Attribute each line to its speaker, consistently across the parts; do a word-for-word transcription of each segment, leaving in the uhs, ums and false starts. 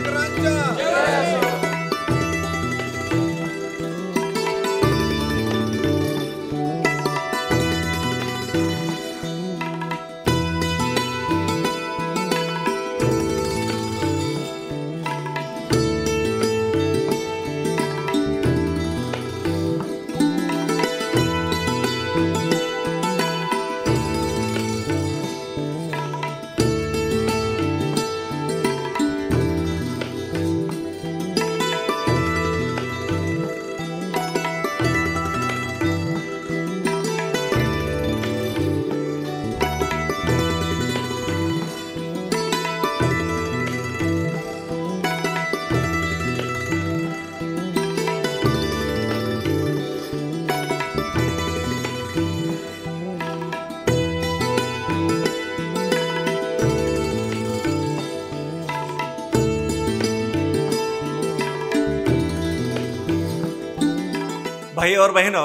Speaker 1: भाई और बहनों,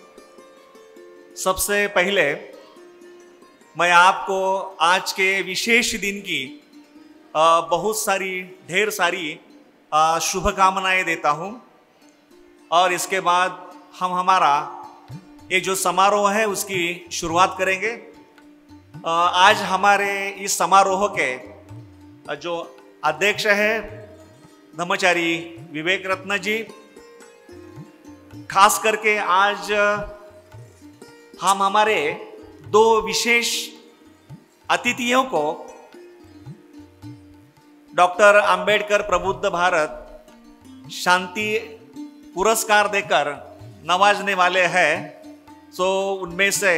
Speaker 1: सबसे पहले मैं आपको आज के विशेष दिन की बहुत सारी ढेर सारी शुभकामनाएं देता हूं। और इसके बाद हम हमारा ये जो समारोह है उसकी शुरुआत करेंगे। आज हमारे इस समारोह के जो अध्यक्ष है धर्मचारी विवेक रत्न जी, खास करके आज हम हमारे दो विशेष अतिथियों को डॉक्टर अंबेडकर प्रबुद्ध भारत शांति पुरस्कार देकर नवाजने वाले हैं। सो उनमें से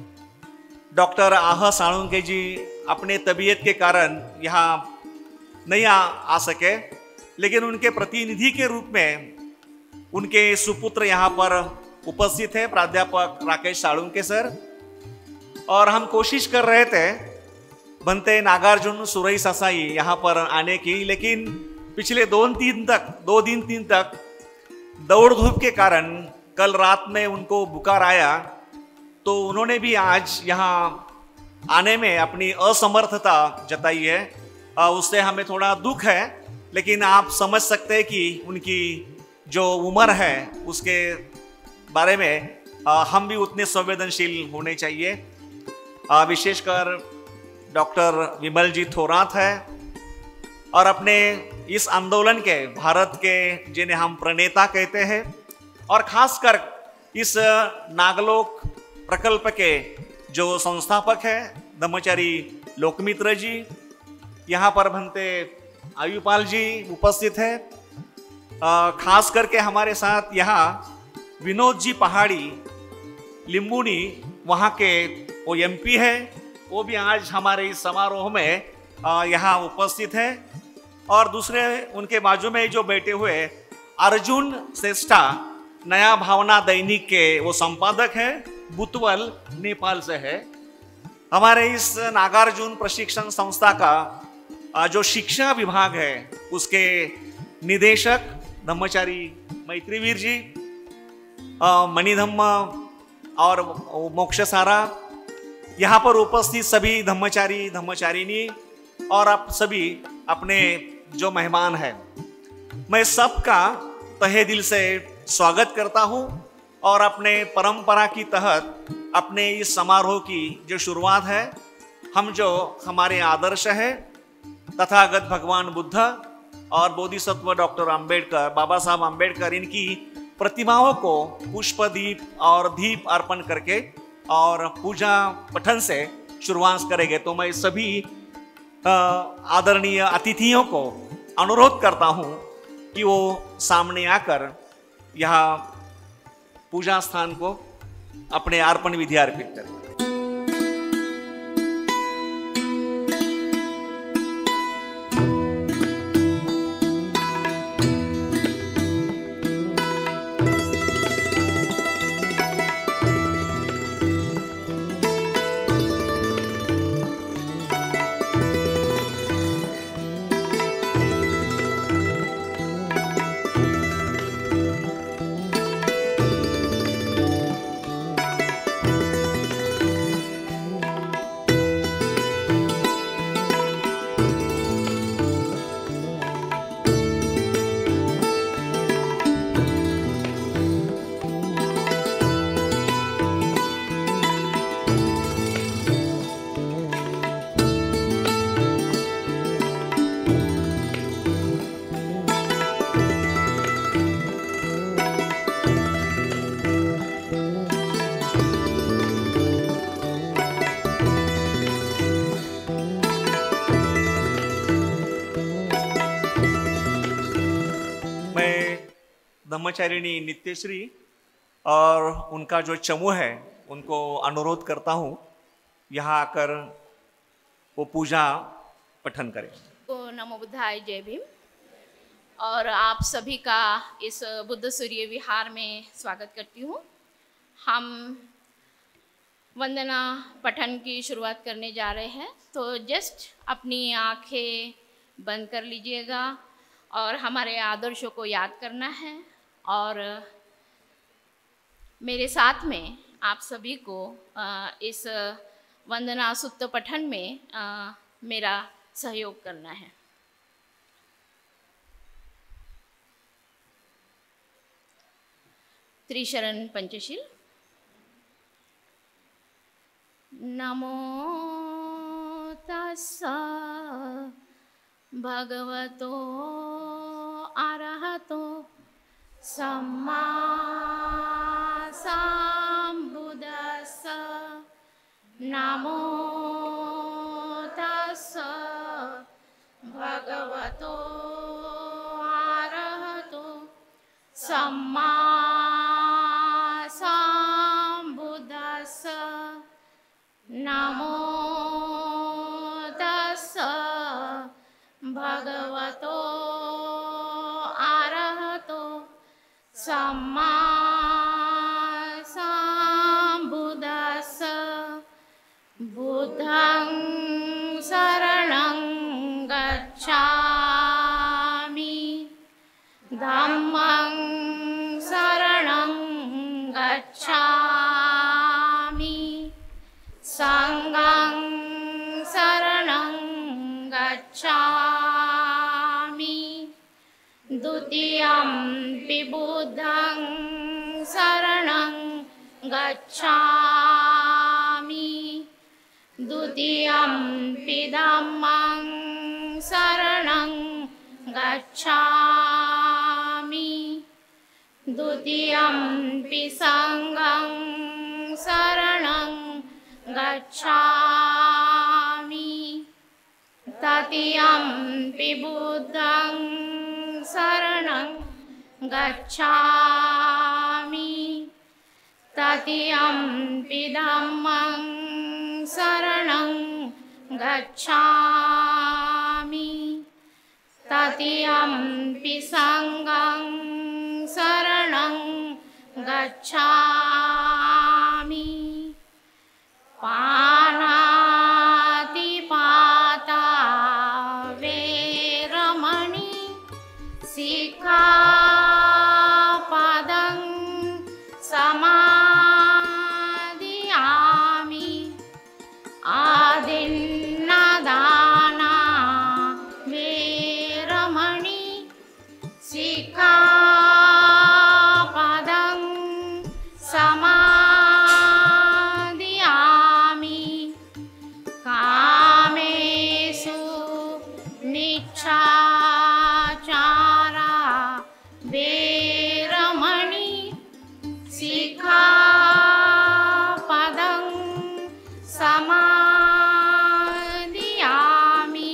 Speaker 1: डॉक्टर आह साळुंखे जी अपने तबीयत के कारण यहाँ नहीं आ, आ सके, लेकिन उनके प्रतिनिधि के रूप में उनके सुपुत्र यहाँ पर उपस्थित है, प्राध्यापक राकेश साळुंखे सर। और हम कोशिश कर रहे थे बनते नागार्जुन सुरई ससाई यहाँ पर आने की, लेकिन पिछले दो दिन तक दो दिन तीन तक दौड़ धूप के कारण कल रात में उनको बुखार आया, तो उन्होंने भी आज यहाँ आने में अपनी असमर्थता जताई है। उससे हमें थोड़ा दुख है, लेकिन आप समझ सकते हैं कि उनकी जो उम्र है उसके बारे में आ, हम भी उतने संवेदनशील होने चाहिए। विशेषकर डॉक्टर विमल जी थोरात है और अपने इस आंदोलन के भारत के जिन्हें हम प्रणेता कहते हैं, और खासकर इस नागलोक प्रकल्प के जो संस्थापक है धर्मचारी लोकमित्र जी, यहाँ पर भंते आयुपाल जी उपस्थित है। खास करके हमारे साथ यहाँ विनोद जी पहाड़ी लिंबुनी वहाँ के वो एमपी है, वो भी आज हमारे इस समारोह में यहाँ उपस्थित है। और दूसरे उनके बाजू में जो बैठे हुए अर्जुन श्रेष्ठा नया भावना दैनिक के वो संपादक है, बुतवल नेपाल से है। हमारे इस नागार्जुन प्रशिक्षण संस्था का जो शिक्षा विभाग है उसके निदेशक धम्मचारी मैत्रीवीर जी, मणिधम्म और मोक्षसारा, यहाँ पर उपस्थित सभी धम्मचारी धम्मचारिणी और आप सभी अपने जो मेहमान हैं, मैं सबका तहे दिल से स्वागत करता हूँ। और अपने परंपरा की तहत अपने इस समारोह की जो शुरुआत है, हम जो हमारे आदर्श है तथागत भगवान बुद्ध और बोधिसत्व डॉक्टर अंबेडकर, बाबा साहब अंबेडकर, इनकी प्रतिमाओं को पुष्प दीप और दीप अर्पण करके और पूजा पठन से शुरुआत करेंगे। तो मैं सभी आदरणीय अतिथियों को अनुरोध करता हूं कि वो सामने आकर यहाँ पूजा स्थान को अपने अर्पण विधि अर्पित करें। ब्रह्मचारिणी नित्यश्री और उनका जो चमू है उनको अनुरोध करता हूँ यहाँ आकर वो पूजा पठन करें।
Speaker 2: ओ नमो बुद्धाय, जय भीम। और आप सभी का इस बुद्ध सूर्य विहार में स्वागत करती हूँ। हम वंदना पठन की शुरुआत करने जा रहे हैं, तो जस्ट अपनी आंखें बंद कर लीजिएगा और हमारे आदर्शों को याद करना है और मेरे साथ में आप सभी को इस वंदना सुत्त पठन में मेरा सहयोग करना है। त्रिशरण पंचशील। नमो तस्सा भगवतो अरहतो सम्मा सम्बुद्दस्सा। नमो तस्सा भगवतो अरहतो सम्मा सम्बुद्दस्सा। नमो तस्सा भगवतो अरहतो सम्मा सम्बुद्दस्सा। बुद्धं शरणं गच्छामि, धम्मं शरणं गच्छामि, संघं शरणं गच्छामि, द्वितीयंपि बुद्धं शरणं गच्छामि, द्वितीयंपि धम्मं शरणं गच्छामि, द्वितीयंपि संघं शरणं गच्छामि, तृतीयंपि बुद्धं शरणं गच्छामि, तृतीयंपि धम्मं शरणं गच्छामि, तृतीयंपि संघं शरणं गच्छामि। पाणातिपाता वेरमणि सिक्खापदं समादियामि, आदिन्नदाना वेरमणि सिक्खापदं समादियामि, कामेषु मिच्छाचारा वेरमणि सिक्खापदं समादियामि,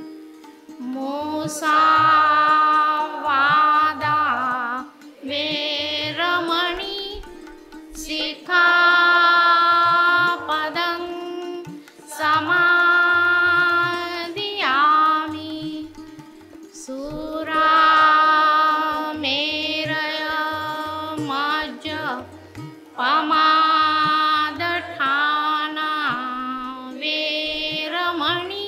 Speaker 2: मुसावादा वेरमणि सिक्खापदं समादियामि, सुरामेरय मज्ज पमादठाना वेरमणि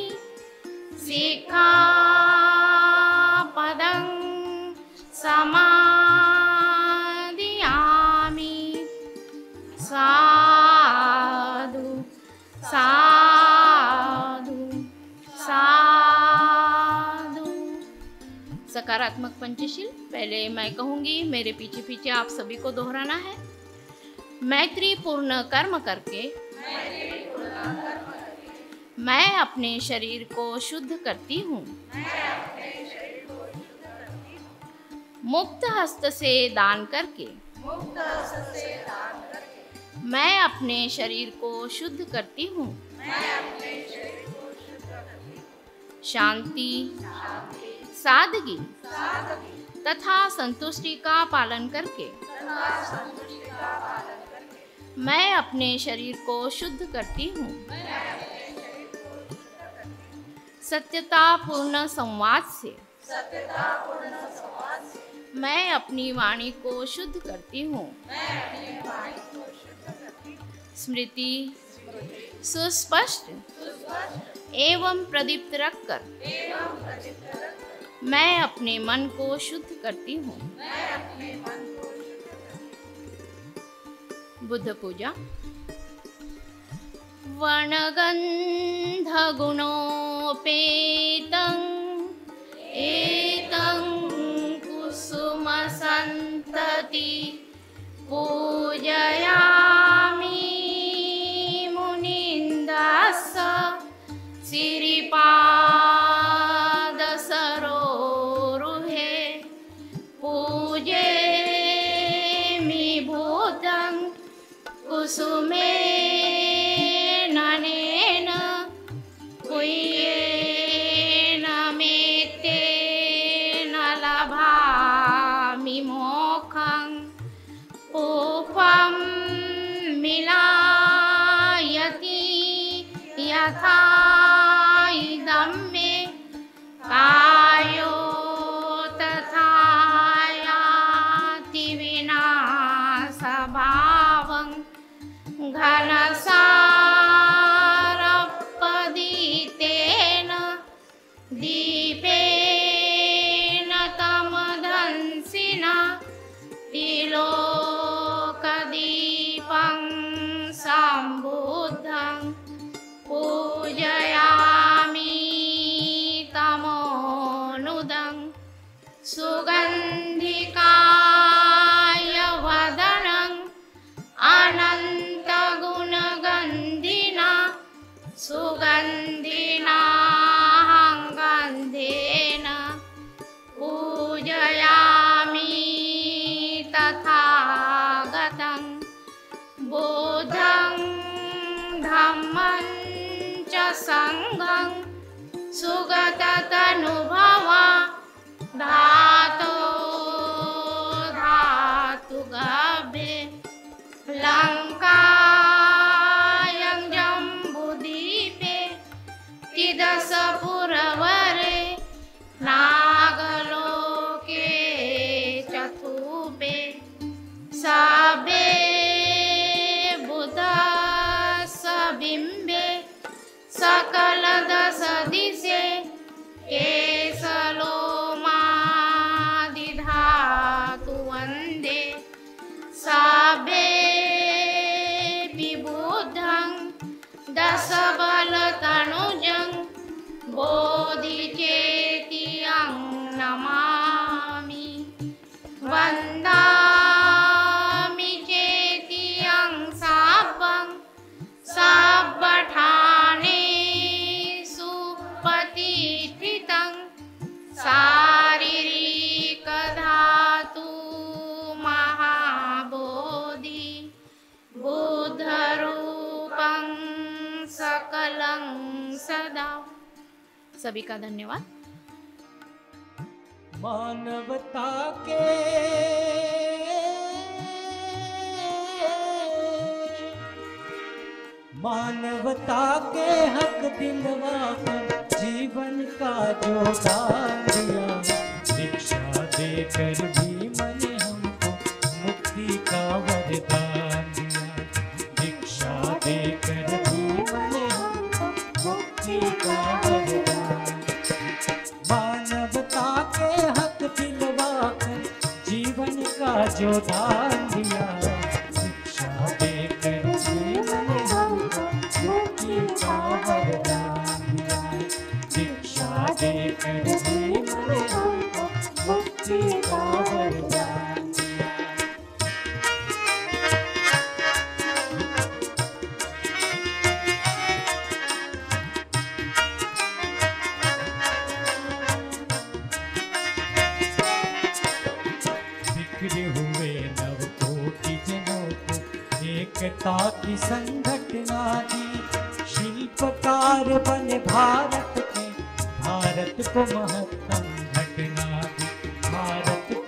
Speaker 2: सिक्खापदं समादियामि, साधु साधु साधु। सकारात्मक पंचशील। पहले मैं कहूँगी, मेरे पीछे पीछे आप सभी को दोहराना है। मैत्रीपूर्ण कर्म करके मैं अपने शरीर को शुद्ध करती हूँ। मुक्त हस्त से दान करके मैं अपने शरीर को शुद्ध करती हूँ। शांति, सादगी, तथा संतुष्टि का पालन करके मैं अपने शरीर को शुद्ध करती हूँ। सत्यता पूर्ण संवाद से मैं अपनी वाणी को शुद्ध करती हूँ। स्मृति सुस्पष्ट एवं प्रदीप्त रखकर मैं अपने मन को शुद्ध करती हूँ। बुद्ध पूजा। वर्णगंध गुणोपेतं एतं कुसुम संतति पूजयामि मुनिन्दस्स सिरिपाद सरोरुहे पूजेमि भूतं कुसुमे ननेन कुय्येन मेत्तेन लभामि मोक्षं पूपं मिलायति यथा इदं मे कायो तथा याति विनाशभावं घनसारपदितेन दीपेन तमदंसिना तिलोकदीपं सम्बुद्धं पूजयामि तमोनुदं सुगन्धिकाय वदनं अनन्तगुणगन्धिना सुगन्धिना गन्धेन पूजयामि तथागतं बुद्धं धम्मं च संघं सुगततनुभवा धातो धातुगभे लङ्कायां जम्बुद्वीपे तिदशपुरवरे नागलोके चतुर्भे सबे बुधसबिम्बे सकलदश दिशे केशलोमादिधातु वन्दे सबे विबुद्धं दशबलतनुजं बोधिचेतियं नमामि वन्दामि चेतियं सापं सापठानेषु प्रतिष्ठितं शारीरिकधातु महाबोधि बुद्धरूपं सकलं सदा। सभी का धन्यवाद।
Speaker 3: मानवता के मानवता के हक दिलवा कर जीवन का जो दान दिया, शिक्षा देकर भी मैंने हमको मुक्ति का वरदान दिया। शिक्षा देकर भी मैंने हमको मुक्ति का वरदान। मानवता के हक दिलवा कर जीवन का जो दान दिया, शिक्षा देकर भी मैंने हमको मुक्ति का वरदान दिया। शिक्षा देकर भी मैंने हमको मुक्ति का वरदान दिया। बिखरे हुए नवकोटि जनों को एकता की संगठना दी। शिल्पकार बने भारत के, भारत को महत्तम घटना दी। भारत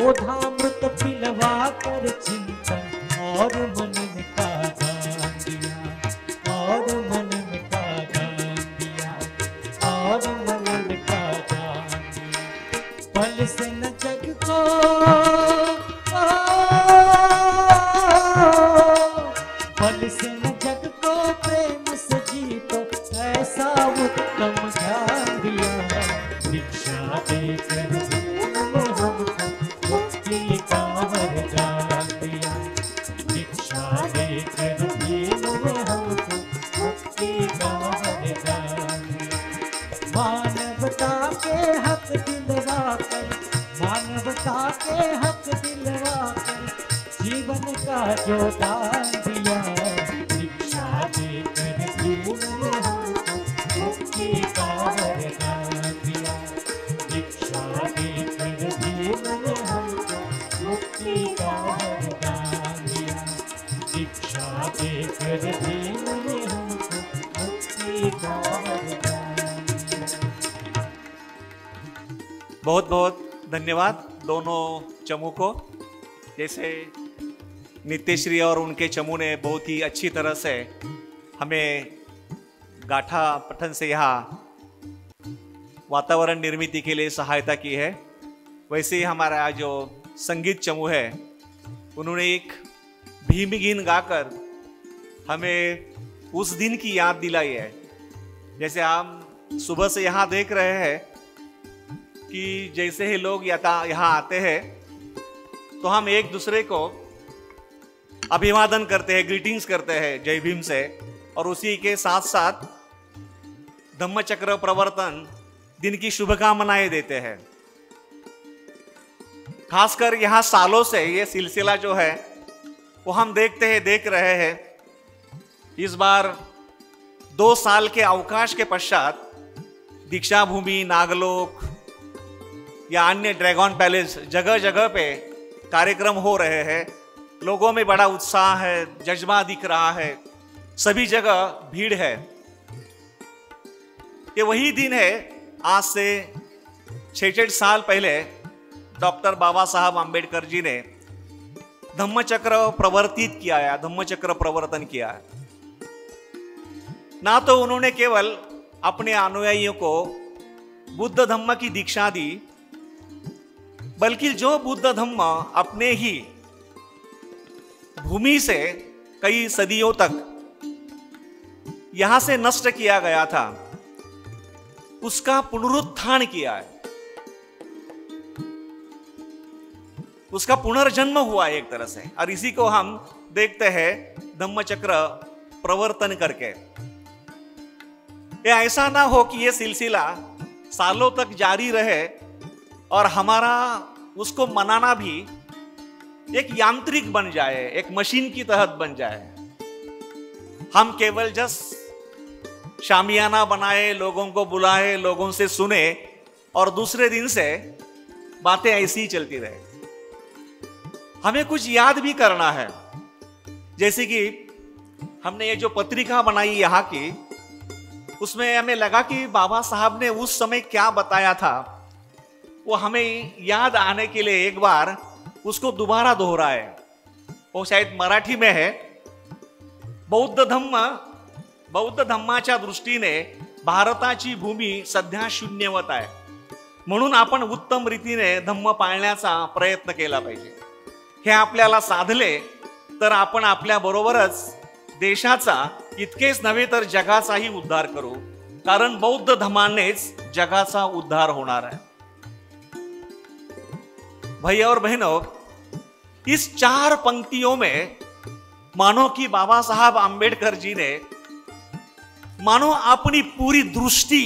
Speaker 3: बोधामृत पिलवा कर चिंतन और मन में का दान दिया, और मन में का दान दिया, और मन में का दान दिया। पल से न जग को पल से न जग को प्रेम से जीतो, ऐसा उत्तम ज्ञान दिया। दीक्षा देकर हमको मुक्ति का वरदान दिया, दीक्षा देकर हमको मुक्ति का वरदान दिया। मानवता के हक दिलवा कर, मानवता के हक दिलवा कर जीवन का जो दान दिया। दीक्षा देकर हमको मुक्ति का वरदान दिया, दीक्षा देकर हमको मुक्ति का वरदान दिया, दीक्षा देकर हमको मुक्ति का वरदान दिया।
Speaker 1: बहुत बहुत धन्यवाद दोनों चमू को। जैसे नित्यश्री और उनके चमू ने बहुत ही अच्छी तरह से हमें गाथा पठन से यहाँ वातावरण निर्मित के लिए सहायता की है, वैसे ही हमारा जो संगीत चमू है उन्होंने एक भीमगीत गाकर हमें उस दिन की याद दिलाई है। जैसे हम सुबह से यहाँ देख रहे हैं कि जैसे ही लोग यहाँ आते हैं तो हम एक दूसरे को अभिवादन करते हैं, ग्रीटिंग्स करते हैं जय भीम से, और उसी के साथ साथ धम्मचक्र प्रवर्तन दिन की शुभकामनाएं देते हैं। खासकर यहाँ सालों से ये सिलसिला जो है वो हम देखते हैं, देख रहे हैं। इस बार दो साल के अवकाश के पश्चात दीक्षा भूमि, नागलोक या अन्य ड्रैगन पैलेस जगह जगह पे कार्यक्रम हो रहे हैं। लोगों में बड़ा उत्साह है, जज्बा दिख रहा है, सभी जगह भीड़ है। ये वही दिन है, आज से छः साल पहले डॉक्टर बाबा साहब आम्बेडकर जी ने धम्मचक्र प्रवर्तित किया है, धम्मचक्र प्रवर्तन किया है। ना तो उन्होंने केवल अपने अनुयायियों को बुद्ध धम्म की दीक्षा दी, बल्कि जो बुद्ध धम्म अपने ही भूमि से कई सदियों तक यहां से नष्ट किया गया था, उसका पुनरुत्थान किया है, उसका पुनर्जन्म हुआ है एक तरह से। और इसी को हम देखते हैं धम्मचक्र प्रवर्तन करके। ये ऐसा ना हो कि ये सिलसिला सालों तक जारी रहे और हमारा उसको मनाना भी एक यांत्रिक बन जाए, एक मशीन की तहत बन जाए। हम केवल जस्ट शामियाना बनाए, लोगों को बुलाए, लोगों से सुने और दूसरे दिन से बातें ऐसी ही चलती रहे। हमें कुछ याद भी करना है। जैसे कि हमने ये जो पत्रिका बनाई यहाँ की, उसमें हमें लगा कि बाबा साहब ने उस समय क्या बताया था, वो हमें याद आने के लिए एक बार उसको दोबारा दोहराए। वो शायद मराठी में है। बौद्ध धम्म बौद्ध धम्माच्या दृष्टीने भारताची भूमी सध्या शून्यवत आहे, म्हणून आपण उत्तम रीतीने धम्म पाळण्याचा प्रयत्न केला पाहिजे। हे आपल्याला साधले तर आपण आपल्या बरोबरच देशाचा इतकेच नव्हे तर जगाचाही उद्धार करू, कारण बौद्ध धम्मानेच जगाचा उद्धार होणार है। भाई और बहनों, इस चार पंक्तियों में मानो कि बाबा साहब आम्बेडकर जी ने मानो अपनी पूरी दृष्टि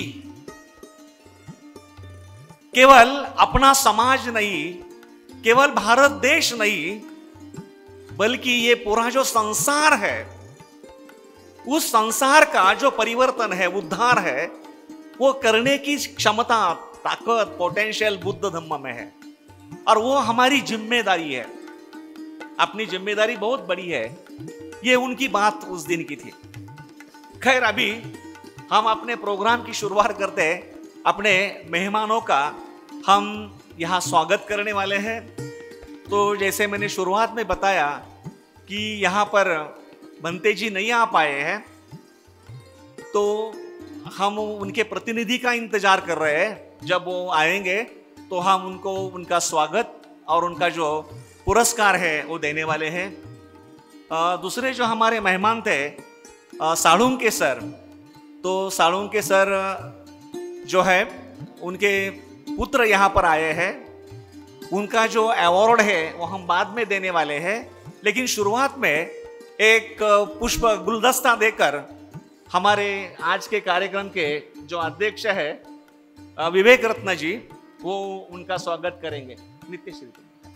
Speaker 1: केवल अपना समाज नहीं, केवल भारत देश नहीं, बल्कि ये पूरा जो संसार है, उस संसार का जो परिवर्तन है, उद्धार है, वो करने की क्षमता, ताकत, पोटेंशियल बुद्ध धम्म में है। और वो हमारी जिम्मेदारी है। अपनी जिम्मेदारी बहुत बड़ी है। ये उनकी बात उस दिन की थी। खैर, अभी हम अपने प्रोग्राम की शुरुआत करते हैं। अपने मेहमानों का हम यहाँ स्वागत करने वाले हैं। तो जैसे मैंने शुरुआत में बताया कि यहाँ पर बंते जी नहीं आ पाए हैं, तो हम उनके प्रतिनिधि का इंतजार कर रहे हैं। जब वो आएंगे तो हम उनको उनका स्वागत और उनका जो पुरस्कार है वो देने वाले हैं। दूसरे जो हमारे मेहमान थे साड़ूंग के सर, तो साड़ूंग के सर जो है उनके पुत्र यहाँ पर आए हैं। उनका जो अवार्ड है वो हम बाद में देने वाले हैं, लेकिन शुरुआत में एक पुष्प गुलदस्ता देकर हमारे आज के कार्यक्रम के जो अध्यक्ष है विवेक रत्न जी, वो उनका स्वागत करेंगे। नित्यश्री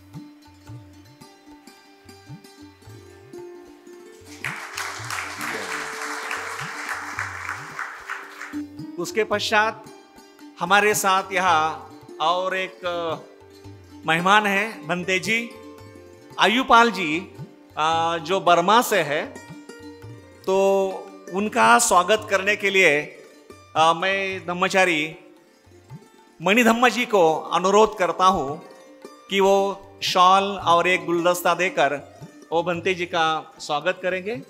Speaker 1: उसके पश्चात हमारे साथ यहाँ और एक मेहमान है बंते जी, आयुपाल जी जो बर्मा से है, तो उनका स्वागत करने के लिए मैं धम्मचारी मणिधम्म जी को अनुरोध करता हूँ कि वो शॉल और एक गुलदस्ता देकर वो बंते जी का स्वागत करेंगे।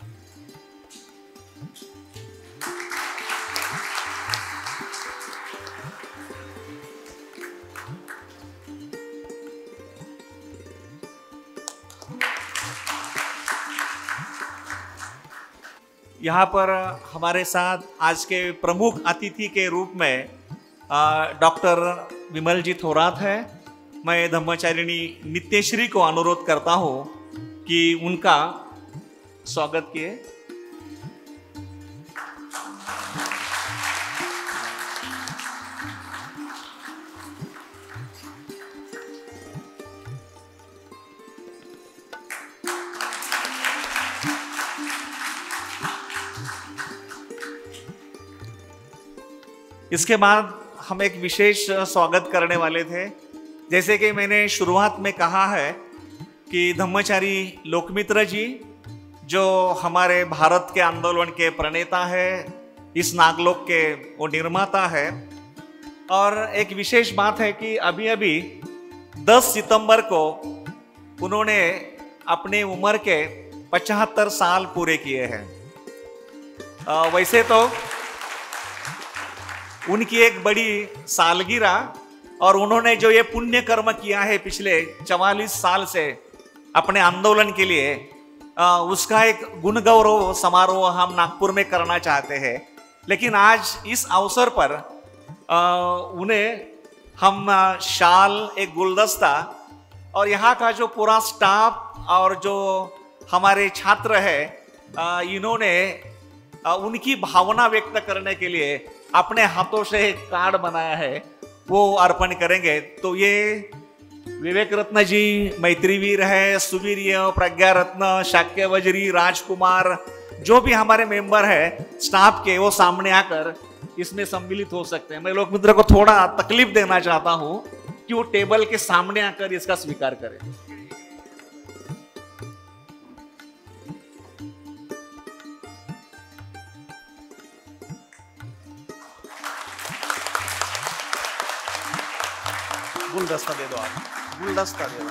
Speaker 1: यहाँ पर हमारे साथ आज के प्रमुख अतिथि के रूप में डॉक्टर विमल जी थोरात है। मैं धम्मचारिणी नित्यश्री को अनुरोध करता हूँ कि उनका स्वागत किए। इसके बाद हम एक विशेष स्वागत करने वाले थे। जैसे कि मैंने शुरुआत में कहा है कि धम्मचारी लोकमित्र जी जो हमारे भारत के आंदोलन के प्रणेता है, इस नागलोक के वो निर्माता है। और एक विशेष बात है कि अभी अभी दस सितंबर को उन्होंने अपने उम्र के पचहत्तर साल पूरे किए हैं। वैसे तो उनकी एक बड़ी सालगिरह, और उन्होंने जो ये पुण्य कर्म किया है पिछले चवालीस साल से अपने आंदोलन के लिए, आ, उसका एक गुण गौरव समारोह हम नागपुर में करना चाहते हैं। लेकिन आज इस अवसर पर आ, उन्हें हम शाल, एक गुलदस्ता और यहाँ का जो पूरा स्टाफ और जो हमारे छात्र है, आ, इन्होंने आ, उनकी भावना व्यक्त करने के लिए अपने हाथों से एक कार्ड बनाया है, वो अर्पण करेंगे। तो ये विवेक रत्न जी, मैत्रीवीर है, सुवीर्य, प्रज्ञा रत्न, शाक्य वजरी, राजकुमार, जो भी हमारे मेंबर है स्टाफ के, वो सामने आकर इसमें सम्मिलित हो सकते हैं। मैं लोक मित्र को थोड़ा तकलीफ देना चाहता हूं कि वो टेबल के सामने आकर इसका स्वीकार करें। गुलदस्ता दे दो, आप गुलदस्ता दे दो।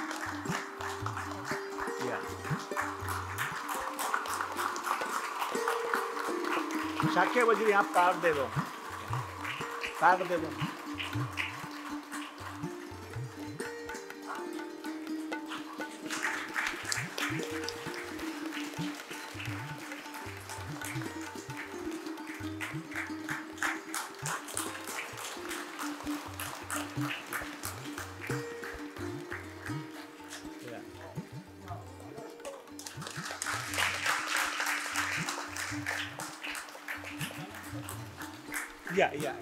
Speaker 1: शाक्य वजरी, आप कार्ड दे दो, कार्ड दे दो। या, या।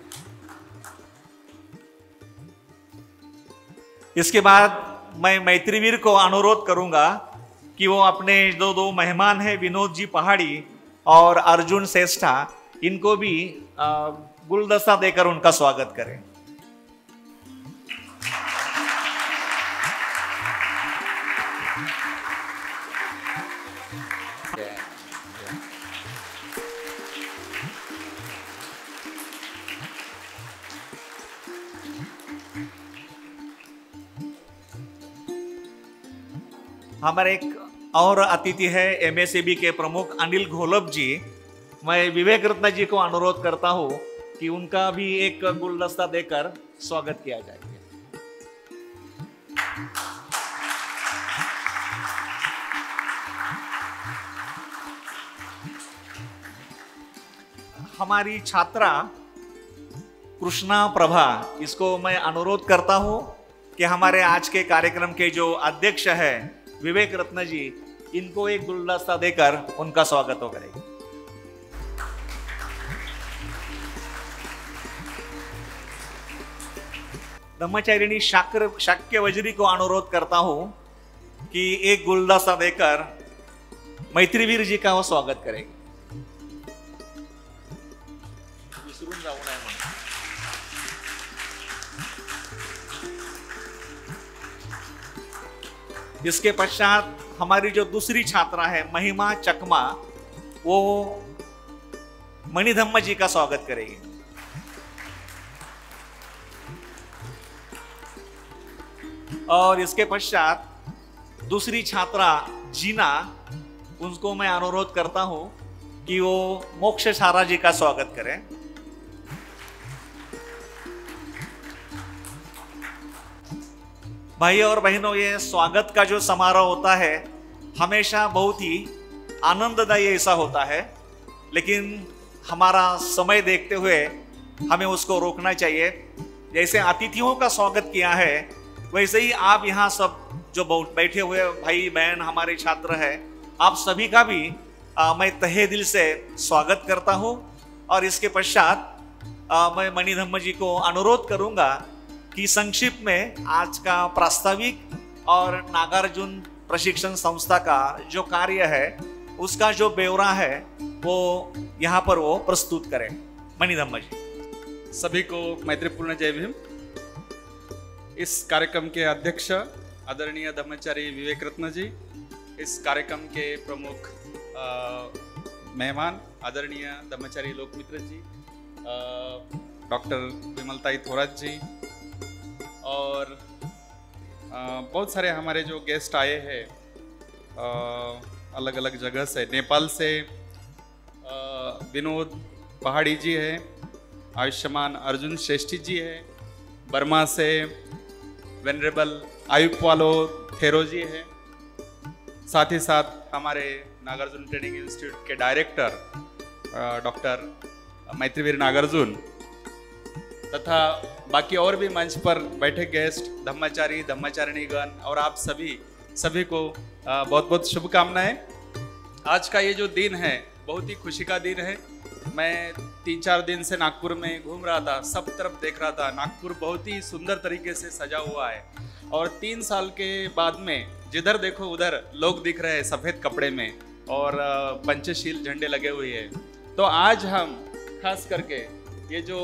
Speaker 1: इसके बाद मैं मैत्रीवीर को अनुरोध करूंगा कि वो अपने जो दो मेहमान हैं, विनोद जी पहाड़ी और अर्जुन श्रेष्ठा, इनको भी गुलदस्ता देकर उनका स्वागत करें। हमारे एक और अतिथि है एम एस ई बी के प्रमुख अनिल घोलप जी। मैं विवेक रत्न जी को अनुरोध करता हूँ कि उनका भी एक गुलदस्ता देकर स्वागत किया जाए। हमारी छात्रा कृष्णा प्रभा, इसको मैं अनुरोध करता हूं कि हमारे आज के कार्यक्रम के जो अध्यक्ष है विवेक रत्न जी, इनको एक गुलदस्ता देकर उनका स्वागत हो करेगी। ब्रह्मचारिणी शाक्य शाक्य वजरी को अनुरोध करता हूं कि एक गुलदस्ता देकर मैत्रीवीर जी का वो स्वागत करेगी। विसरून जाऊ नये म्हणून। इसके पश्चात हमारी जो दूसरी छात्रा है महिमा चकमा, वो मणिधम्म जी का स्वागत करेगी। और इसके पश्चात दूसरी छात्रा जीना, उनको मैं अनुरोध करता हूं कि वो मोक्ष सारा जी का स्वागत करें। भाई और बहनों, ये स्वागत का जो समारोह होता है हमेशा बहुत ही आनंददायी ऐसा होता है, लेकिन हमारा समय देखते हुए हमें उसको रोकना चाहिए। जैसे अतिथियों का स्वागत किया है, वैसे ही आप यहाँ सब जो बैठे हुए भाई बहन हमारे छात्र हैं, आप सभी का भी आ, मैं तहे दिल से स्वागत करता हूँ। और इसके पश्चात आ, मैं मणिधम्म जी को अनुरोध करूँगा कि संक्षिप्त में आज का प्रास्ताविक और नागार्जुन प्रशिक्षण संस्था का जो कार्य है उसका जो ब्यौरा है वो यहाँ पर वो प्रस्तुत करें। मणिधम्म जी।
Speaker 4: सभी को मैत्रीपूर्ण जय भीम। इस कार्यक्रम के अध्यक्ष आदरणीय धम्मचारी विवेक रत्न जी, इस कार्यक्रम के प्रमुख मेहमान आदरणीय धम्मचारी लोकमित्र जी, डॉक्टर विमलताई थोरात जी, और बहुत सारे हमारे जो गेस्ट आए हैं अलग अलग जगह से, नेपाल से विनोद पहाड़ी जी है, आयुष्मान अर्जुन श्रेष्ठी जी है, बर्मा से वेनरेबल आयुक्वालो थेरो जी है, साथ ही साथ हमारे नागार्जुन ट्रेनिंग इंस्टीट्यूट के डायरेक्टर डॉक्टर मैत्रीवीर नागार्जुन, तथा बाकी और भी मंच पर बैठे गेस्ट धम्मचारी धम्मचारिणी गण और आप सभी सभी को बहुत बहुत शुभकामनाएं। आज का ये जो दिन है बहुत ही खुशी का दिन है। मैं तीन चार दिन से नागपुर में घूम रहा था, सब तरफ देख रहा था, नागपुर बहुत ही सुंदर तरीके से सजा हुआ है और तीन साल के बाद में जिधर देखो उधर लोग दिख रहे हैं सफ़ेद कपड़े में और पंचशील झंडे लगे हुए हैं। तो आज हम खास करके ये जो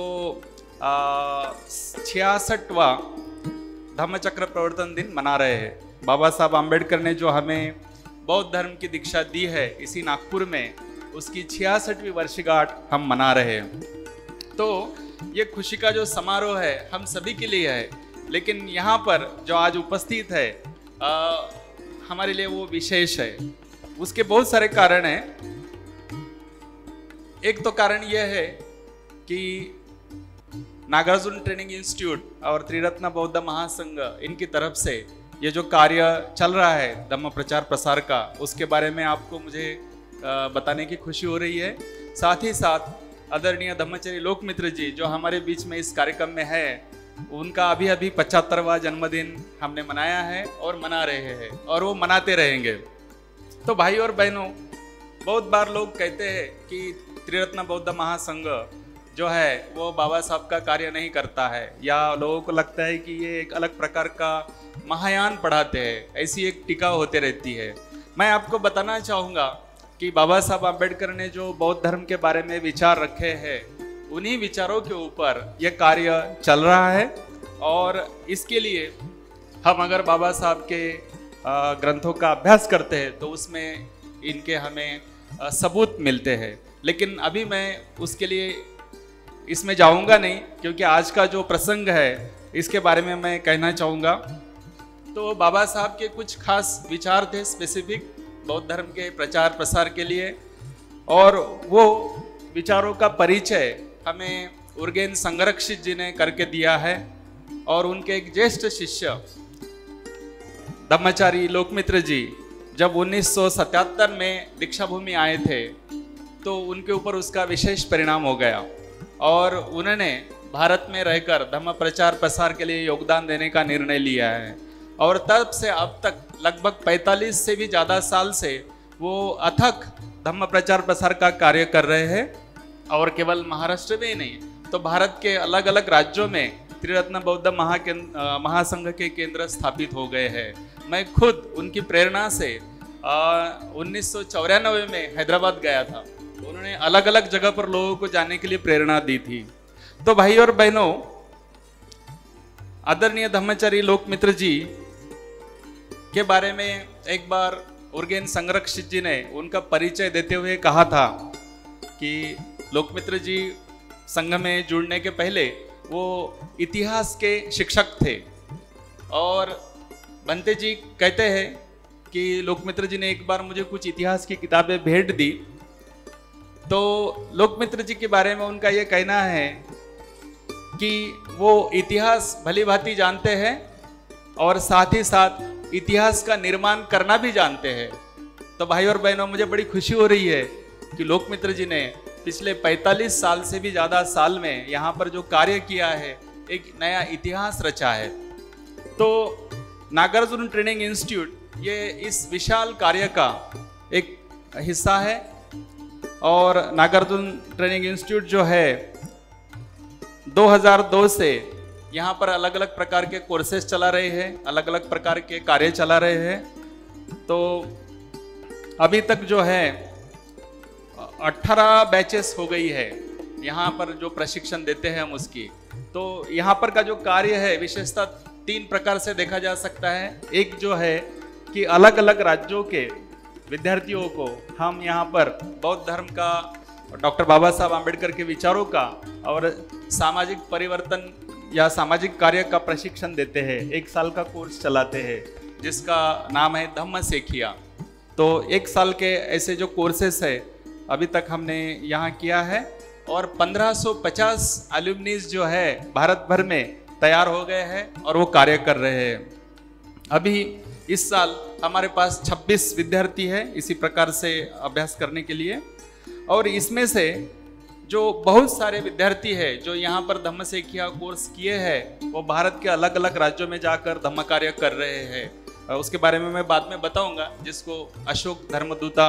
Speaker 4: छियासठवां धम्मचक्र प्रवर्तन दिन मना रहे हैं। बाबा साहब आम्बेडकर ने जो हमें बौद्ध धर्म की दीक्षा दी है इसी नागपुर में, उसकी छियासठवीं वर्षगांठ हम मना रहे हैं। तो ये खुशी का जो समारोह है हम सभी के लिए है, लेकिन यहाँ पर जो आज उपस्थित है आ, हमारे लिए वो विशेष है। उसके बहुत सारे कारण हैं। एक तो कारण यह है कि नागार्जुन ट्रेनिंग इंस्टीट्यूट और त्रिरत्न बौद्ध महासंघ इनकी तरफ से ये जो कार्य चल रहा है धम्म प्रचार प्रसार का, उसके बारे में आपको मुझे बताने की खुशी हो रही है। साथ ही साथ आदरणीय धम्मचारी लोकमित्र जी जो हमारे बीच में इस कार्यक्रम में है, उनका अभी अभी पचहत्तरवां जन्मदिन हमने मनाया है और मना रहे हैं और वो मनाते रहेंगे। तो भाई और बहनों, बहुत बार लोग कहते हैं कि त्रिरत्न बौद्ध महासंघ जो है वो बाबा साहब का कार्य नहीं करता है, या लोगों को लगता है कि ये एक अलग प्रकार का महायान पढ़ाते हैं, ऐसी एक टीका होते रहती है। मैं आपको बताना चाहूँगा कि बाबा साहब आम्बेडकर ने जो बौद्ध धर्म के बारे में विचार रखे हैं, उन्हीं विचारों के ऊपर यह कार्य चल रहा है। और इसके लिए हम अगर बाबा साहब के ग्रंथों का अभ्यास करते हैं तो उसमें इनके हमें सबूत मिलते हैं। लेकिन अभी मैं उसके लिए इसमें जाऊंगा नहीं, क्योंकि आज का जो प्रसंग है इसके बारे में मैं कहना चाहूँगा। तो बाबा साहब के कुछ खास विचार थे स्पेसिफिक बौद्ध धर्म के प्रचार प्रसार के लिए, और वो विचारों का परिचय हमें उर्गेन संरक्षित जी ने करके दिया है। और उनके एक ज्येष्ठ शिष्य धम्मचारी लोकमित्र जी जब उन्नीस सौ सतहत्तर में दीक्षा भूमि आए थे तो उनके ऊपर उसका विशेष परिणाम हो गया, और उन्होंने भारत में रहकर धम्म प्रचार प्रसार के लिए योगदान देने का निर्णय लिया है। और तब से अब तक लगभग पैंतालीस से भी ज़्यादा साल से वो अथक धम्म प्रचार प्रसार का कार्य कर रहे हैं। और केवल महाराष्ट्र में ही नहीं, तो भारत के अलग अलग राज्यों में त्रिरत्न बौद्ध महाकेंद्र महासंघ के केंद्र स्थापित हो गए हैं। मैं खुद उनकी प्रेरणा से उन्नीस सौ चौरानवे में हैदराबाद गया था। उन्होंने अलग अलग जगह पर लोगों को जाने के लिए प्रेरणा दी थी। तो भाई और बहनों, आदरणीय धम्मचारी लोकमित्र जी के बारे में एक बार उर्गेन संरक्षित जी ने उनका परिचय देते हुए कहा था कि लोकमित्र जी संघ में जुड़ने के पहले वो इतिहास के शिक्षक थे। और बंते जी कहते हैं कि लोकमित्र जी ने एक बार मुझे कुछ इतिहास की किताबें भेंट दी। तो लोकमित्र जी के बारे में उनका ये कहना है कि वो इतिहास भली भांति जानते हैं और साथ ही साथ इतिहास का निर्माण करना भी जानते हैं। तो भाई और बहनों, मुझे बड़ी खुशी हो रही है कि लोकमित्र जी ने पिछले पैंतालीस साल से भी ज़्यादा साल में यहाँ पर जो कार्य किया है, एक नया इतिहास रचा है। तो नागार्जुन ट्रेनिंग इंस्टीट्यूट ये इस विशाल कार्य का एक हिस्सा है। और नागार्जुन ट्रेनिंग इंस्टीट्यूट जो है दो हज़ार दो से यहाँ पर अलग अलग प्रकार के कोर्सेज चला रहे हैं, अलग अलग प्रकार के कार्य चला रहे हैं। तो अभी तक जो है अठारह बैचेस हो गई है यहाँ पर जो प्रशिक्षण देते हैं हम उसकी। तो यहाँ पर का जो कार्य है विशेषतः तीन प्रकार से देखा जा सकता है। एक जो है कि अलग अलग राज्यों के विद्यार्थियों को हम यहाँ पर बौद्ध धर्म का, डॉक्टर बाबा साहब आम्बेडकर के विचारों का और सामाजिक परिवर्तन या सामाजिक कार्य का प्रशिक्षण देते हैं। एक साल का कोर्स चलाते हैं जिसका नाम है धम्म सेखिया। तो एक साल के ऐसे जो कोर्सेस है अभी तक हमने यहाँ किया है, और पंद्रह सौ पचास एल्यूमनीज जो है भारत भर में तैयार हो गए हैं और वो कार्य कर रहे हैं। अभी इस साल हमारे पास छब्बीस विद्यार्थी है इसी प्रकार से अभ्यास करने के लिए। और इसमें से जो बहुत सारे विद्यार्थी है जो यहाँ पर धम्म सेखिया कोर्स किए हैं वो भारत के अलग अलग राज्यों में जाकर धम्म कार्य कर रहे हैं। उसके बारे में मैं बाद में बताऊंगा, जिसको अशोक धर्मदूता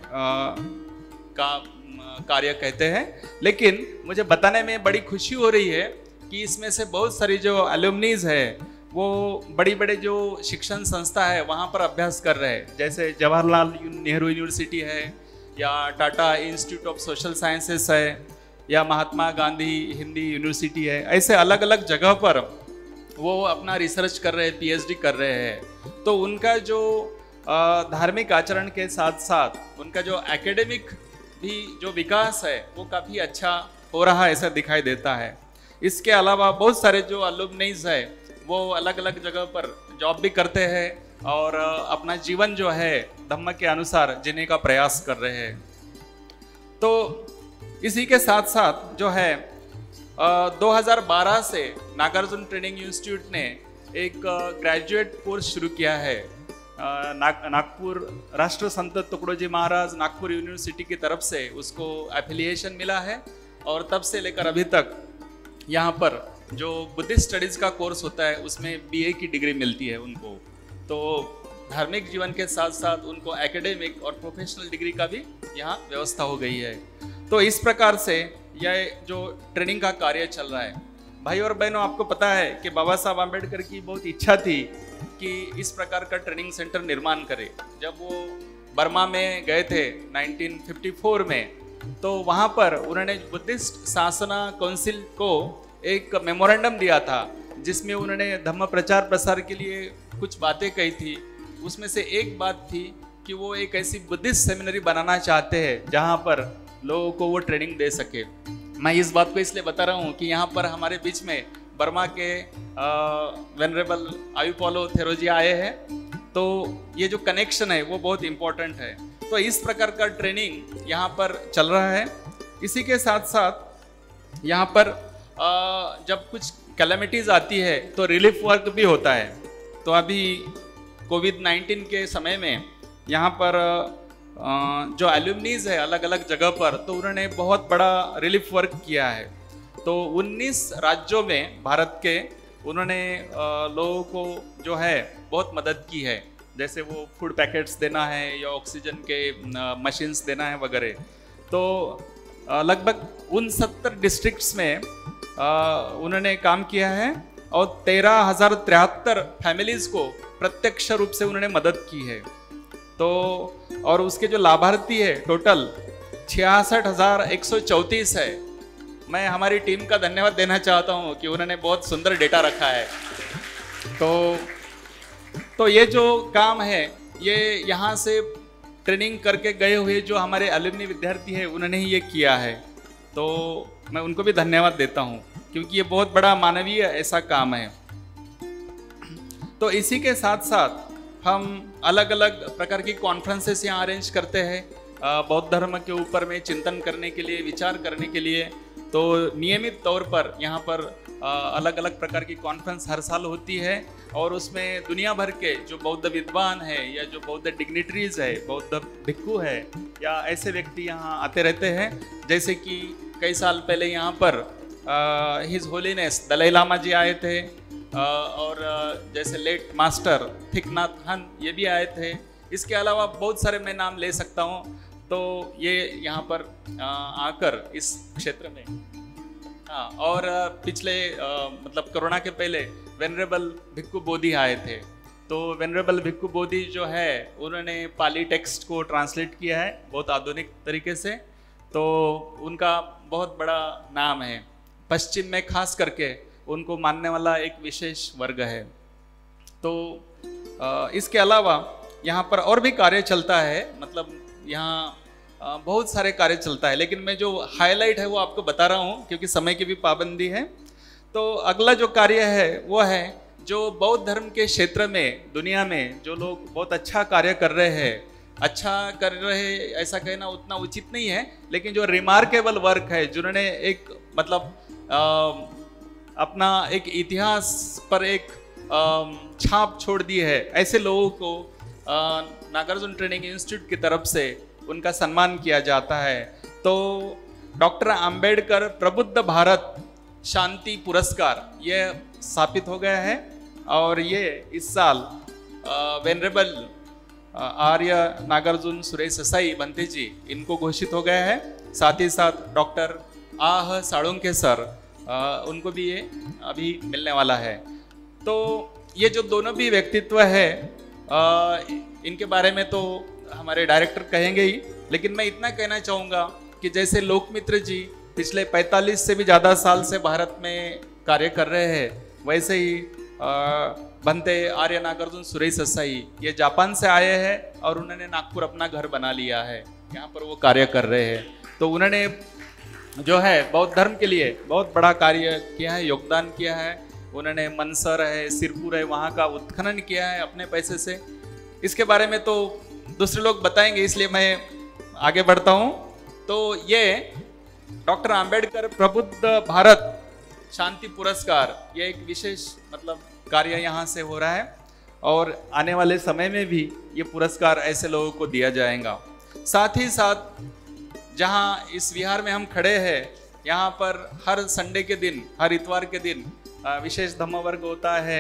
Speaker 4: का कार्य कहते हैं। लेकिन मुझे बताने में बड़ी खुशी हो रही है कि इसमें से बहुत सारी जो एल्यूमनीज है वो बड़ी बड़े जो शिक्षण संस्था है वहाँ पर अभ्यास कर रहे हैं, जैसे जवाहरलाल नेहरू यूनिवर्सिटी है या Tata institute of social sciences है या महात्मा गांधी हिंदी यूनिवर्सिटी है। ऐसे अलग अलग जगह पर वो अपना रिसर्च कर रहे हैं, पीएचडी कर रहे हैं। तो उनका जो धार्मिक आचरण के साथ साथ उनका जो एकेडमिक भी जो विकास है वो काफ़ी अच्छा हो रहा है ऐसा दिखाई देता है। इसके अलावा बहुत सारे जो अलुमनीज है वो अलग अलग जगह पर जॉब भी करते हैं और अपना जीवन जो है धम्म के अनुसार जीने का प्रयास कर रहे हैं। तो इसी के साथ साथ जो है दो हज़ार बारह से नागार्जुन ट्रेनिंग इंस्टीट्यूट ने एक ग्रेजुएट कोर्स शुरू किया है। नाग नागपुर राष्ट्र संत तुकडोजी महाराज नागपुर यूनिवर्सिटी की तरफ से उसको एफिलिएशन मिला है, और तब से लेकर अभी तक यहाँ पर जो बुद्धिस्ट स्टडीज़ का कोर्स होता है उसमें बीए की डिग्री मिलती है उनको। तो धार्मिक जीवन के साथ साथ उनको एकेडमिक और प्रोफेशनल डिग्री का भी यहाँ व्यवस्था हो गई है। तो इस प्रकार से यह जो ट्रेनिंग का कार्य चल रहा है। भाई और बहनों, आपको पता है कि बाबा साहब आम्बेडकर की बहुत इच्छा थी कि इस प्रकार का ट्रेनिंग सेंटर निर्माण करे। जब वो बर्मा में गए थे नाइनटीन फिफ्टी फोर में, तो वहाँ पर उन्होंने बुद्धिस्ट शासना काउंसिल को एक मेमोरेंडम दिया था जिसमें उन्होंने धम्म प्रचार प्रसार के लिए कुछ बातें कही थी। उसमें से एक बात थी कि वो एक ऐसी बुद्धिस्ट सेमिनरी बनाना चाहते हैं जहाँ पर लोगों को वो ट्रेनिंग दे सके। मैं इस बात को इसलिए बता रहा हूँ कि यहाँ पर हमारे बीच में बर्मा के वेनरेबल आयुपोलो थेरोजी आए हैं, तो ये जो कनेक्शन है वो बहुत इम्पोर्टेंट है। तो इस प्रकार का ट्रेनिंग यहाँ पर चल रहा है। इसी के साथ साथ यहाँ पर आ, जब कुछ कैलेमिटीज आती है तो रिलीफ वर्क भी होता है। तो अभी कोविड नाइन्टीन के समय में यहाँ पर आ, जो एल्यूमनीज है अलग अलग जगह पर, तो उन्होंने बहुत बड़ा रिलीफ वर्क किया है। तो उन्नीस राज्यों में भारत के उन्होंने लोगों को जो है बहुत मदद की है, जैसे वो फूड पैकेट्स देना है या ऑक्सीजन के मशीन्स देना है वगैरह। तो लगभग उन सत्तर डिस्ट्रिक्ट्स में उन्होंने काम किया है और तेरह हजार तिहत्तर फैमिलीज को प्रत्यक्ष रूप से उन्होंने मदद की है। तो और उसके जो लाभार्थी है टोटल छियासठ हजार एक सौ चौंतीस है। मैं हमारी टीम का धन्यवाद देना चाहता हूँ कि उन्होंने बहुत सुंदर डेटा रखा है। तो तो ये जो काम है ये यहाँ से ट्रेनिंग करके गए हुए जो हमारे अलुमनी विद्यार्थी है उन्होंने ही ये किया है। तो मैं उनको भी धन्यवाद देता हूँ क्योंकि ये बहुत बड़ा मानवीय ऐसा काम है। तो इसी के साथ साथ हम अलग अलग प्रकार की कॉन्फ्रेंसेस यहाँ अरेंज करते हैं बौद्ध धर्म के ऊपर में चिंतन करने के लिए, विचार करने के लिए। तो नियमित तौर पर यहाँ पर अलग अलग प्रकार की कॉन्फ्रेंस हर साल होती है और उसमें दुनिया भर के जो बौद्ध विद्वान है या जो बौद्ध डिग्निटरीज है, बौद्ध भिक्खु है या ऐसे व्यक्ति यहाँ आते रहते हैं। जैसे कि कई साल पहले यहाँ पर हिज होलीनेस दलाई लामा जी आए थे और जैसे लेट मास्टर थिक नाथ हन ये भी आए थे। इसके अलावा बहुत सारे मैं नाम ले सकता हूँ। तो ये यहाँ पर आकर इस क्षेत्र में हाँ और पिछले मतलब कोरोना के पहले वेनरेबल भिक्खु बोधि आए थे। तो वेनरेबल भिक्खु बोधि जो है उन्होंने पाली टेक्स्ट को ट्रांसलेट किया है बहुत आधुनिक तरीके से। तो उनका बहुत बड़ा नाम है, पश्चिम में खास करके उनको मानने वाला एक विशेष वर्ग है। तो इसके अलावा यहाँ पर और भी कार्य चलता है, मतलब यहाँ बहुत सारे कार्य चलता है, लेकिन मैं जो हाईलाइट है वो आपको बता रहा हूँ क्योंकि समय की भी पाबंदी है। तो अगला जो कार्य है वो है जो बौद्ध धर्म के क्षेत्र में दुनिया में जो लोग बहुत अच्छा कार्य कर रहे हैं, अच्छा कर रहे ऐसा कहना उतना उचित नहीं है, लेकिन जो रिमार्केबल वर्क है जिन्होंने एक मतलब आ, अपना एक इतिहास पर एक आ, छाप छोड़ दी है, ऐसे लोगों को नागार्जुन ट्रेनिंग इंस्टीट्यूट की तरफ से उनका सम्मान किया जाता है। तो डॉक्टर अंबेडकर प्रबुद्ध भारत शांति पुरस्कार ये स्थापित हो गया है और ये इस साल वेनरेबल आर्य नागार्जुन सुरेश साई बंते जी इनको घोषित हो गया है। साथ ही साथ डॉक्टर आह साळुंके सर उनको भी ये अभी मिलने वाला है। तो ये जो दोनों भी व्यक्तित्व है आ, इनके बारे में तो हमारे डायरेक्टर कहेंगे ही, लेकिन मैं इतना कहना चाहूँगा कि जैसे लोकमित्र जी पिछले पैंतालीस से भी ज़्यादा साल से भारत में कार्य कर रहे हैं, वैसे ही बनते आर्य नागार्जुन सुरेश साई ये जापान से आए हैं और उन्होंने नागपुर अपना घर बना लिया है, यहाँ पर वो कार्य कर रहे हैं। तो उन्होंने जो है बौद्ध धर्म के लिए बहुत बड़ा कार्य किया है, योगदान किया है। उन्होंने मनसर है, सिरपुर है, वहाँ का उत्खनन किया है अपने पैसे से। इसके बारे में तो दूसरे लोग बताएंगे, इसलिए मैं आगे बढ़ता हूँ। तो ये डॉक्टर अंबेडकर प्रबुद्ध भारत शांति पुरस्कार ये एक विशेष मतलब कार्य यहाँ से हो रहा है और आने वाले समय में भी ये पुरस्कार ऐसे लोगों को दिया जाएगा। साथ ही साथ जहाँ इस विहार में हम खड़े हैं, यहाँ पर हर संडे के दिन, हर इतवार के दिन विशेष धम्म वर्ग होता है,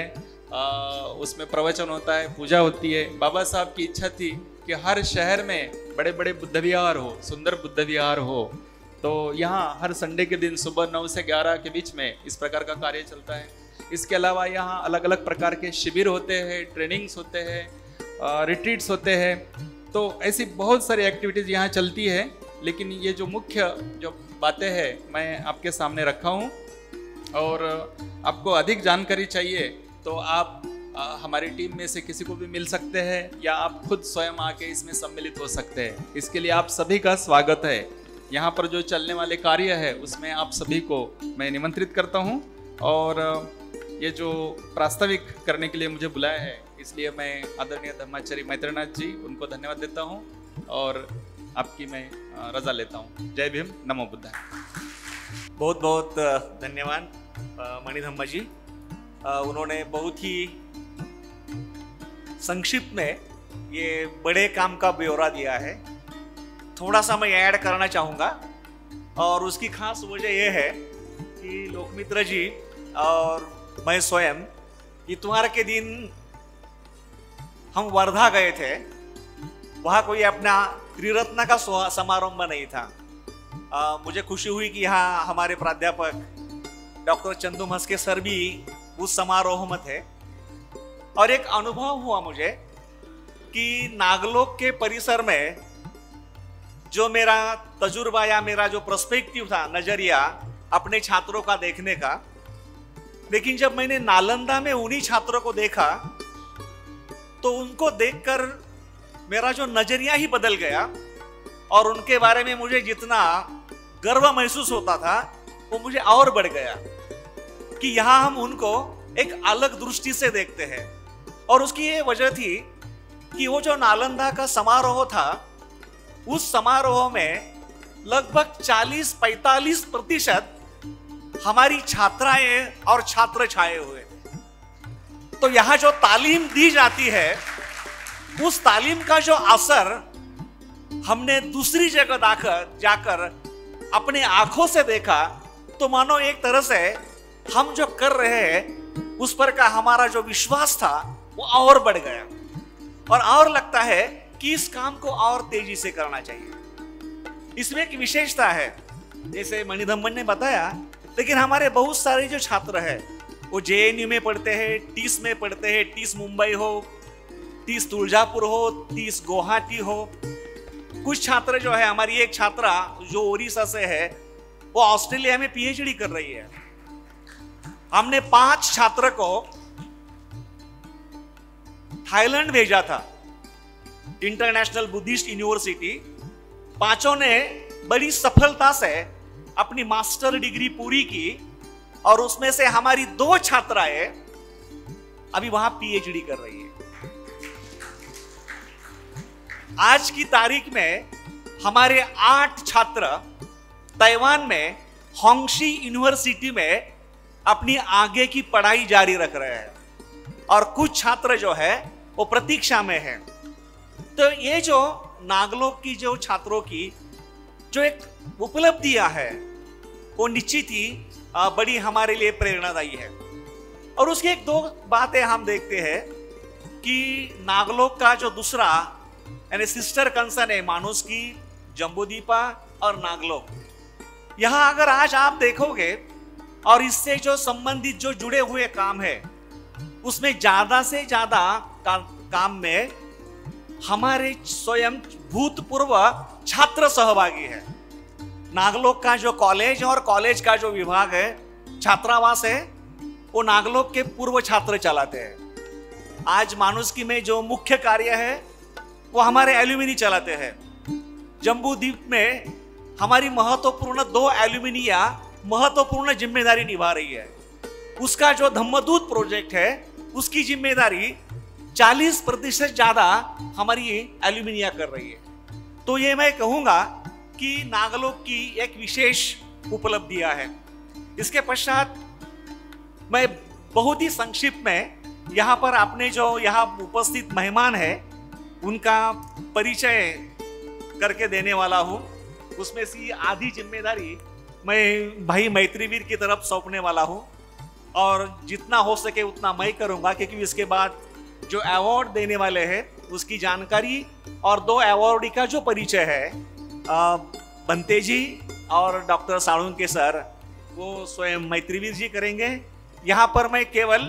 Speaker 4: उसमें प्रवचन होता है, पूजा होती है। बाबा साहब की इच्छा थी कि हर शहर में बड़े बड़े बुद्ध विहार हो, सुंदर बुद्ध विहार हो। तो यहाँ हर संडे के दिन सुबह नौ से ग्यारह के बीच में इस प्रकार का कार्य चलता है। इसके अलावा यहाँ अलग अलग प्रकार के शिविर होते हैं, ट्रेनिंग्स होते हैं, रिट्रीट्स होते हैं। तो ऐसी बहुत सारी एक्टिविटीज़ यहाँ चलती है, लेकिन ये जो मुख्य जो बातें हैं मैं आपके सामने रखा हूँ। और आपको अधिक जानकारी चाहिए तो आप आ, हमारी टीम में से किसी को भी मिल सकते हैं या आप खुद स्वयं आके इसमें सम्मिलित हो सकते हैं। इसके लिए आप सभी का स्वागत है। यहाँ पर जो चलने वाले कार्य है उसमें आप सभी को मैं निमंत्रित करता हूँ और ये जो प्रास्ताविक करने के लिए मुझे बुलाया है, इसलिए मैं आदरणीय धम्माचार्य मैत्रेयनाथ जी उनको धन्यवाद देता हूँ और आपकी मैं रजा लेता हूँ। जय भीम, नमो बुद्धाय।
Speaker 1: बहुत बहुत धन्यवाद मणिधम्मा जी। उन्होंने बहुत ही संक्षिप्त में ये बड़े काम का ब्यौरा दिया है। थोड़ा सा मैं ऐड करना चाहूँगा और उसकी खास वजह यह है कि लोकमित्र जी और मैं स्वयं इतवार के दिन हम वर्धा गए थे। वहाँ कोई अपना त्रिरत्न का समारोह नहीं था। आ, मुझे खुशी हुई कि यहाँ हमारे प्राध्यापक डॉक्टर चंदू मस्के सर भी उस समारोह में थे और एक अनुभव हुआ मुझे कि नागलोक के परिसर में जो मेरा तजुर्बा या मेरा जो पर्सपेक्टिव था, नजरिया अपने छात्रों का देखने का, लेकिन जब मैंने नालंदा में उन्हीं छात्रों को देखा तो उनको देखकर मेरा जो नजरिया ही बदल गया और उनके बारे में मुझे जितना गर्व महसूस होता था वो मुझे और बढ़ गया कि यहाँ हम उनको एक अलग दृष्टि से देखते हैं। और उसकी ये वजह थी कि वो जो नालंदा का समारोह था, उस समारोह में लगभग चालीस पैंतालीस प्रतिशत हमारी छात्राएं और छात्र छाए हुए थे। तो यहाँ जो तालीम दी जाती है, उस तालीम का जो असर हमने दूसरी जगह जाकर जाकर अपने आंखों से देखा, तो मानो एक तरह से हम जो कर रहे हैं उस पर का हमारा जो विश्वास था वो और बढ़ गया और और लगता है कि इस काम को और तेजी से करना चाहिए। इसमें एक विशेषता है, जैसे मणिधम्मन ने बताया, लेकिन हमारे बहुत सारे जो छात्र हैं वो जे एन यू में पढ़ते हैं, टीस में पढ़ते हैं, टीस मुंबई हो, टीस तुलजापुर हो, टीस गुवाहाटी हो। कुछ छात्र जो है, हमारी एक छात्रा जो ओडिशा से है वो ऑस्ट्रेलिया में पीएचडी कर रही है। हमने पांच छात्र को थाईलैंड भेजा था, इंटरनेशनल बुद्धिस्ट यूनिवर्सिटी। पांचों ने बड़ी सफलता से अपनी मास्टर डिग्री पूरी की और उसमें से हमारी दो छात्राएं अभी वहां पीएचडी कर रही है। आज की तारीख में हमारे आठ छात्र ताइवान में होंगशी यूनिवर्सिटी में अपनी आगे की पढ़ाई जारी रख रहे हैं और कुछ छात्र जो है वो प्रतीक्षा में हैं। तो ये जो नागलोक की जो छात्रों की जो एक उपलब्धियां है वो निश्चित ही बड़ी हमारे लिए प्रेरणादायी है। और उसकी एक दो बातें हम देखते हैं कि नागलोक का जो दूसरा यानी सिस्टर कंसर्न है मानुस की, जम्बूदीपा और नागलोक। यहाँ अगर आज आप देखोगे और इससे जो संबंधित जो जुड़े हुए काम है उसमें ज्यादा से ज्यादा का, काम में हमारे स्वयं भूतपूर्व छात्र सहभागी है। नागलोक का जो कॉलेज और कॉलेज का जो विभाग है, छात्रावास है, वो नागलोक के पूर्व छात्र चलाते हैं। आज मानुस्की में जो मुख्य कार्य है वो हमारे एल्यूमिनी चलाते हैं। जम्बूद्वीप में हमारी महत्वपूर्ण दो एल्यूमिनिया महत्वपूर्ण जिम्मेदारी निभा रही है। उसका जो धम्मदूत प्रोजेक्ट है उसकी जिम्मेदारी चालीस प्रतिशत ज्यादा हमारी एल्यूमिनिया कर रही है। तो ये मैं कहूंगा कि नागलोक की एक विशेष उपलब्धियां है। इसके पश्चात मैं बहुत ही संक्षिप्त में यहाँ पर अपने जो यहाँ उपस्थित मेहमान है उनका परिचय करके देने वाला हूँ। उसमें से आधी जिम्मेदारी मैं भाई मैत्रीवीर की तरफ सौंपने वाला हूँ और जितना हो सके उतना मैं करूँगा, क्योंकि इसके बाद जो अवार्ड देने वाले हैं उसकी जानकारी और दो अवार्डी का जो परिचय है बंते जी और डॉक्टर साळुंके सर वो स्वयं मैत्रीवीर जी करेंगे। यहाँ पर मैं केवल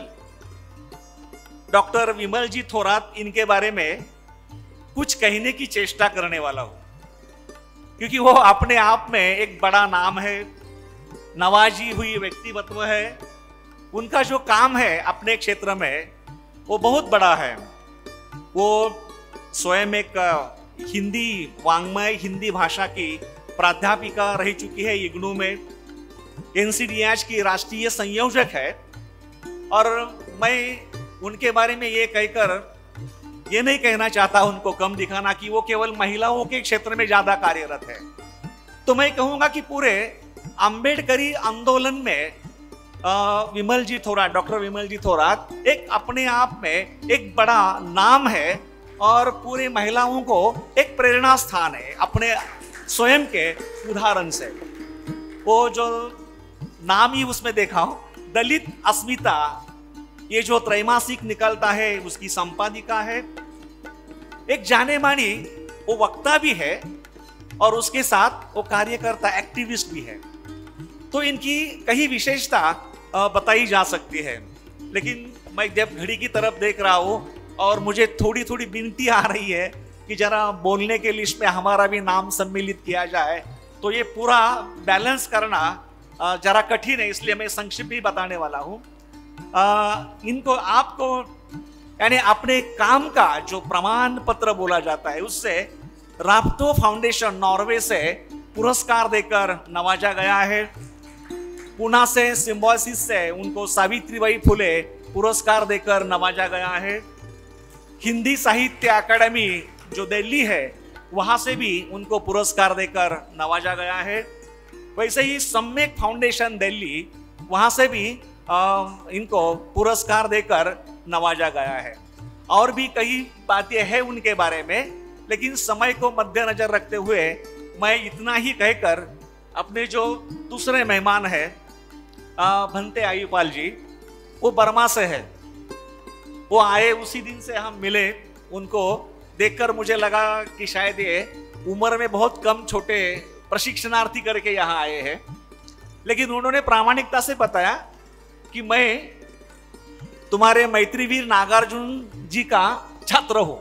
Speaker 1: डॉक्टर विमल जी थोरात इनके बारे में कुछ कहने की चेष्टा करने वाला हूँ, क्योंकि वो अपने आप में एक बड़ा नाम है, नवाजी हुई व्यक्तित्व है। उनका जो काम है अपने क्षेत्र में वो बहुत बड़ा है। वो स्वयं एक हिंदी वाङ्मय, हिंदी भाषा की प्राध्यापिका रह चुकी है इग्नू में। एनसीडीएच की राष्ट्रीय संयोजक है। और मैं उनके बारे में ये कहकर ये नहीं कहना चाहता उनको कम दिखाना कि वो केवल महिलाओं के क्षेत्र में ज्यादा कार्यरत है। तो मैं कहूंगा कि पूरे अंबेडकरी आंदोलन में विमल जी थोराट, डॉक्टर विमल जी थोराट एक अपने आप में एक बड़ा नाम है और पूरे महिलाओं को एक प्रेरणा स्थान है अपने स्वयं के उदाहरण से। वो जो नाम ही उसमें देखा हो, दलित अस्मिता, ये जो त्रैमासिक निकलता है उसकी संपादिका है, एक जाने मानी वो वक्ता भी है और उसके साथ वो कार्यकर्ता एक्टिविस्ट भी है। तो इनकी कई विशेषता बताई जा सकती है। लेकिन मैं जब घड़ी की तरफ देख रहा हूँ और मुझे थोड़ी थोड़ी विनती आ रही है कि जरा बोलने के लिस्ट में हमारा भी नाम सम्मिलित किया जाए, तो ये पूरा बैलेंस करना जरा कठिन है, इसलिए मैं संक्षिप्त ही बताने वाला हूँ। इनको आपको यानी अपने काम का जो प्रमाण पत्र बोला जाता है उससे राफ्तो फाउंडेशन नॉर्वे से पुरस्कार देकर नवाजा गया है। पुणे से सिम्बोसिस से उनको सावित्रीबाई फुले पुरस्कार देकर नवाजा गया है। हिंदी साहित्य अकादमी जो दिल्ली है वहां से भी उनको पुरस्कार देकर नवाजा गया है। वैसे ही सम्यक फाउंडेशन दिल्ली, वहां से भी आ, इनको पुरस्कार देकर नवाजा गया है। और भी कई बातें हैं उनके बारे में, लेकिन समय को मद्देनजर रखते हुए मैं इतना ही कहकर अपने जो दूसरे मेहमान हैं भंते आयुपाल जी, वो बर्मा से है। वो आए उसी दिन से हम मिले, उनको देखकर मुझे लगा कि शायद ये उम्र में बहुत कम छोटे प्रशिक्षणार्थी करके यहाँ आए हैं। लेकिन उन्होंने प्रामाणिकता से बताया कि मैं तुम्हारे मैत्रीवीर नागार्जुन जी का छात्र हूं।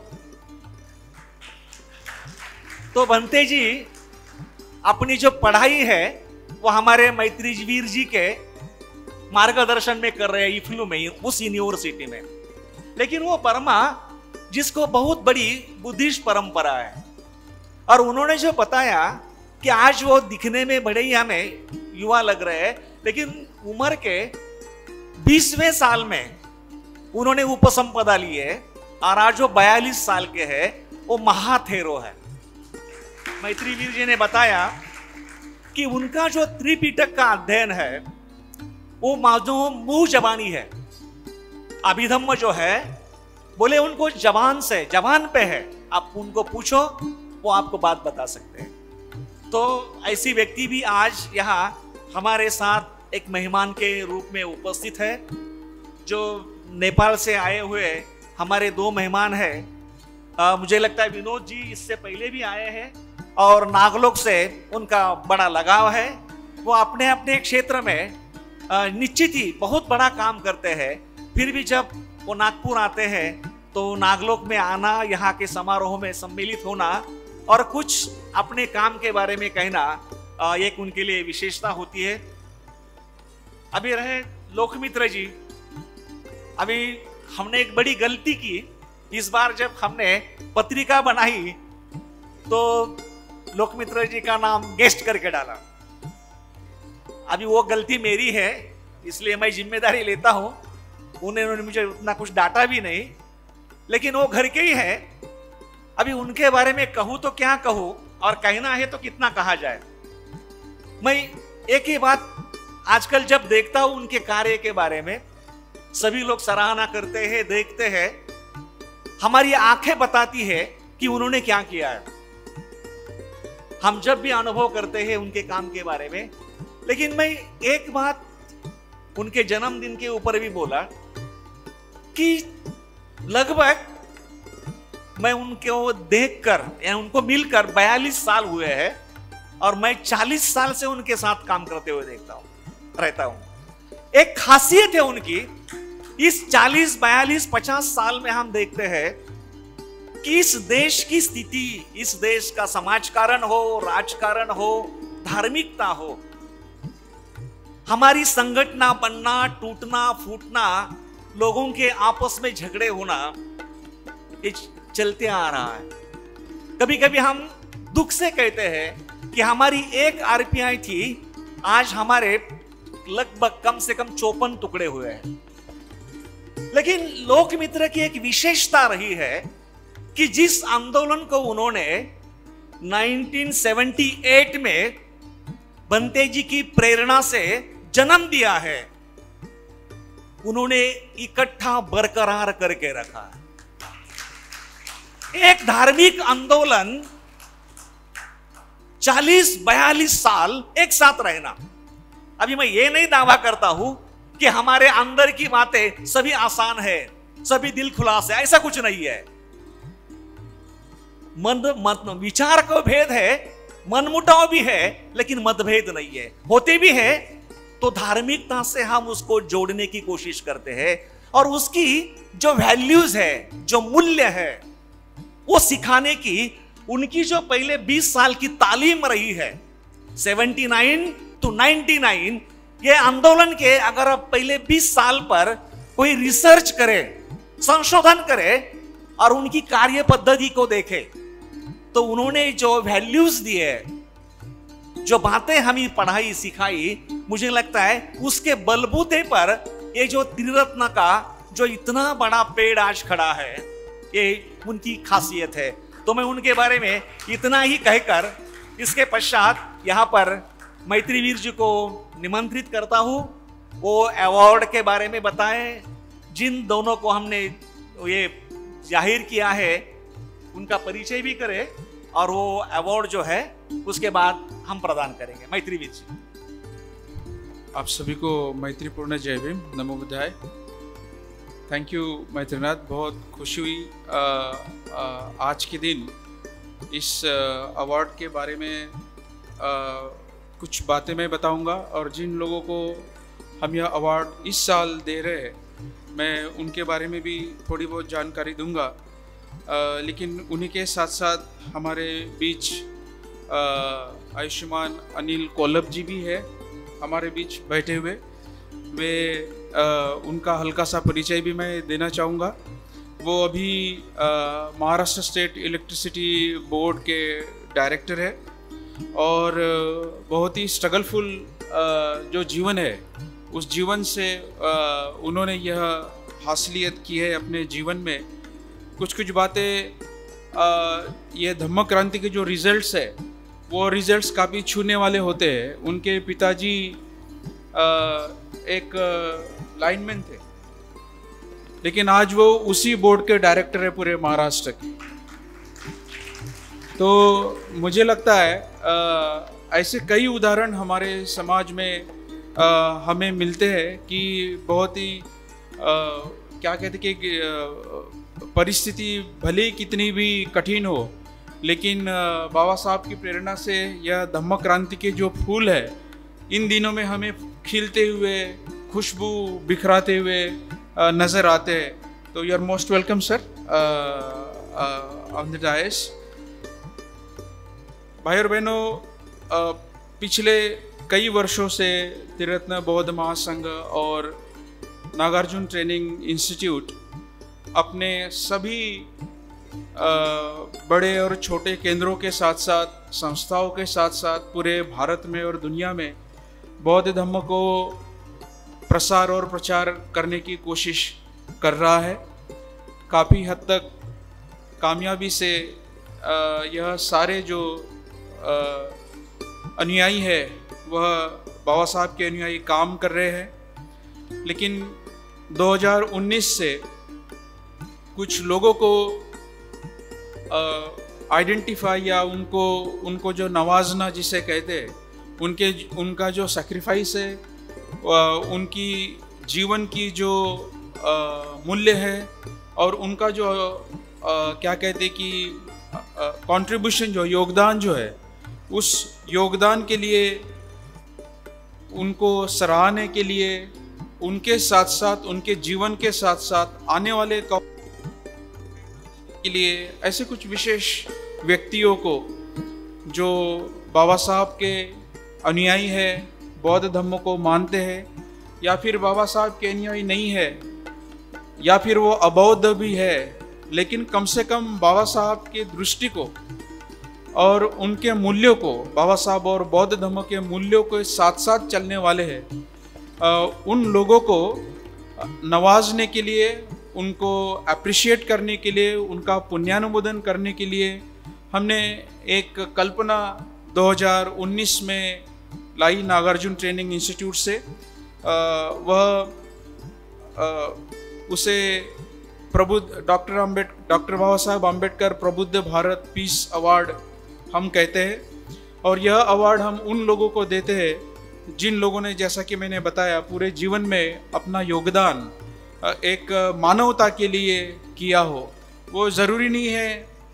Speaker 1: तो भंते जी अपनी जो पढ़ाई है वो हमारे मैत्रीवीर जी के मार्गदर्शन में कर रहे हैं इफ्लू में, उस यूनिवर्सिटी में। लेकिन वो बर्मा जिसको बहुत बड़ी बुद्धिस्ट परंपरा है, और उन्होंने जो बताया कि आज वो दिखने में बड़े ही हमें युवा लग रहे हैं, लेकिन उम्र के बीसवें साल में उन्होंने उपसंपदा ली है और आज जो बयालीस साल के हैं वो महाथेरो है। मैत्रीवीर जी ने बताया कि उनका जो त्रिपिटक का अध्ययन है वो माजो मुंह जबानी है। अभिधम्म जो है बोले उनको जबान से, जबान पे है, आप उनको पूछो वो आपको बात बता सकते हैं। तो ऐसी व्यक्ति भी आज यहाँ हमारे साथ एक मेहमान के रूप में उपस्थित है। जो नेपाल से आए हुए हमारे दो मेहमान हैं, मुझे लगता है विनोद जी इससे पहले भी आए हैं और नागलोक से उनका बड़ा लगाव है। वो अपने अपने क्षेत्र में निश्चित ही बहुत बड़ा काम करते हैं, फिर भी जब वो नागपुर आते हैं तो नागलोक में आना, यहाँ के समारोह में सम्मिलित होना और कुछ अपने काम के बारे में कहना एक उनके लिए विशेषता होती है। अभी रहे लोकमित्र जी, अभी हमने एक बड़ी गलती की। इस बार जब हमने पत्रिका बनाई तो लोकमित्र जी का नाम गेस्ट करके डाला। अभी वो गलती मेरी है, इसलिए मैं जिम्मेदारी लेता हूं। उन्होंने मुझे उतना कुछ डाटा भी नहीं, लेकिन वो घर के ही है। अभी उनके बारे में कहूं तो क्या कहूं, और कहना है तो कितना कहा जाए। मैं एक ही बात आजकल जब देखता हूं उनके कार्य के बारे में, सभी लोग सराहना करते हैं, देखते हैं, हमारी आंखें बताती है कि उन्होंने क्या किया है। हम जब भी अनुभव करते हैं उनके काम के बारे में, लेकिन मैं एक बात उनके जन्मदिन के ऊपर भी बोला कि लगभग मैं उनको देखकर या उनको मिलकर बयालीस साल हुए हैं और मैं चालीस साल से उनके साथ काम करते हुए देखता हूं रहता हूं। एक खासियत है उनकी, इस चालीस बयालीस पचास साल में हम देखते हैं कि इस देश की स्थिति, इस देश का समाजकारण हो, राजकारण हो, धार्मिकता हो, हमारी संगठना बनना, टूटना फूटना, लोगों के आपस में झगड़े होना, ये चलते आ रहा है। कभी कभी हम दुख से कहते हैं कि हमारी एक आरपीआई थी, आज हमारे लगभग कम से कम चौपन टुकड़े हुए हैं। लेकिन लोकमित्र की एक विशेषता रही है कि जिस आंदोलन को उन्होंने उन्नीस सौ अठहत्तर में बंते जी की प्रेरणा से जन्म दिया है, उन्होंने इकट्ठा बरकरार करके रखा। एक धार्मिक आंदोलन चालीस बयालीस साल एक साथ रहना। अभी मैं ये नहीं दावा करता हूं कि हमारे अंदर की बातें सभी आसान है, सभी दिल खुलास है, ऐसा कुछ नहीं है। मन मत विचार को भेद है, मनमुटाव भी है, लेकिन मतभेद नहीं है। होते भी है तो धार्मिकता से हम उसको जोड़ने की कोशिश करते हैं और उसकी जो वैल्यूज है, जो मूल्य है, वो सिखाने की उनकी जो पहले बीस साल की तालीम रही है, उन्यासी टू निन्यानवे, ये आंदोलन के अगर आप पहले बीस साल पर कोई रिसर्च करे, संशोधन करे और उनकी कार्य पद्धति को देखे, तो उन्होंने जो वैल्यूज दिए, जो बातें हमें पढ़ाई सिखाई, मुझे लगता है उसके बलबूते पर ये जो त्रिरत्न का जो इतना बड़ा पेड़ आज खड़ा है, ये उनकी खासियत है। तो मैं उनके बारे में इतना ही कहकर इसके पश्चात यहाँ पर मैत्रीवीर जी को निमंत्रित करता हूँ, वो अवार्ड के बारे में बताएं। जिन दोनों को हमने ये जाहिर किया है उनका परिचय भी करें और वो अवार्ड जो है उसके बाद हम प्रदान करेंगे। मैत्रीवीर जी।
Speaker 4: आप सभी को मैत्रीपूर्ण जय भीम, नमो बुद्धाय। थैंक यू मैत्रीनाथ, बहुत खुशी हुई आ, आ, आज के दिन इस अवार्ड के बारे में आ, कुछ बातें मैं बताऊंगा और जिन लोगों को हम यह अवार्ड इस साल दे रहे हैं मैं उनके बारे में भी थोड़ी बहुत जानकारी दूंगा। आ, लेकिन उन्हीं के साथ साथ हमारे बीच आयुष्मान अनिल कोल्लभ जी भी है हमारे बीच बैठे हुए। वे आ, उनका हल्का सा परिचय भी मैं देना चाहूँगा। वो अभी महाराष्ट्र स्टेट इलेक्ट्रिसिटी बोर्ड के डायरेक्टर है और बहुत ही स्ट्रगलफुल जो जीवन है उस जीवन से उन्होंने यह हासिलियत की है अपने जीवन में। कुछ कुछ बातें ये धम्म क्रांति के जो रिजल्ट्स है वो रिजल्ट्स काफ़ी छूने वाले होते हैं। उनके पिताजी एक लाइनमैन थे, लेकिन आज वो उसी बोर्ड के डायरेक्टर है पूरे महाराष्ट्र के। तो मुझे लगता है आ, ऐसे कई उदाहरण हमारे समाज में आ, हमें मिलते हैं कि बहुत ही आ, क्या कहते कि परिस्थिति भले ही कितनी भी कठिन हो, लेकिन बाबा साहब की प्रेरणा से यह धम्म क्रांति के जो फूल है इन दिनों में हमें खिलते हुए, खुशबू बिखराते हुए नज़र आते हैं। तो you are most welcome sir on the dais. भाई और बहनों, पिछले कई वर्षों से त्रिरत्न बौद्ध महासंघ और नागार्जुन ट्रेनिंग इंस्टीट्यूट अपने सभी बड़े और छोटे केंद्रों के साथ साथ संस्थाओं के साथ साथ पूरे भारत में और दुनिया में बौद्ध धर्म को प्रसार और प्रचार करने की कोशिश कर रहा है। काफ़ी हद तक कामयाबी से यह सारे जो अनुयायी है वह बाबा साहब के अनुयायी काम कर रहे हैं। लेकिन दो हज़ार उन्नीस से कुछ लोगों को आइडेंटिफाई या उनको उनको जो नवाजना जिसे कहते हैं, उनके उनका जो सैक्रिफाइस है, उनकी जीवन की जो मूल्य है और उनका जो आ, क्या कहते कि कंट्रीब्यूशन जो योगदान जो है, उस योगदान के लिए उनको सराहने के लिए उनके साथ साथ उनके जीवन के साथ साथ आने वाले के लिए ऐसे कुछ विशेष व्यक्तियों को जो बाबा साहब के अनुयायी है, बौद्ध धर्म को मानते हैं, या फिर बाबा साहब के अनुयायी नहीं है, या फिर वो अबौद्ध भी है, लेकिन कम से कम बाबा साहब के दृष्टि को और उनके मूल्यों को, बाबा साहब और बौद्ध धर्म के मूल्यों के साथ साथ चलने वाले हैं, उन लोगों को नवाजने के लिए, उनको अप्रिशिएट करने के लिए, उनका पुण्यानुमोदन करने के लिए हमने एक कल्पना दो हज़ार उन्नीस में लाई नागार्जुन ट्रेनिंग इंस्टीट्यूट से। वह उसे प्रबुद्ध डॉक्टर अम्बेडकर डॉक्टर बाबा साहब अम्बेडकर प्रबुद्ध भारत पीस अवार्ड हम कहते हैं। और यह अवार्ड हम उन लोगों को देते हैं जिन लोगों ने, जैसा कि मैंने बताया, पूरे जीवन में अपना योगदान एक मानवता के लिए किया हो। वो ज़रूरी नहीं है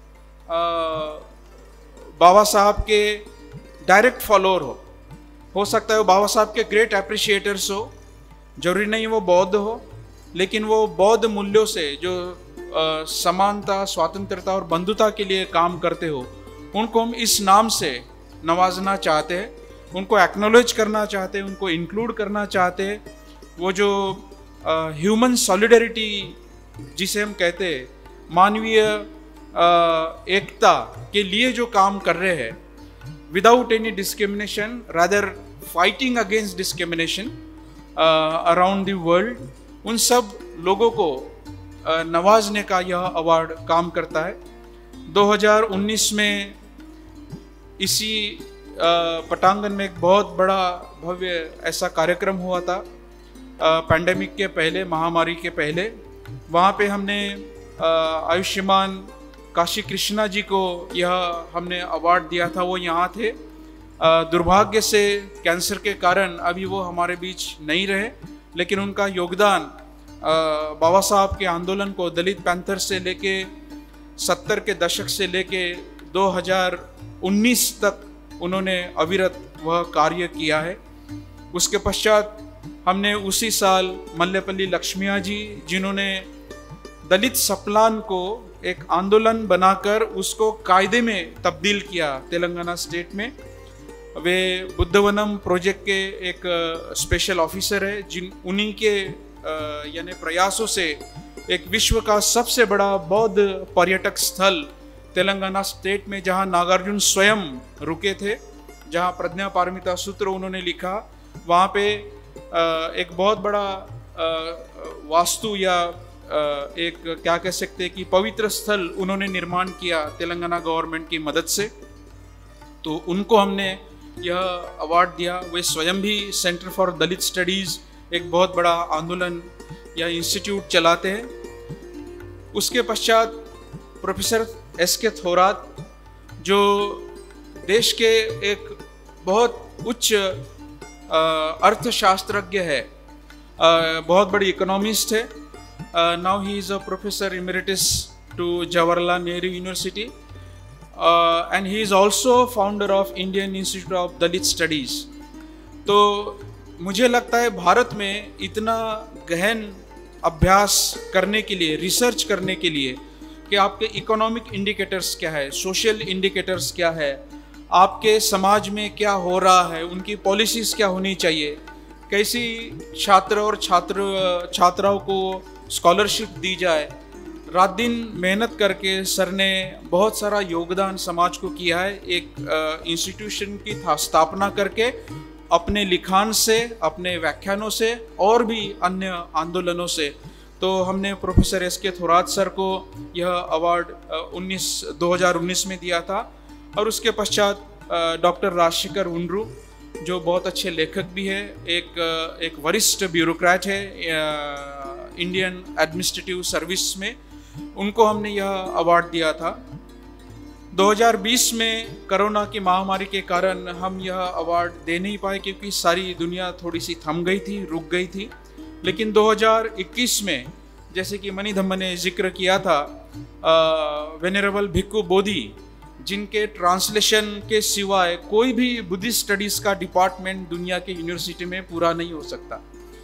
Speaker 4: बाबा साहब के डायरेक्ट फॉलोअर हो हो सकता है वो बाबा साहब के ग्रेट अप्रिशिएटर्स हो, जरूरी नहीं वो बौद्ध हो, लेकिन वो बौद्ध मूल्यों से जो आ, समानता, स्वतंत्रता और बंधुता के लिए काम करते हो, उनको हम इस नाम से नवाजना चाहते हैं, उनको एक्नॉलेज करना चाहते हैं, उनको इंक्लूड करना चाहते हैं। वो जो ह्यूमन सॉलिडरिटी जिसे हम कहते हैं, मानवीय एकता के लिए जो काम कर रहे हैं, without any discrimination, rather fighting against discrimination around the world, उन सब लोगों को uh, नवाजने का यह अवार्ड काम करता है। दो हज़ार उन्नीस में इसी uh, पटांगन में एक बहुत बड़ा भव्य ऐसा कार्यक्रम हुआ था, पैंडेमिक के पहले, महामारी के पहले। वहाँ पे हमने uh, आयुष्मान काशी कृष्णा जी को यह हमने अवार्ड दिया था। वो यहाँ थे, दुर्भाग्य से कैंसर के कारण अभी वो हमारे बीच नहीं रहे, लेकिन उनका योगदान बाबा साहब के आंदोलन को दलित पैंथर से लेके सत्तर के दशक से लेके दो हज़ार उन्नीस तक उन्होंने अविरत वह कार्य किया है। उसके पश्चात हमने उसी साल मल्लेपल्ली लक्ष्मिया जी, जिन्होंने दलित सप्लान को एक आंदोलन बनाकर उसको कायदे में तब्दील किया तेलंगाना स्टेट में, वे बुद्धवनम प्रोजेक्ट के एक स्पेशल ऑफिसर है, जिन उन्हीं के यानी प्रयासों से एक विश्व का सबसे बड़ा बौद्ध पर्यटक स्थल तेलंगाना स्टेट में, जहां नागार्जुन स्वयं रुके थे, जहां प्रज्ञा पारमिता सूत्र उन्होंने लिखा, वहां पे एक बहुत बड़ा वास्तु या एक क्या कह सकते हैं कि पवित्र स्थल उन्होंने निर्माण किया तेलंगाना गवर्नमेंट की मदद से। तो उनको हमने यह अवार्ड दिया। वे स्वयं भी सेंटर फॉर दलित स्टडीज़ एक बहुत बड़ा आंदोलन या इंस्टीट्यूट चलाते हैं। उसके पश्चात प्रोफेसर एस के थोरात, जो देश के एक बहुत उच्च अर्थशास्त्रज्ञ है, बहुत बड़ी इकोनॉमिस्ट है। Now he is a professor emeritus to Jawaharlal Nehru university and he is also founder of Indian institute of Dalit studies. तो मुझे लगता है भारत में इतना गहन अभ्यास करने के लिए, रिसर्च करने के लिए कि आपके इकोनॉमिक इंडिकेटर्स क्या है, सोशल इंडिकेटर्स क्या है, आपके समाज में क्या हो रहा है, उनकी पॉलिसीज़ क्या होनी चाहिए, कैसी छात्र और छात्र छात्राओं को स्कॉलरशिप दी जाए, रात दिन मेहनत करके सर ने बहुत सारा योगदान समाज को किया है। एक इंस्टीट्यूशन की था स्थापना करके, अपने लिखान से, अपने व्याख्यानों से और भी अन्य आंदोलनों से। तो हमने प्रोफेसर एस के थोरात सर को यह अवार्ड उन्नीस दो हज़ार उन्नीस में दिया था। और उसके पश्चात डॉक्टर राजशेखर उंड्रू, जो बहुत अच्छे लेखक भी है, एक एक वरिष्ठ ब्यूरोक्रेट है इंडियन एडमिनिस्ट्रेटिव सर्विस में, उनको हमने यह अवार्ड दिया था। दो हज़ार बीस में कोरोना की महामारी के कारण हम यह अवार्ड दे नहीं पाए, क्योंकि सारी दुनिया थोड़ी सी थम गई थी, रुक गई थी। लेकिन दो हज़ार इक्कीस में, जैसे कि मणि धम्म ने जिक्र किया था, वेनरेबल भिक्खु बोधि, जिनके ट्रांसलेशन के सिवाय कोई भी बुद्धिस्ट स्टडीज़ का डिपार्टमेंट दुनिया के यूनिवर्सिटी में पूरा नहीं हो सकता।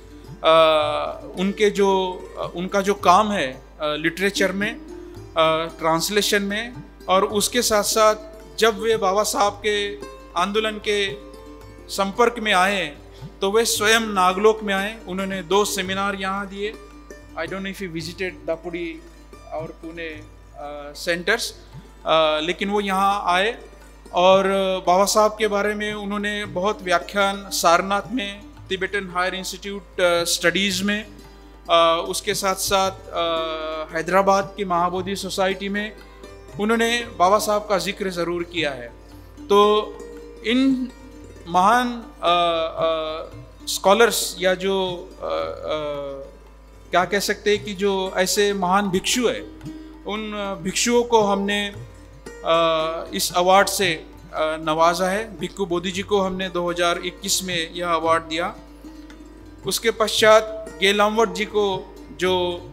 Speaker 4: आ, उनके जो उनका जो काम है लिटरेचर में, ट्रांसलेशन में, और उसके साथ साथ जब वे बाबा साहब के आंदोलन के संपर्क में आए तो वे स्वयं नागलोक में आए। उन्होंने दो सेमिनार यहाँ दिए। I don't know if you visited Dapodi और पुणे सेंटर्स, लेकिन वो यहाँ आए और बाबा साहब के बारे में उन्होंने बहुत व्याख्यान सारनाथ में
Speaker 5: तिबेटन हायर इंस्टीट्यूट स्टडीज़ में, uh, उसके साथ साथ uh, हैदराबाद की महाबोधि सोसाइटी में उन्होंने बाबा साहब का जिक्र ज़रूर किया है। तो इन महान स्कॉलर्स uh, uh, या जो uh, uh, क्या कह सकते हैं कि जो ऐसे महान भिक्षु है, उन भिक्षुओं को हमने uh, इस अवार्ड से नवाजा है। भिक्खु बोधि जी को हमने दो हज़ार इक्कीस में यह अवार्ड दिया। उसके पश्चात गेलामवट जी को, जो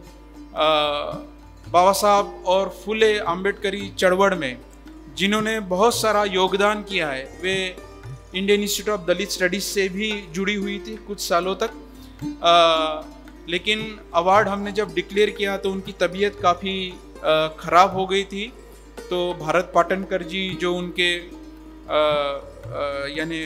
Speaker 5: बाबा साहब और फुले आम्बेडकरी चळवळ में जिन्होंने बहुत सारा योगदान किया है, वे Indian institute of Dalit studies से भी जुड़ी हुई थी कुछ सालों तक। आ, लेकिन अवार्ड हमने जब डिक्लेयर किया तो उनकी तबीयत काफ़ी ख़राब हो गई थी। तो भारत पाटनकर जी, जो उनके यानी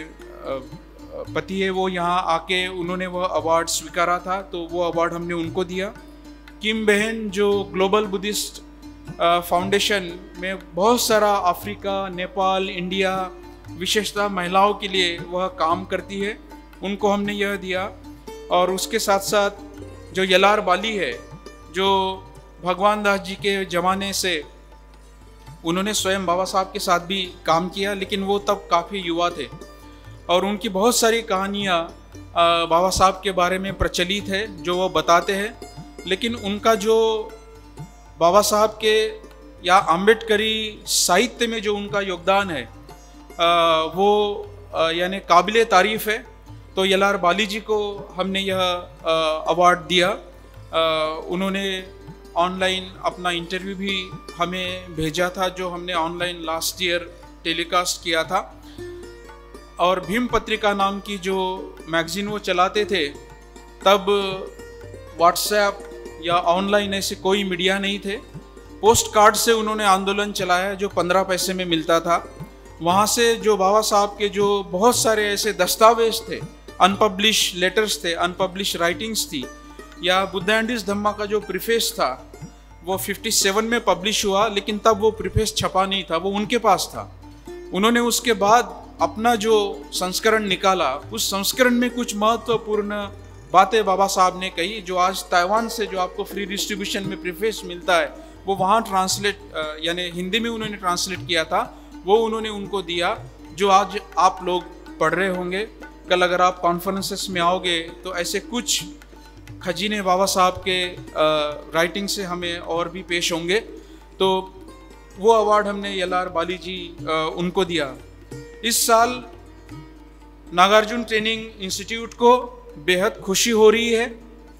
Speaker 5: पति है, वो यहाँ आके उन्होंने वह अवार्ड स्वीकारा था, तो वो अवार्ड हमने उनको दिया। किम बहन, जो ग्लोबल बुद्धिस्ट फाउंडेशन में बहुत सारा अफ्रीका, नेपाल, इंडिया, विशेषतः महिलाओं के लिए वह काम करती है, उनको हमने यह दिया। और उसके साथ साथ जो यलार बाली है, जो भगवान दास जी के ज़माने से उन्होंने स्वयं बाबा साहब के साथ भी काम किया, लेकिन वो तब काफ़ी युवा थे और उनकी बहुत सारी कहानियाँ बाबा साहब के बारे में प्रचलित है जो वो बताते हैं। लेकिन उनका जो बाबा साहब के या आम्बेडकरी साहित्य में जो उनका योगदान है वो यानी काबिले तारीफ़ है। तो यलार बाली जी को हमने यह अवार्ड दिया। उन्होंने ऑनलाइन अपना इंटरव्यू भी हमें भेजा था, जो हमने ऑनलाइन लास्ट ईयर टेलीकास्ट किया था। और भीम पत्रिका नाम की जो मैगज़ीन वो चलाते थे, तब व्हाट्सएप या ऑनलाइन ऐसे कोई मीडिया नहीं थे। पोस्ट कार्ड से उन्होंने आंदोलन चलाया जो पंद्रह पैसे में मिलता था। वहाँ से जो बाबा साहब के जो बहुत सारे ऐसे दस्तावेज थे, अनपब्लिश लेटर्स थे, अनपब्लिश राइटिंग्स थी, या बुद्ध एंड हिज धम्मा का जो प्रीफेस था वो सत्तावन में पब्लिश हुआ, लेकिन तब वो प्रीफेस छपा नहीं था, वो उनके पास था। उन्होंने उसके बाद अपना जो संस्करण निकाला, उस संस्करण में कुछ महत्वपूर्ण बातें बाबा साहब ने कही, जो आज ताइवान से जो आपको फ्री डिस्ट्रीब्यूशन में प्रीफेस मिलता है, वो वहाँ ट्रांसलेट यानी हिंदी में उन्होंने ट्रांसलेट किया था, वो उन्होंने उनको दिया, जो आज आप लोग पढ़ रहे होंगे। कल अगर आप कॉन्फ्रेंसेस में आओगे तो ऐसे कुछ खजीने बाबा साहब के राइटिंग से हमें और भी पेश होंगे। तो वो अवार्ड हमने यलार बाली जी आ, उनको दिया। इस साल नागार्जुन ट्रेनिंग इंस्टीट्यूट को बेहद खुशी हो रही है,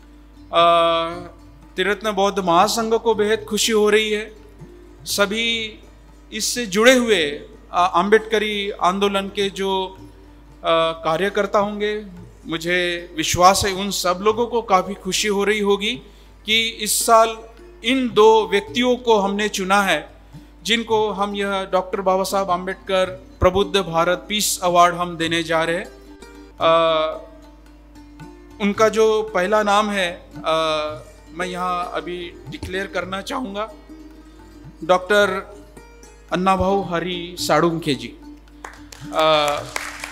Speaker 5: त्रिरत्न बौद्ध महासंघ को बेहद खुशी हो रही है, सभी इससे जुड़े हुए आम्बेडकरी आंदोलन के जो कार्यकर्ता होंगे, मुझे विश्वास है उन सब लोगों को काफ़ी खुशी हो रही होगी कि इस साल इन दो व्यक्तियों को हमने चुना है, जिनको हम यह डॉक्टर बाबा साहब आम्बेडकर प्रबुद्ध भारत पीस अवार्ड हम देने जा रहे हैं। उनका जो पहला नाम है आ, मैं यहाँ अभी डिक्लेयर करना चाहूँगा, डॉक्टर अन्नाभाऊ हरी साळुंखे जी। आ,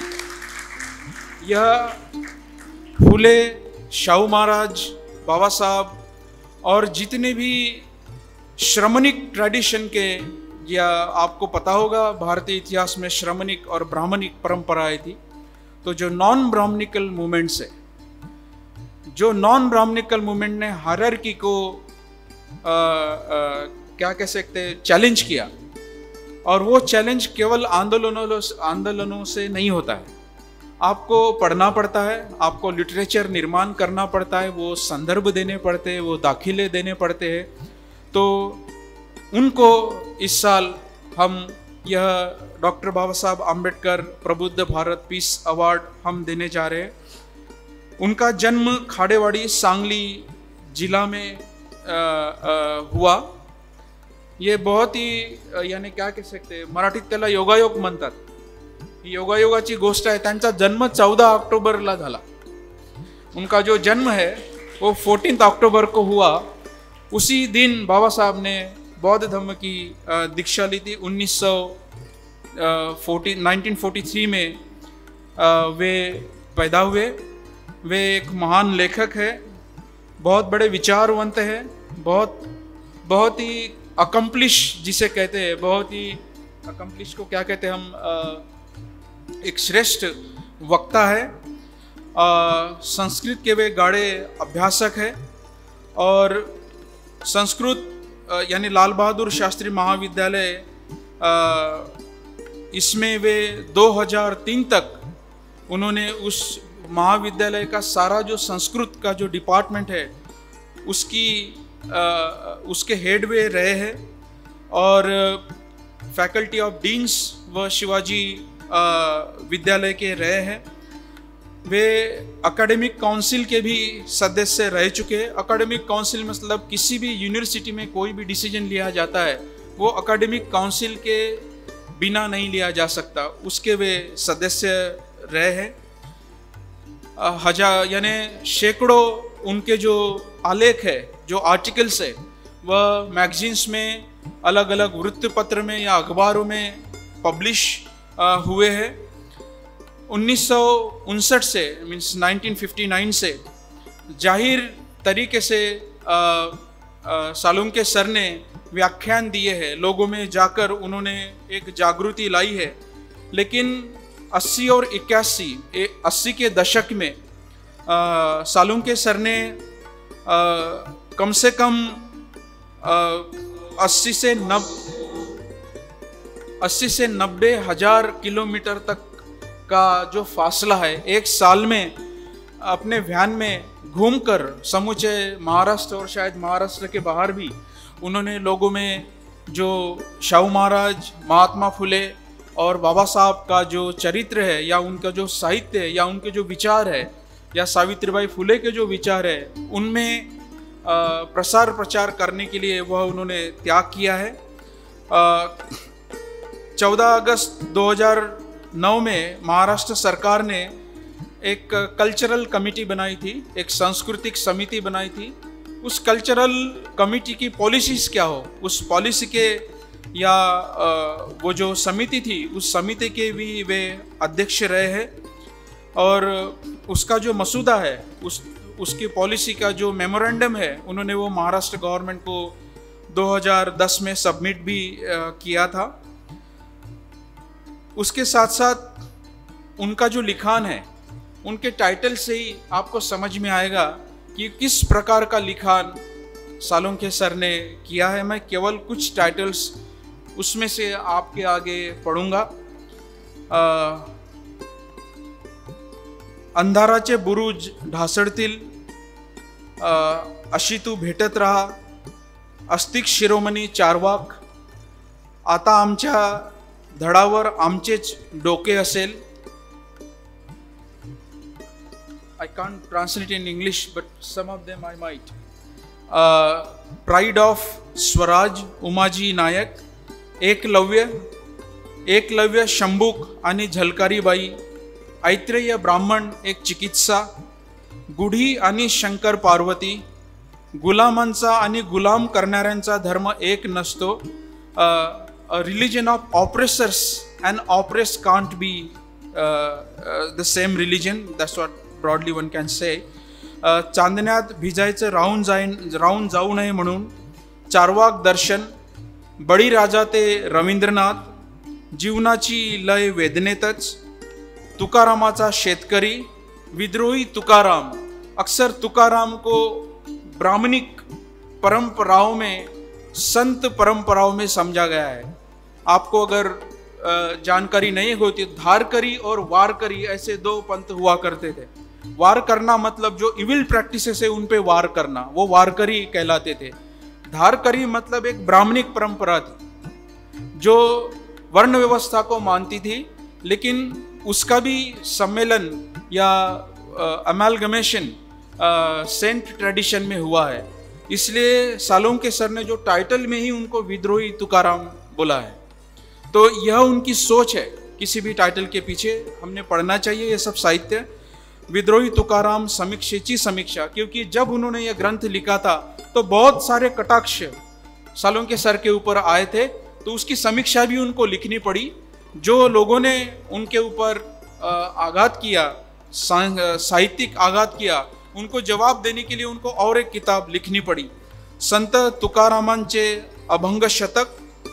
Speaker 5: यह फूले, शाहू महाराज, बाबा साहब और जितने भी श्रमणिक ट्रेडिशन के, या आपको पता होगा भारतीय इतिहास में श्रमणिक और ब्राह्मणिक परंपराएं थी, तो जो नॉन ब्राह्मणिकल मूवमेंट्स है, जो नॉन ब्राह्मणिकल मूवमेंट ने हायरार्की को आ, आ, क्या कह सकते हैं, चैलेंज किया। और वो चैलेंज केवल आंदोलनों आंदोलनों से नहीं होता है, आपको पढ़ना पड़ता है, आपको लिटरेचर निर्माण करना पड़ता है, वो संदर्भ देने पड़ते हैं, वो दाखिले देने पड़ते हैं। तो उनको इस साल हम यह डॉक्टर बाबा साहब आम्बेडकर प्रबुद्ध भारत पीस अवार्ड हम देने जा रहे हैं। उनका जन्म खाड़ेवाड़ी सांगली जिला में आ, आ, हुआ। ये बहुत ही यानी क्या कह सकते, मराठीत त्याला योगायोग म्हणतात, योगायोगाची गोष्ट आहे। त्यांचा जन्म चौदह अक्टूबरला झाला। उनका जो जन्म है वो फोर्टीन अक्टूबर को हुआ। उसी दिन बाबा साहब ने बौद्ध धर्म की दीक्षा ली थी। उन्नीस सौ नाइनटीन फोर्टी थ्री में वे पैदा हुए वे एक महान लेखक है, बहुत बड़े विचारवंत है, बहुत बहुत ही अकम्प्लिश जिसे कहते हैं, बहुत ही अकम्प्लिश को क्या कहते हैं हम, आ, एक श्रेष्ठ वक्ता है। आ, संस्कृत के वे गाढ़े अभ्यासक है और संस्कृत यानी लाल बहादुर शास्त्री महाविद्यालय, इसमें वे दो हज़ार तीन तक उन्होंने उस महाविद्यालय का सारा जो संस्कृत का जो डिपार्टमेंट है उसकी आ, उसके हेड वे रहे हैं और फैकल्टी ऑफ डीन्स व शिवाजी विद्यालय के रहे हैं। वे एकेडमिक काउंसिल के भी सदस्य रह चुके हैं। एकेडमिक काउंसिल मतलब किसी भी यूनिवर्सिटी में कोई भी डिसीजन लिया जाता है वो एकेडमिक काउंसिल के बिना नहीं लिया जा सकता, उसके वे सदस्य रहे हैं। हजार यानी सैकड़ों उनके जो आलेख है, जो आर्टिकल्स है, वह मैगजीन्स में, अलग अलग वृत्तपत्र में या अखबारों में पब्लिश हुए हैं। उन्नीस सौ उनसठ से मीन्स नाइनटीन फिफ्टी नाइन से जाहिर तरीके से सालुंके सर ने व्याख्यान दिए हैं, लोगों में जाकर उन्होंने एक जागृति लाई है। लेकिन अस्सी और इक्यासी अस्सी के दशक में सालुंके सर ने आ, कम से कम अस्सी से नब अस्सी से नब्बे हजार किलोमीटर तक का जो फासला है एक साल में अपने वैन में घूमकर समूचे महाराष्ट्र और शायद महाराष्ट्र के बाहर भी उन्होंने लोगों में जो शाहू महाराज, महात्मा फुले और बाबा साहब का जो चरित्र है या उनका जो साहित्य है या उनके जो विचार है या सावित्रीबाई फुले के जो विचार है उनमें प्रसार प्रचार करने के लिए वह उन्होंने त्याग किया है। चौदह अगस्त दो हज़ार नौ में महाराष्ट्र सरकार ने एक कल्चरल कमेटी बनाई थी, एक सांस्कृतिक समिति बनाई थी। उस कल्चरल कमेटी की पॉलिसीज क्या हो, उस पॉलिसी के या वो जो समिति थी उस समिति के भी वे अध्यक्ष रहे हैं और उसका जो मसूदा है, उस उसकी पॉलिसी का जो मेमोरेंडम है उन्होंने वो महाराष्ट्र गवर्नमेंट को दो हज़ार दस में सबमिट भी किया था। उसके साथ साथ उनका जो लिखान है, उनके टाइटल से ही आपको समझ में आएगा कि किस प्रकार का लिखान सालुंके सर ने किया है। मैं केवल कुछ टाइटल्स उसमें से आपके आगे पढ़ूंगा। अंधाराचे बुरुज ढासळतील, अशी तू भेटत राहा, अस्तिक शिरोमणी चारवाक, आता आमच्या धडावर आमचेच डोके असेल. I can't translate in English, but some of them I might. Uh, Pride of Swaraj Umaji नायक, एकलव्य एकलव्य शंभूक आणि झलकारीबाई, ऐत्रेय ब्राह्मण एक चिकित्सा, गुढी आणि शंकर पार्वती, गुलामांचा आणि गुलाम करणाऱ्यांचा धर्म एक नसतो, religion of oppressors and oppressed can't be the same religion, that's what broadly one can say. चांदण्यात भिजायचं राहून जाईन राहून जाऊ नये म्हणून, चारवाक दर्शन, बळीराजा ते रवींद्रनाथ, जीवनाची लय वेदनेतच, तुकारामाचा शेतकरी, विद्रोही तुकाराम. अक्सर तुकाराम को ब्राह्मणिक परंपराओं में, संत परंपराओं में समझा गया है. आपको अगर जानकारी नहीं होती, धारकरी और वारकरी ऐसे दो पंथ हुआ करते थे. वार करना मतलब जो इविल प्रैक्टिसेस है उन पे वार करना, वो वारकरी कहलाते थे. धारकरी मतलब एक ब्राह्मणिक परंपरा थी जो वर्ण व्यवस्था को मानती थी, लेकिन उसका भी सम्मेलन या अमैलगमेशन सेंट ट्रेडिशन में हुआ है. इसलिए सालुंके सर ने जो टाइटल में ही उनको विद्रोही तुकाराम बोला है. तो यह उनकी सोच है. किसी भी टाइटल के पीछे हमने पढ़ना चाहिए ये सब साहित्य. विद्रोही तुकाराम समीक्षेची समीक्षा, क्योंकि जब उन्होंने यह ग्रंथ लिखा था तो बहुत सारे कटाक्ष सालुंके सर के ऊपर आए थे, तो उसकी समीक्षा भी उनको लिखनी पड़ी. जो लोगों ने उनके ऊपर आघात किया सा- साहित्यिक आघात किया, उनको जवाब देने के लिए उनको और एक किताब लिखनी पड़ी. संत तुकारामांचे अभंग शतक,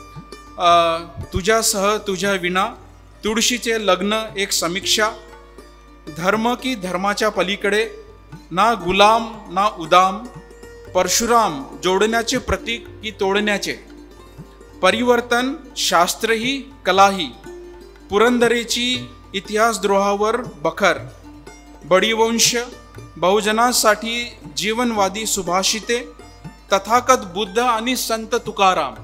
Speaker 5: अ, तुझ्यासह तुझ्या विना, तुळशीचे लग्न एक समीक्षा, धर्म की धर्माच्या पलीकडे, ना गुलाम ना उदाम, परशुराम जोडण्याचे प्रतीक की तोडण्याचे, परिवर्तन शास्त्रही कलाही, पुरंदरेची इतिहासद्रोहावर बखर, बडीवंश, बहुजनांसाठी जीवनवादी सुभाषिते, तथागत बुद्ध आणि संत तुकाराम.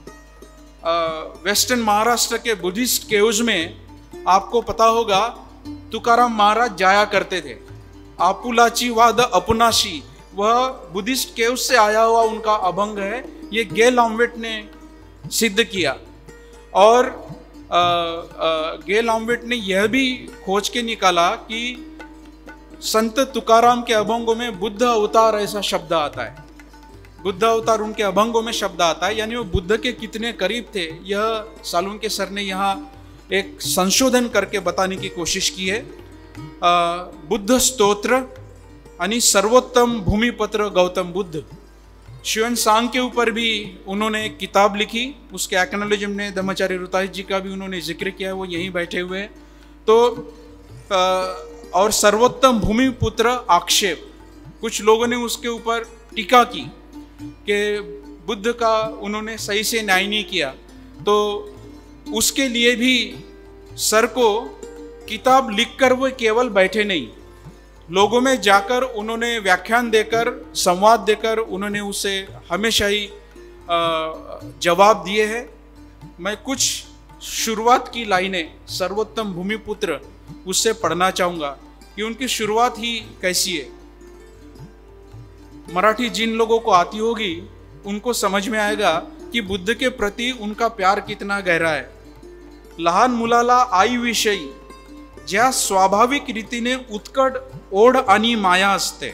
Speaker 5: वेस्टर्न महाराष्ट्र के बुद्धिस्ट केव्स में आपको पता होगा तुकाराम महाराज जाया करते थे. आपुलाची वाद अपनाशी, वह बुद्धिस्ट केव्स से आया हुआ उनका अभंग है. ये गे लॉम्वेट ने सिद्ध किया. और आ, आ, गे लॉम्वेट ने यह भी खोज के निकाला कि संत तुकाराम के अभंगों में बुद्ध अवतार ऐसा शब्द आता है. बुद्ध अवतार उनके अभंगों में शब्द आता है, यानी वो बुद्ध के कितने करीब थे, यह सालुंके सर ने यहाँ एक संशोधन करके बताने की कोशिश की है. आ, बुद्ध स्तोत्र आणि सर्वोत्तम भूमिपत्र गौतम बुद्ध, शिवन सांग के ऊपर भी उन्होंने एक किताब लिखी. उसके एक्नॉलेजमेंट में धर्माचार्य रुताई जी का भी उन्होंने जिक्र किया है, वो यहीं बैठे हुए हैं. तो आ, और सर्वोत्तम भूमिपुत्र आक्षेप, कुछ लोगों ने उसके ऊपर टीका की कि बुद्ध का उन्होंने सही से न्याय नहीं किया. तो उसके लिए भी सर को किताब लिखकर वो केवल बैठे नहीं, लोगों में जाकर उन्होंने व्याख्यान देकर, संवाद देकर उन्होंने उसे हमेशा ही जवाब दिए हैं. मैं कुछ शुरुआत की लाइनें सर्वोत्तम भूमिपुत्र उससे पढ़ना चाहूँगा कि उनकी शुरुआत ही कैसी है. मराठी जिन लोगों को आती होगी उनको समझ में आएगा कि बुद्ध के प्रति उनका प्यार कितना गहरा है. लहान मुलाला आईविषयी ज्या स्वाभाविक रीतीने उत्कट ओढ आणि माया असते,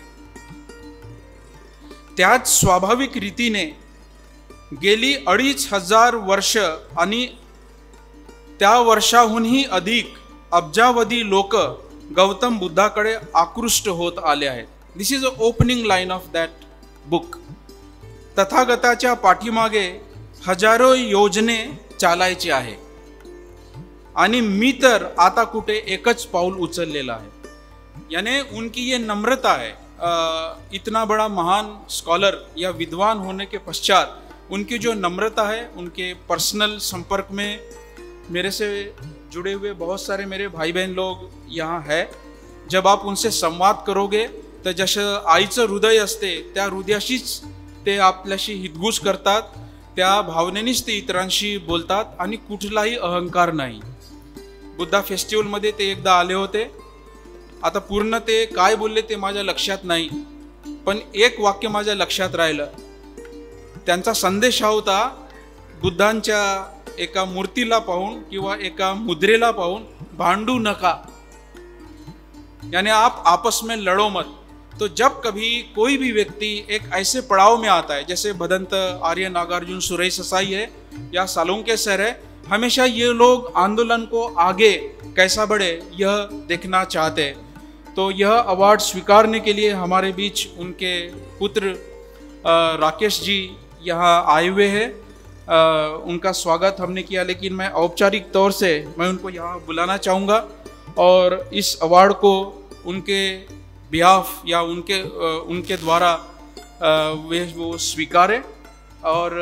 Speaker 5: त्याच स्वाभाविक रीतीने गेली अडीच हजार वर्ष आणि त्या वर्षाहूनही अधिक अब्जावधी लोक गौतम बुद्धाकडे आकृष्ट होत आले आहेत. This is a opening line of that book. तथागताच्या पाठीमागे हजारो योजने चालायची आहे आणि मी तर आता कुठे एकच पाऊल उचललेला आहे. यानी उनकी ये नम्रता है. आ, इतना बड़ा महान स्कॉलर या विद्वान होने के पश्चात उनकी जो नम्रता है, उनके पर्सनल संपर्क में मेरे से जुड़े हुए बहुत सारे मेरे भाई बहन लोग यहाँ है. जब आप उनसे संवाद करोगे तर जसं आईचं हृदय असते त्या हृदयाशीच ते आपल्याशी हितगुज करतात, त्या भावनेनेच ते इतरांशी बोलतात आणि कुठलाही अहंकार नाही. बुद्धा फेस्टिवलमध्ये ते एकदा आले होते. आता पूर्ण ते काय बोलले ते माझ्या लक्षात नाही, पण एक वाक्य माझ्या लक्षात राहिलं. त्यांचा संदेश हा होता, बुद्धांच्या एका मूर्तीला पाहून किंवा एका मुद्रेला पाहून भांडू नका, यानी आप आपस में लड़ो मत. तो जब कभी कोई भी व्यक्ति एक ऐसे पड़ाव में आता है, जैसे भदंत आर्य नागार्जुन सुरेश ससाई है या सालुंके सर है, हमेशा ये लोग आंदोलन को आगे कैसा बढ़े यह देखना चाहते हैं. तो यह अवार्ड स्वीकारने के लिए हमारे बीच उनके पुत्र राकेश जी यहाँ आए हुए हैं. उनका स्वागत हमने किया, लेकिन मैं औपचारिक तौर से मैं उनको यहाँ बुलाना चाहूँगा और इस अवार्ड को उनके बिहाफ या उनके उनके द्वारा वे वो स्वीकारें. और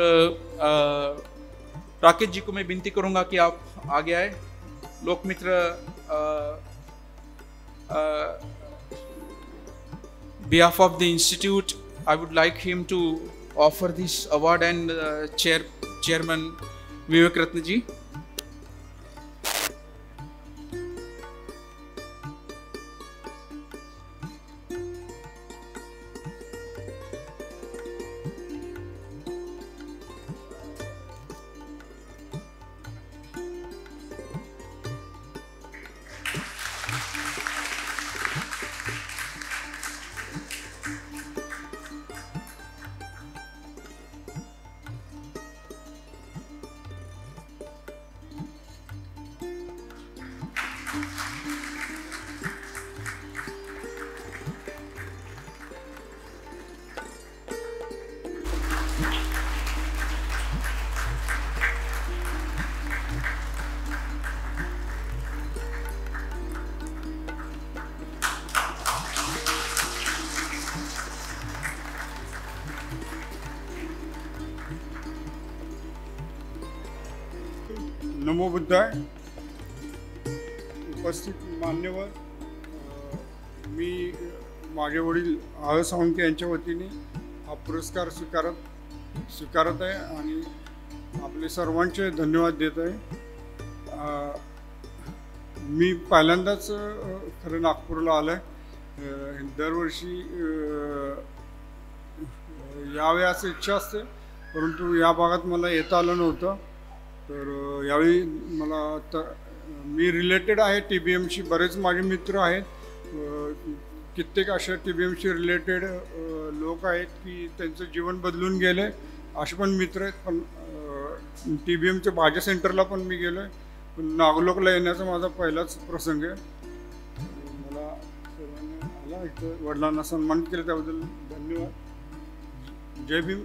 Speaker 5: राकेश जी को मैं विनती करूंगा कि आप आगे आए. लोकमित्र behalf of the institute, I would like him to offer this award and uh, chair chairman Vivek Ratna ji.
Speaker 6: नमो बुद्धाय. उपस्थित मान्यवर, अ, मी माझे वडील आह सावंत यांच्या वतीने हा पुरस्कार स्वीकारत स्वीकारत आहे आणि आपले सर्वांचे धन्यवाद देत आहे. अ, मी पहिल्यांदाच अ, खरं नागपूरला आलो आहे. दरवर्षी यावे असं इच्छा असते, परंतु या भागात मला येता आलं नव्हतं. तर यावेळी मला तर मी रिलेटेड आहे टी बी एमशी. बरेच माझे मित्र आहेत, कित्येक अशा टी बी एमशी रिलेटेड लोक आहेत की त्यांचं जीवन बदलून गेले, असे पण मित्र आहेत. पण टी बी एमच्या भाज्या सेंटरला पण मी गेलो आहे. पण नागलोकला येण्याचा माझा पहिलाच प्रसंग आहे. मला सर्वांनी आला इथं वडिलांना सन्मानित केलं त्याबद्दल धन्यवाद. जय भीम.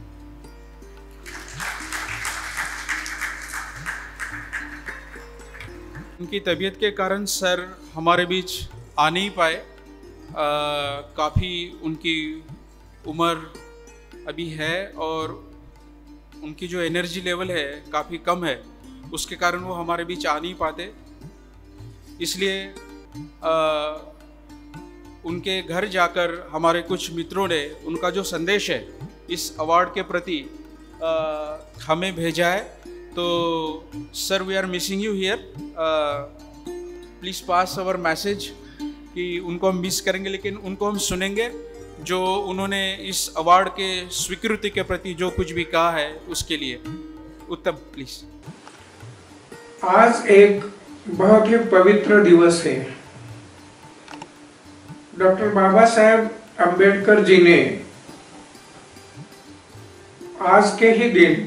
Speaker 5: उनकी तबीयत के कारण सर हमारे बीच आ नहीं पाए. काफ़ी उनकी उम्र अभी है और उनकी जो एनर्जी लेवल है काफ़ी कम है, उसके कारण वो हमारे बीच आ नहीं पाते. इसलिए आ, उनके घर जाकर हमारे कुछ मित्रों ने उनका जो संदेश है इस अवार्ड के प्रति आ, हमें भेजा है. तो sir, we are missing you here. Please pass our message कि उनको हम मिस करेंगे, लेकिन उनको हम सुनेंगे जो उन्होंने इस अवार्ड के स्वीकृति के प्रति जो कुछ भी कहा है उसके लिए. उत्तम, प्लीज़.
Speaker 7: आज एक बहुत ही पवित्र दिवस है. डॉक्टर बाबा साहेब अम्बेडकर जी ने आज के ही दिन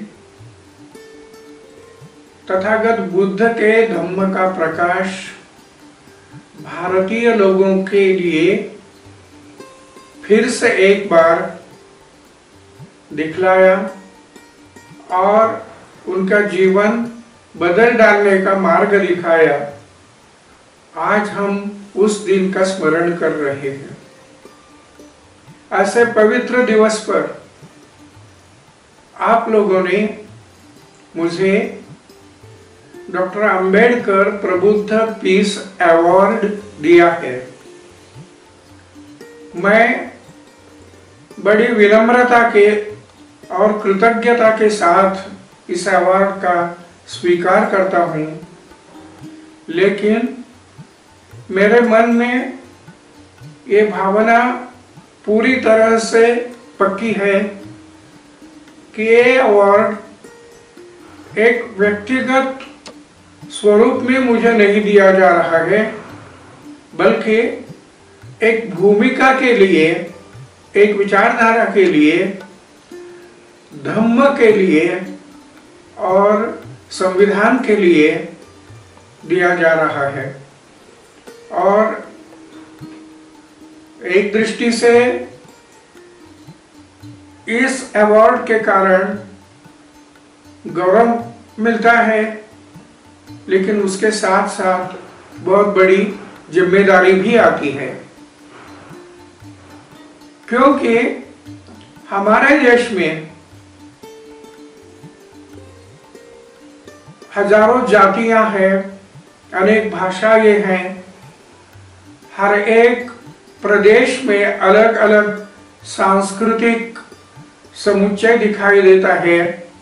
Speaker 7: तथागत बुद्ध के धम्म का प्रकाश भारतीय लोगों के लिए फिर से एक बार दिखलाया और उनका जीवन बदल डालने का मार्ग दिखाया. आज हम उस दिन का स्मरण कर रहे हैं. ऐसे पवित्र दिवस पर आप लोगों ने मुझे डॉक्टर अंबेडकर प्रबुद्ध पीस अवार्ड दिया है. मैं बड़ी विनम्रता के और कृतज्ञता के साथ इस अवार्ड का स्वीकार करता हूँ, लेकिन मेरे मन में ये भावना पूरी तरह से पक्की है कि ये अवार्ड एक व्यक्तिगत स्वरूप में मुझे नहीं दिया जा रहा है, बल्कि एक भूमिका के लिए, एक विचारधारा के लिए, धम्म के लिए और संविधान के लिए दिया जा रहा है. और एक दृष्टि से इस अवार्ड के कारण गौरव मिलता है, लेकिन उसके साथ साथ बहुत बड़ी जिम्मेदारी भी आती है, क्योंकि हमारे देश में हजारों जातियां हैं, अनेक भाषाएं हैं. हर एक प्रदेश में अलग अलग सांस्कृतिक समुच्चय दिखाई देता है,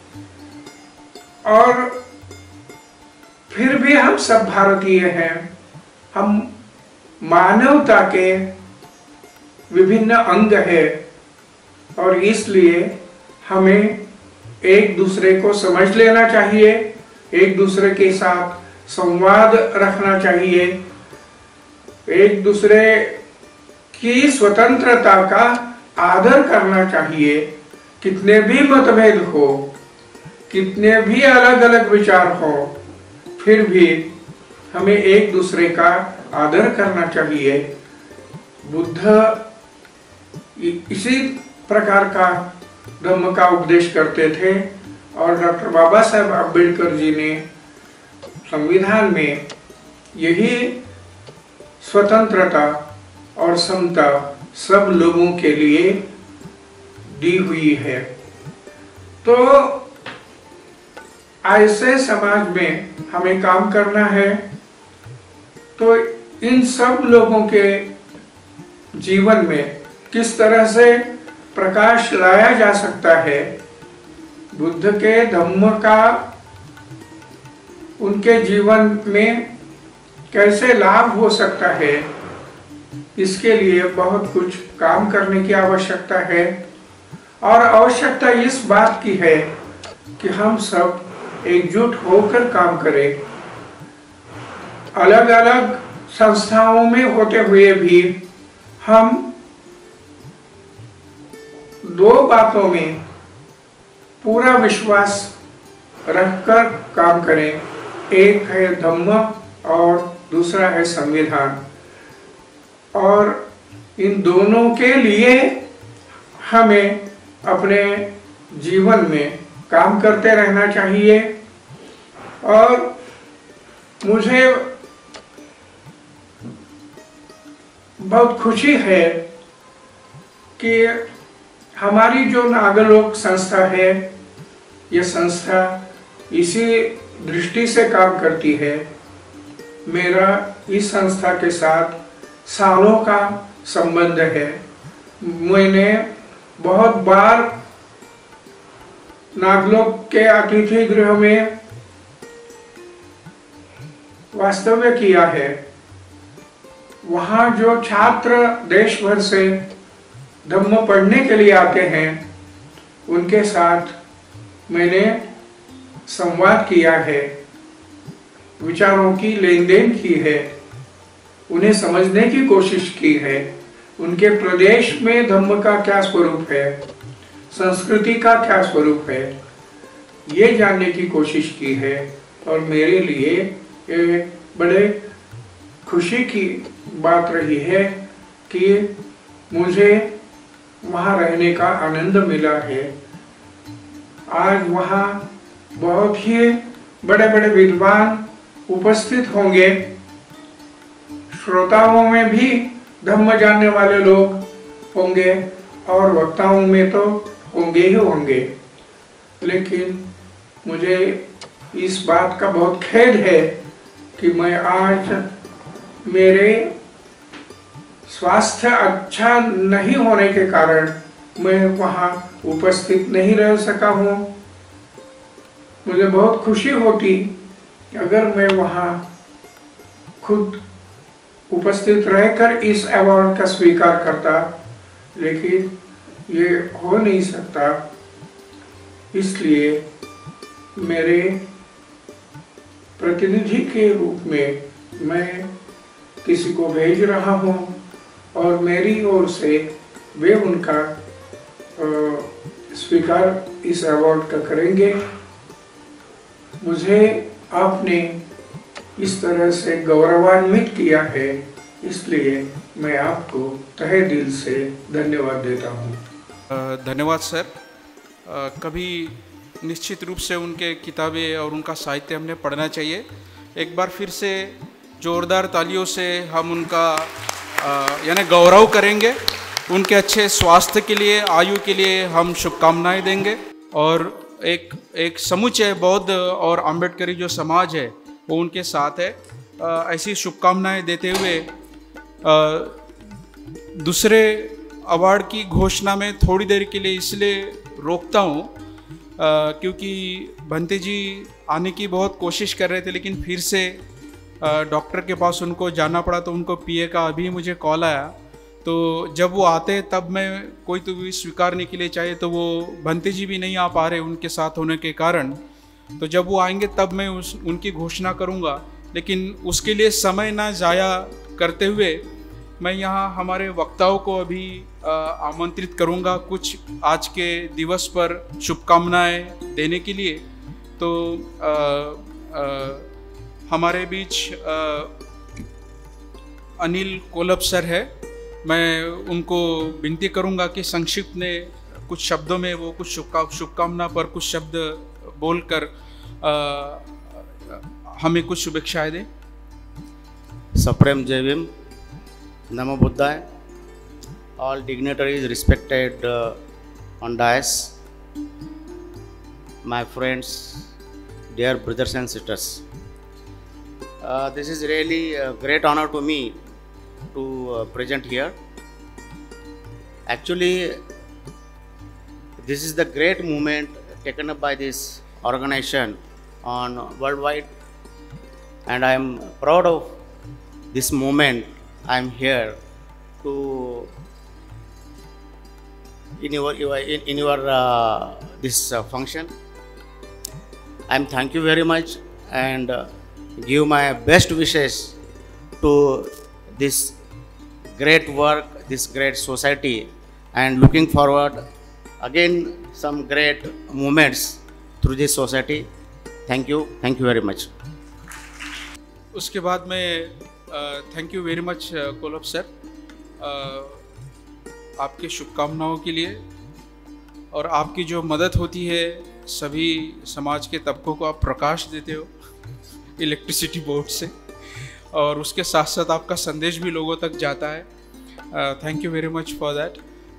Speaker 7: और फिर भी हम सब भारतीय हैं. हम मानवता के विभिन्न अंग हैं, और इसलिए हमें एक दूसरे को समझ लेना चाहिए, एक दूसरे के साथ संवाद रखना चाहिए, एक दूसरे की स्वतंत्रता का आदर करना चाहिए. कितने भी मतभेद हो, कितने भी अलग अलग विचार हो, फिर भी हमें एक दूसरे का आदर करना चाहिए. बुद्ध इसी प्रकार का धम्म का उपदेश करते थे, और डॉक्टर बाबा साहेब अम्बेडकर जी ने संविधान में यही स्वतंत्रता और समता सब लोगों के लिए दी हुई है. तो ऐसे समाज में हमें काम करना है। तो इन सब लोगों के जीवन में किस तरह से प्रकाश लाया जा सकता है, बुद्ध के धम्म का उनके जीवन में कैसे लाभ हो सकता है, इसके लिए बहुत कुछ काम करने की आवश्यकता है। और आवश्यकता इस बात की है कि हम सब एकजुट होकर काम करें। अलग अलग संस्थाओं में होते हुए भी हम दो बातों में पूरा विश्वास रखकर काम करें। एक है धम्म और दूसरा है संविधान। और इन दोनों के लिए हमें अपने जीवन में काम करते रहना चाहिए। और मुझे बहुत खुशी है कि हमारी जो नागलोक संस्था है, ये संस्था इसी दृष्टि से काम करती है। मेरा इस संस्था के साथ सालों का संबंध है। मैंने बहुत बार नागलोक के अतिथि गृह में वास्तव्य किया है। वहाँ जो छात्र देश भर से धम्म पढ़ने के लिए आते हैं, उनके साथ मैंने संवाद किया है, विचारों की लेन देन की है, उन्हें समझने की कोशिश की है। उनके प्रदेश में धम्म का क्या स्वरूप है, संस्कृति का क्या स्वरूप है, ये जानने की कोशिश की है। और मेरे लिए ये बड़े खुशी की बात रही है कि मुझे वहाँ रहने का आनंद मिला है। आज वहाँ बहुत ही बड़े बड़े विद्वान उपस्थित होंगे। श्रोताओं में भी धम्म जानने वाले लोग होंगे और वक्ताओं में तो होंगे ही होंगे। लेकिन मुझे इस बात का बहुत खेद है कि मैं आज मेरे स्वास्थ्य अच्छा नहीं होने के कारण मैं वहाँ उपस्थित नहीं रह सका हूँ। मुझे बहुत खुशी होती अगर मैं वहाँ खुद उपस्थित रहकर इस अवार्ड का स्वीकार करता, लेकिन ये हो नहीं सकता। इसलिए मेरे प्रतिनिधि के रूप में मैं किसी को भेज रहा हूँ और मेरी ओर से वे उनका स्वीकार इस अवार्ड का करेंगे। मुझे आपने इस तरह से गौरवान्वित किया है, इसलिए मैं आपको तहे दिल से धन्यवाद देता हूँ।
Speaker 5: धन्यवाद सर। कभी निश्चित रूप से उनके किताबें और उनका साहित्य हमने पढ़ना चाहिए। एक बार फिर से जोरदार तालियों से हम उनका यानी गौरव करेंगे। उनके अच्छे स्वास्थ्य के लिए, आयु के लिए हम शुभकामनाएं देंगे। और एक एक समुच्चय बौद्ध और अम्बेडकरी जो समाज है वो उनके साथ है। ऐसी शुभकामनाएं देते हुए दूसरे अवार्ड की घोषणा में थोड़ी देर के लिए इसलिए रोकता हूँ क्योंकि भंते जी आने की बहुत कोशिश कर रहे थे, लेकिन फिर से डॉक्टर के पास उनको जाना पड़ा। तो उनको पीए का अभी मुझे कॉल आया। तो जब वो आते तब मैं कोई तो भी स्वीकारने के लिए चाहे तो वो भंते जी भी नहीं आ पा रहे उनके साथ होने के कारण। तो जब वो आएंगे तब मैं उस उनकी घोषणा करूंगा। लेकिन उसके लिए समय ना ज़ाया करते हुए मैं यहाँ हमारे वक्ताओं को अभी आमंत्रित करूँगा कुछ आज के दिवस पर शुभकामनाएं देने के लिए। तो आ, आ, हमारे बीच आ, अनिल कोलब सर है। मैं उनको विनती करूँगा कि संक्षिप्त में कुछ शब्दों में वो कुछ शुभका शुभकामना पर कुछ शब्द बोलकर हमें कुछ शुभेच्छाएं दें।
Speaker 8: सप्रेम जय भीम, नमो बुद्धाय, all dignitaries respected uh, on dais, my friends, dear brothers and sisters. Uh, this is really a great honor to me to uh, present here. Actually, this is the great movement taken up by this organization on worldwide, and I am proud of this movement. I am here to in your, your in, in your uh, this uh, function. I am thank you very much and uh, give my best wishes to this great work, this great society, and looking forward again some great moments through this society. Thank you, thank you very much.
Speaker 5: उसके बाद में thank you very much कोलब sir, आपके शुभकामनाओं के लिए और आपकी जो मदद होती है सभी समाज के तबकों को आप प्रकाश देते हो इलेक्ट्रिसिटी बोर्ड से, और उसके साथ साथ आपका संदेश भी लोगों तक जाता है. Thank you very much for that.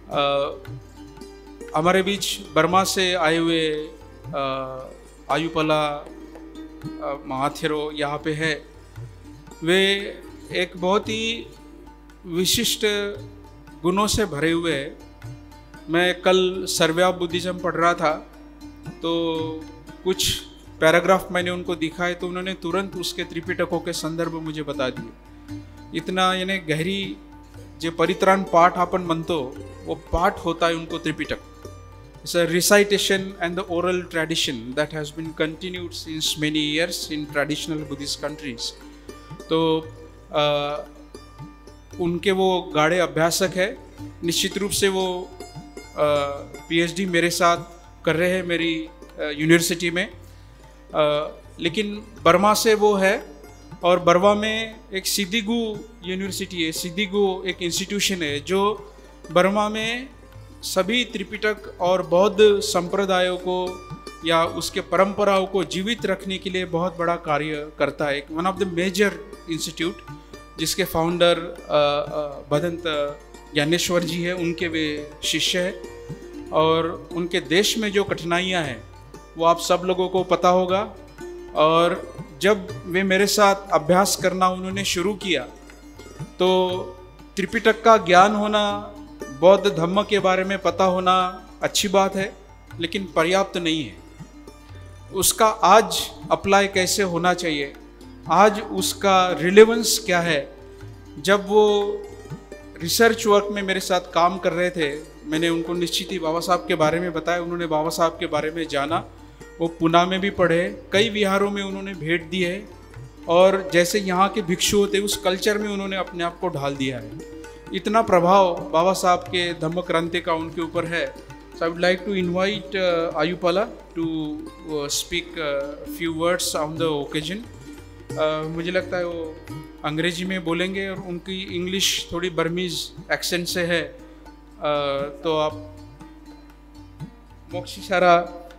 Speaker 5: हमारे बीच बर्मा से आए हुए आयुपला महाथेरो यहाँ पे है. वे एक बहुत ही विशिष्ट गुणों से भरे हुए हैं. मैं कल सर्वे ऑफ बुद्धिज्म पढ़ रहा था तो कुछ पैराग्राफ मैंने उनको दिखाए तो उन्होंने तुरंत उसके त्रिपिटकों के संदर्भ मुझे बता दिए. इतना यानी गहरी जो परित्राण पाठ अपन मनतो वो पाठ होता है उनको Tripitaka. It's a recitation and the oral tradition that has been continued since many years in traditional Buddhist countries. तो आ, उनके वो गाढ़े अभ्यासक है. निश्चित रूप से वो पीएचडी मेरे साथ कर रहे हैं मेरी यूनिवर्सिटी में, आ, लेकिन बर्मा से वो है और बर्मा में एक सिद्धिगु यूनिवर्सिटी है. सिद्धिगु एक इंस्टीट्यूशन है जो बर्मा में सभी त्रिपिटक और बौद्ध संप्रदायों को या उसके परंपराओं को जीवित रखने के लिए बहुत बड़ा कार्य करता है. One of the major institute जिसके फाउंडर भदंत ज्ञानेश्वर जी है, उनके वे शिष्य हैं. और उनके देश में जो कठिनाइयां हैं वो आप सब लोगों को पता होगा. और जब वे मेरे साथ अभ्यास करना उन्होंने शुरू किया तो त्रिपिटक का ज्ञान होना, बौद्ध धम्म के बारे में पता होना अच्छी बात है, लेकिन पर्याप्त नहीं है. उसका आज अप्लाई कैसे होना चाहिए, आज उसका रिलेवेंस क्या है. जब वो रिसर्च वर्क में मेरे साथ काम कर रहे थे मैंने उनको निश्चित ही बाबा साहब के बारे में बताया. उन्होंने बाबा साहब के बारे में जाना. वो पुणे में भी पढ़े, कई विहारों में उन्होंने भेंट दी है और जैसे यहाँ के भिक्षु होते उस कल्चर में उन्होंने अपने आप को ढाल दिया है. इतना प्रभाव बाबा साहब के धम्म क्रांति का उनके ऊपर है. So I would like to invite Ayupala to speak few words on the occasion. मुझे लगता है वो अंग्रेजी में बोलेंगे और उनकी इंग्लिश थोड़ी बर्मीज एक्सेंट से है. uh, तो आप मोक्षी सारा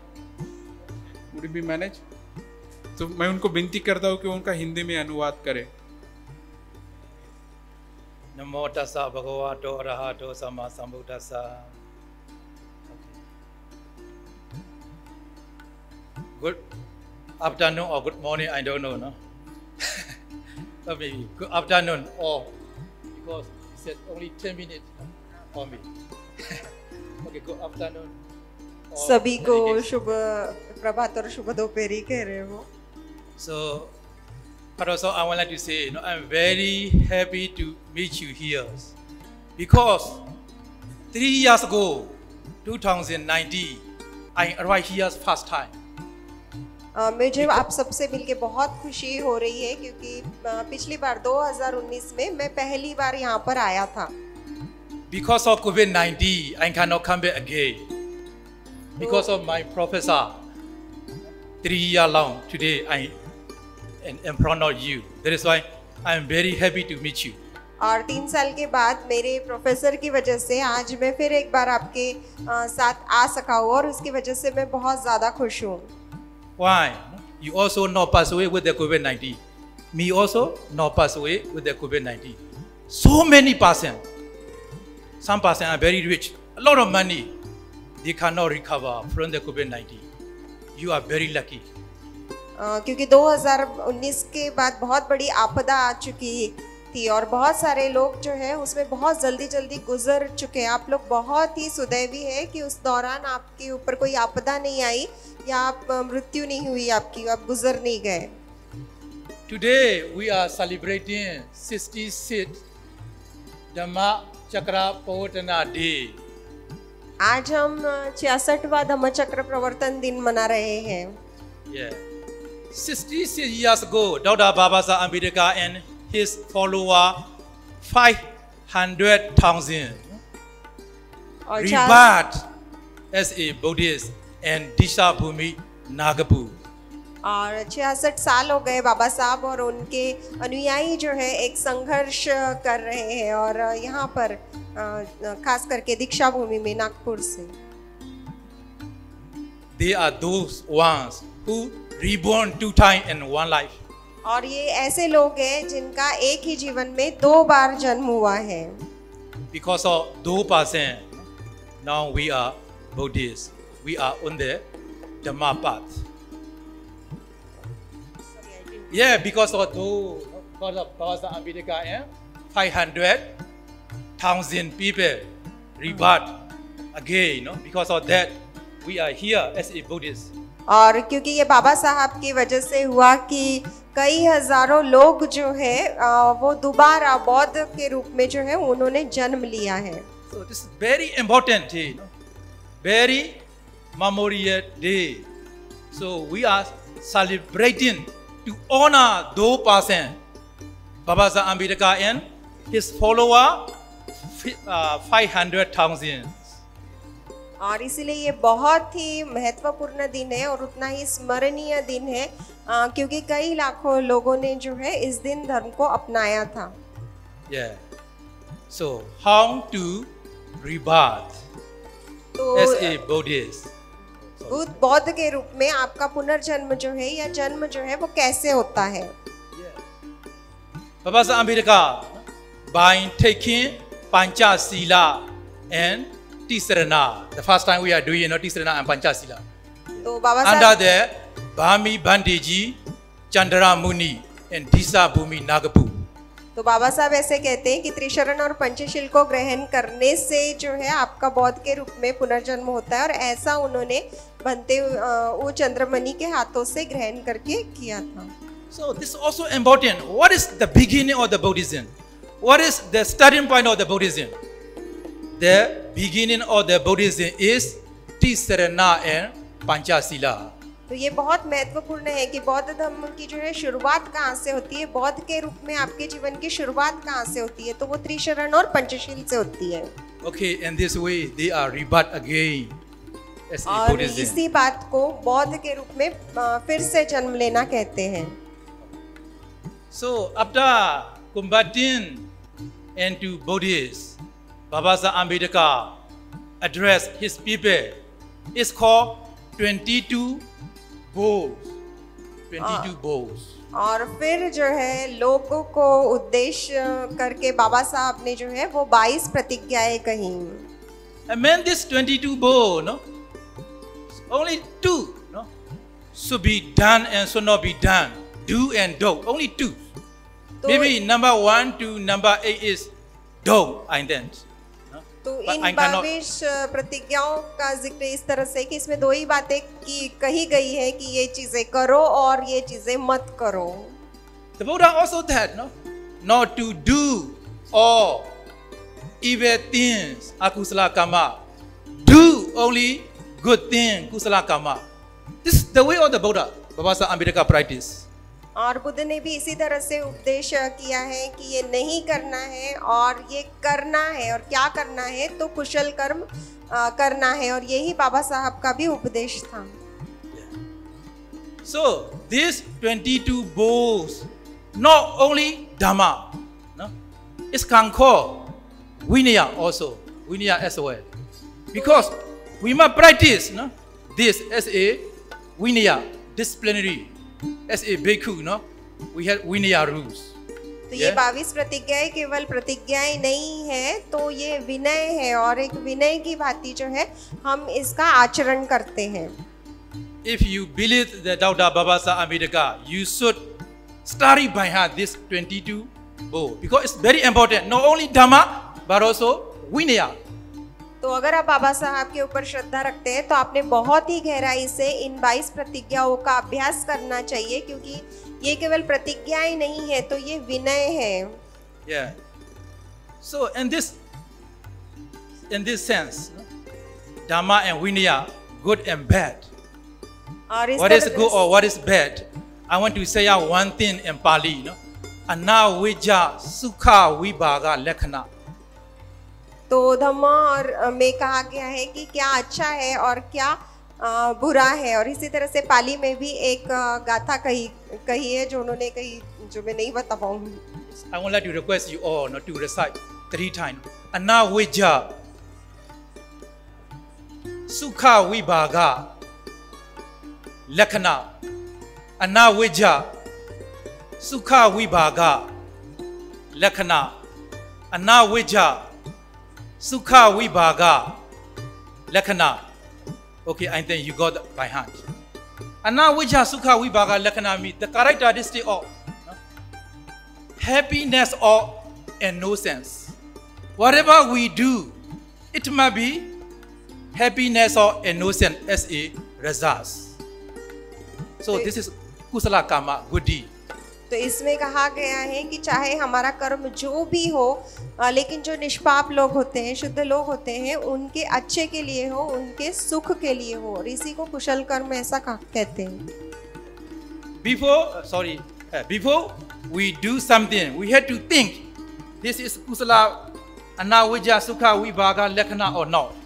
Speaker 5: वुड बी मैनेज. तो मैं उनको विनती करता हूँ कि उनका हिंदी में अनुवाद करें.
Speaker 9: नमो तस्सा भगवतो अरहतो सम्मा सम्बुद्धास्सा. Good afternoon or good morning, I don't know, no? So maybe good afternoon or because he said only ten minutes for me. Okay, good afternoon.
Speaker 10: सभी को शुभ प्रभात और शुभ दोपहरी कह रहे हो.
Speaker 9: So, but also I would like to say, you know, I'm very happy to meet you here because three years ago, twenty nineteen, I arrived here first time.
Speaker 10: uh, मुझे आप सबसे मिलके बहुत खुशी हो रही है क्योंकि uh, पिछली बार दो हज़ार उन्नीस में मैं पहली बार यहाँ पर आया था.
Speaker 9: Because of COVID nineteen, I cannot come back again. Because of my professor, three years long, today I am in front of you. That is why I am very happy to meet you.
Speaker 10: और तीन साल के बाद मेरे professor की वजह से आज मैं फिर एक बार आपके साथ आ सका हूँ और उसकी वजह से मैं बहुत ज़्यादा खुश हूँ.
Speaker 9: Why? You also not pass away with the COVID nineteen. Me also not pass away with the COVID nineteen. So many persons. Some persons are very rich, a lot of money. They cannot recover from the COVID nineteen. You are very lucky.
Speaker 10: अ, क्योंकि दो हज़ार उन्नीस के बाद बहुत बड़ी आपदा आ चुकी थी और बहुत सारे लोग जो है उसमें बहुत जल्दी जल्दी गुजर चुके हैं। आप लोग बहुत ही सुदैवी है कि उस दौरान आपके ऊपर कोई आपदा नहीं आई या आप मृत्यु नहीं हुई आपकी, आप गुजर नहीं गए।
Speaker 9: Today we are celebrating sixty-sixth Dhamma Chakra Pavatana Day.
Speaker 10: आज हम छियासठवां धम्मचक्र प्रवर्तन दिन मना रहे हैं।
Speaker 9: Yeah. sixty-six years ago, Doctor Babasaheb Ambedkar and his follower five hundred thousand
Speaker 10: और
Speaker 9: rebirth as a Buddhist and Disha Bhumi Nagapur.
Speaker 10: और छियासठ साल हो गए बाबा साहब और उनके अनुयायी जो है एक संघर्ष कर रहे हैं और यहाँ पर खास करके दीक्षा भूमि में नागपुर से।
Speaker 9: They are those ones who reborn two times in one life.
Speaker 10: और ये ऐसे लोग हैं जिनका एक ही जीवन में दो बार जन्म हुआ है।
Speaker 9: Because of two percent, now we are Buddhists. We are on the Dhamma path. Yeah, because of two, because of Babasaheb Ambedkar and five hundred thousand people rebirth again, you know, because of that we are here as a Buddhist.
Speaker 10: और क्योंकि ये बाबा साहब की वजह से हुआ कि कई हजारों लोग जो है वो दोबारा बौद्ध के रूप में जो है उन्होंने जन्म लिया है।
Speaker 9: So this is very important day, you know, very memorial day. So we are celebrating to honor those person, Babasaheb Ambedkar and his follower uh, five hundred thousand.
Speaker 10: और इसीलिए ये बहुत ही महत्वपूर्ण दिन है और उतना ही स्मरणीय दिन है आ, क्योंकि कई लाखों लोगों ने जो है इस दिन धर्म को अपनाया था।
Speaker 9: Yeah. So how to rebirth
Speaker 10: तो
Speaker 9: as a Buddhist?
Speaker 10: बुद्ध बौद्ध के रूप में आपका पुनर्जन्म जो है या जन्म जो है वो कैसे होता है?
Speaker 9: Babasaheb Ambedkar by taking Panchasila and Tisarana. The first time we are doing you know, Tisarana and Panchasila.
Speaker 10: तो बाबा
Speaker 9: Under
Speaker 10: साहब
Speaker 9: that, Bhami Bandiji, Chandra Muni and Disha Bhumi Nagapur.
Speaker 10: तो बाबा साहब ऐसे कहते हैं कि त्रिशरण और पंचशील को ग्रहण करने से जो है आपका बौद्ध के रूप में पुनर्जन्म होता है और ऐसा उन्होंने बनते वो चंद्रमणि के हाथों से ग्रहण करके किया था।
Speaker 9: So this is also important. What is the beginning of the Buddhism? What is the starting point of the Buddhism? The beginning of the Buddhism is Tisarana and Panchasila.
Speaker 10: तो ये बहुत महत्वपूर्ण है कि बौद्ध धर्म की जो है शुरुआत कहाँ से होती है, बौद्ध के रूप में आपके जीवन की शुरुआत कहाँ से होती है, तो वो त्रिशरण और पंचशील से होती है।
Speaker 9: Okay, in this way they are rebirth again as a
Speaker 10: और
Speaker 9: Buddhism.
Speaker 10: इसी बात को बौद्ध के रूप में फिर से जन्म लेना कहते हैं।
Speaker 9: So after combating into Buddhists, Babasaheb Ambedkar addressed his people. It's called twenty-two bows. twenty-two bows.
Speaker 10: और फिर जो है लोगों को उद्देश्य करके बाबा साहब ने जो है वो बाईस प्रतिज्ञाएं कही।
Speaker 9: And when this twenty-two bow, no, only two, no, should be done and should not be done. Do and don't, only two.
Speaker 10: तो
Speaker 9: Maybe number one to number eight is don't, I intend.
Speaker 10: तो
Speaker 9: But
Speaker 10: in
Speaker 9: I cannot-
Speaker 10: बाईस प्रतिज्ञाओं का जिक्र इस तरह से कि इसमें दो ही बातें की कही गई है कि ये चीजें करो और ये चीजें मत करो।
Speaker 9: The Buddha also said, no, not to do all evil things, akusala karma. Do only good things, kusala karma. This is the way of the Buddha. Babasaheb Ambedkar practice.
Speaker 10: और बुद्ध ने भी इसी तरह से उपदेश किया है कि ये नहीं करना है और ये करना है, और क्या करना है तो कुशल कर्म आ, करना है, और यही बाबा साहब का भी उपदेश था।
Speaker 9: So these twenty-two bows, not only Dhamma, no, it's can call Vinaya also, Vinaya as well, because we must practice, no, this as a Vinaya, disciplinary, as a bhikkhu, no, we have Vinaya rules.
Speaker 10: तो ये बाईस प्रतिज्ञाएं केवल प्रतिज्ञाएं नहीं है, तो ये विनय है और एक विनय की भांति जो है हम इसका आचरण करते हैं।
Speaker 9: if you believe the Doctor Babasaheb Ambedkar, you should study by heart this twenty-two bow because it's very important. Not only Dhamma but also Vinaya.
Speaker 10: तो अगर आप बाबा साहब के ऊपर श्रद्धा रखते हैं तो आपने बहुत ही गहराई से इन बाईस प्रतिज्ञाओं का अभ्यास करना चाहिए, क्योंकि ये केवल प्रतिज्ञाएं नहीं है, तो ये विनय है.
Speaker 9: Yeah. So in this in this sense, Dhamma and Vinaya, good and bad. What is good or what is bad? I want to say out one thing in Pali, no? Anavijja sukha vibhaga lakhana.
Speaker 10: तो धम्मा और में कहा गया है कि क्या अच्छा है और क्या बुरा है, और इसी तरह से पाली में भी एक गाथा कही कही है जो उन्होंने कही, जो मैं नहीं बता पाऊंगी.
Speaker 9: I would like to request you all not to recite three times. Anavijja sukha vibhaga lakhana. Anavijja sukha vibhaga lakhana. Anavijja Sukha Vibhaga Lakhana. Okay, I think you got that by hand. Anavijja Sukha Vibhaga Lakhana means the characteristic of no? happiness or innocence. Whatever we do, it might be happiness or innocence as a result. So this is Kusala Karma, good deed.
Speaker 10: तो इसमें कहा गया है कि चाहे हमारा कर्म जो भी हो, लेकिन जो निष्पाप लोग होते हैं, शुद्ध लोग होते हैं, उनके अच्छे के लिए हो, उनके सुख के लिए हो, और इसी को कुशल कर्म ऐसा कहते हैं.
Speaker 9: Before, sorry, before we do something, we have to think, this is kusala anavijja sukha vibhaga lakhana or not.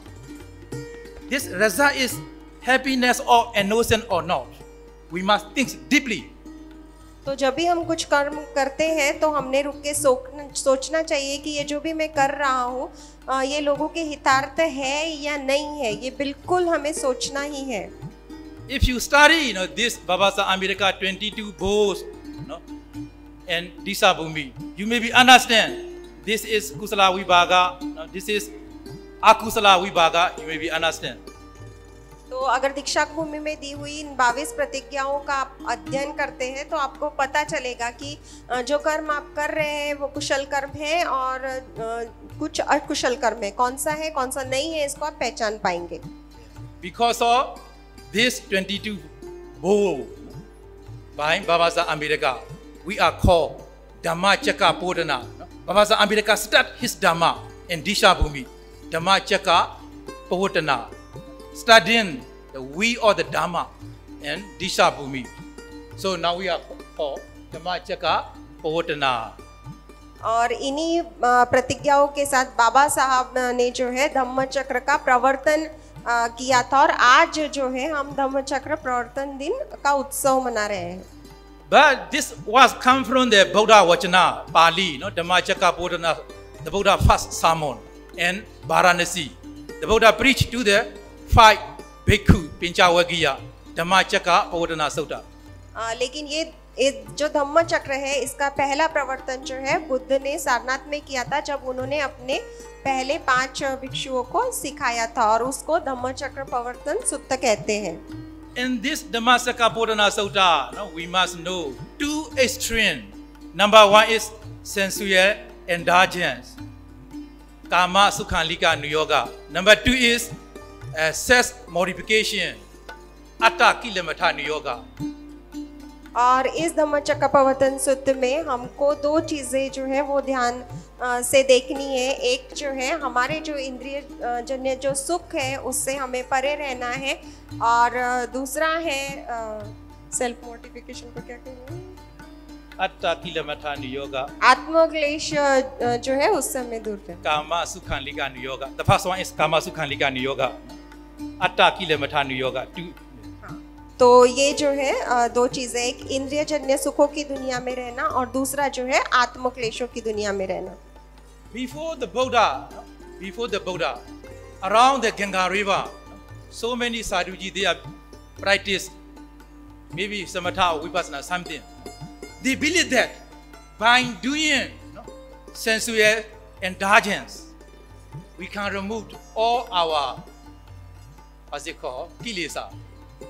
Speaker 9: This result is happiness or innocence or not. We must think deeply.
Speaker 10: तो जब भी हम कुछ कर्म करते हैं तो हमने रुक के सोचना चाहिए कि ये जो भी मैं कर रहा हूँ ये लोगों के हितार्थ है या नहीं है. ये बिल्कुल हमें सोचना ही है.
Speaker 9: If you study, you know, this Babasaheb Ambedkar twenty-two bows, you know, and Disha Bhumi, you maybe understand this is kusala vibhaga, you know, this is akusala vibhaga. You maybe understand.
Speaker 10: तो अगर दीक्षा भूमि में दी हुई इन बाईस प्रतिज्ञाओं का आप अध्ययन करते हैं तो आपको पता चलेगा कि जो कर्म आप कर रहे हैं वो कुशल कर्म है और कुछ अकुशल कर्म है. कौन सा है कौन सा नहीं है इसको आप पहचान पाएंगे.
Speaker 9: Because of this twenty-two bow by Babasaheb Ambedkar, we are called Dhammacakka Bodhana. Babasaheb Ambedkar start his Dhamma in Disha Bhumi. Dhammacakka Bodhana. Studying the we or the Dhamma and Disha Bhumi. So now we are called Dhammacakka Bodhana.
Speaker 10: और इन्हीं प्रतिज्ञाओं के साथ बाबा साहब ने जो है धम्म चक्र का प्रवर्तन किया था, और आज जो है हम धम्म चक्र प्रवर्तन दिन का उत्सव मना रहे हैं.
Speaker 9: But this was come from the Buddha Vachana, Pali, no? Dhammacakka Bodhana, the Buddha first sermon in Varanasi. The Buddha preached to the five bhikkhu Pinchavagiya Dhammacakka Bodhana Sutta.
Speaker 10: लेकिन ये जो धम्म चक्र है इसका पहला प्रवर्तन जो है बुद्ध ने सारनाथ में किया था, जब उन्होंने अपने पहले पांच भिक्षुओं को सिखाया था, और उसको धम्म चक्र प्रवर्तन सुत्त कहते हैं.
Speaker 9: In this Dhammacakka Bodhana Sutta, no, we must know two extremes. Number one is sensual indulgence, Kama Sukhalika Nuyoga. Number two is uh, sex modification, Atta Kilamata Nuyoga.
Speaker 10: और इस धम्मचक्र प्रवर्तन सूत्र में हमको दो चीज़ें जो है वो ध्यान से देखनी है. एक जो है हमारे जो इंद्रिय जन्य जो सुख है उससे हमें परे रहना है, और दूसरा है सेल्फ मोटिफिकेशन को क्या कहते हैं,
Speaker 9: अट्टा किलमथा नियोगा,
Speaker 10: आत्मक्लेश जो है उससे हमें दूर रहना.
Speaker 9: कामा सुखालिका नियोगा. The first one is कामा सुखालिका नियोगा. अट्टा किलमथा नियोगा.
Speaker 10: तो ये जो है दो चीजें, एक इंद्रिय जन्य सुखों की दुनिया में रहना और दूसरा जो है आत्मक्लेशों की दुनिया में रहना.
Speaker 9: Before the Buddha, before the Buddha, around the Ganga River, so many sadhuji they have practiced maybe samatha or vipassana something. They believe that by doing you know, sensual indulgence, we can remove all our, what's it called, kilesa.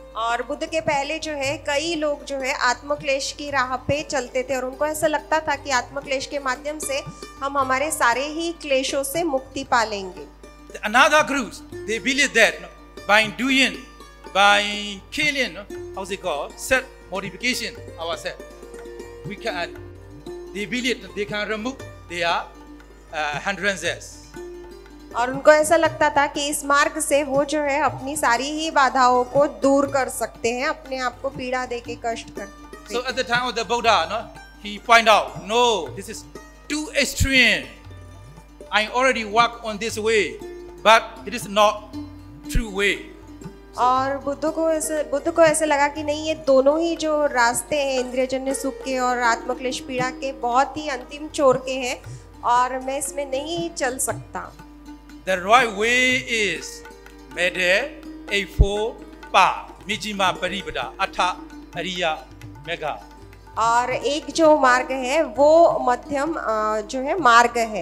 Speaker 10: और बुद्ध के पहले जो है कई लोग जो है आत्मक्लेश की राह पे चलते थे और उनको ऐसा लगता था कि आत्मक्लेश के माध्यम से हम हमारे सारे ही क्लेशों से मुक्ति पा लेंगे.
Speaker 9: Another groups, they believe that you know, by doing, by killing, you know, how's it called, self modification ourselves, we can. They believe that they can remove their uh, hindrances.
Speaker 10: और उनको ऐसा लगता था कि इस मार्ग से वो जो है अपनी सारी ही बाधाओं को दूर कर सकते हैं, अपने आप को पीड़ा देके कष्ट कर.
Speaker 9: So at the time of the Buddha, no, he point out, no, this is too extreme. I already walk on this way, but it is not true way.
Speaker 10: और बुद्ध को ऐसे बुद्ध को ऐसे लगा कि नहीं, ये दोनों ही जो रास्ते हैं इंद्रियजन्य सुख के और आत्मक्लेश पीड़ा के बहुत ही अंतिम छोर के हैं और मैं इसमें नहीं चल सकता.
Speaker 9: The right way is Mede Efo Pa Mijima Paribada Atha Ariya Mega.
Speaker 10: और एक जो मार्ग है वो मध्यम जो है मार्ग है.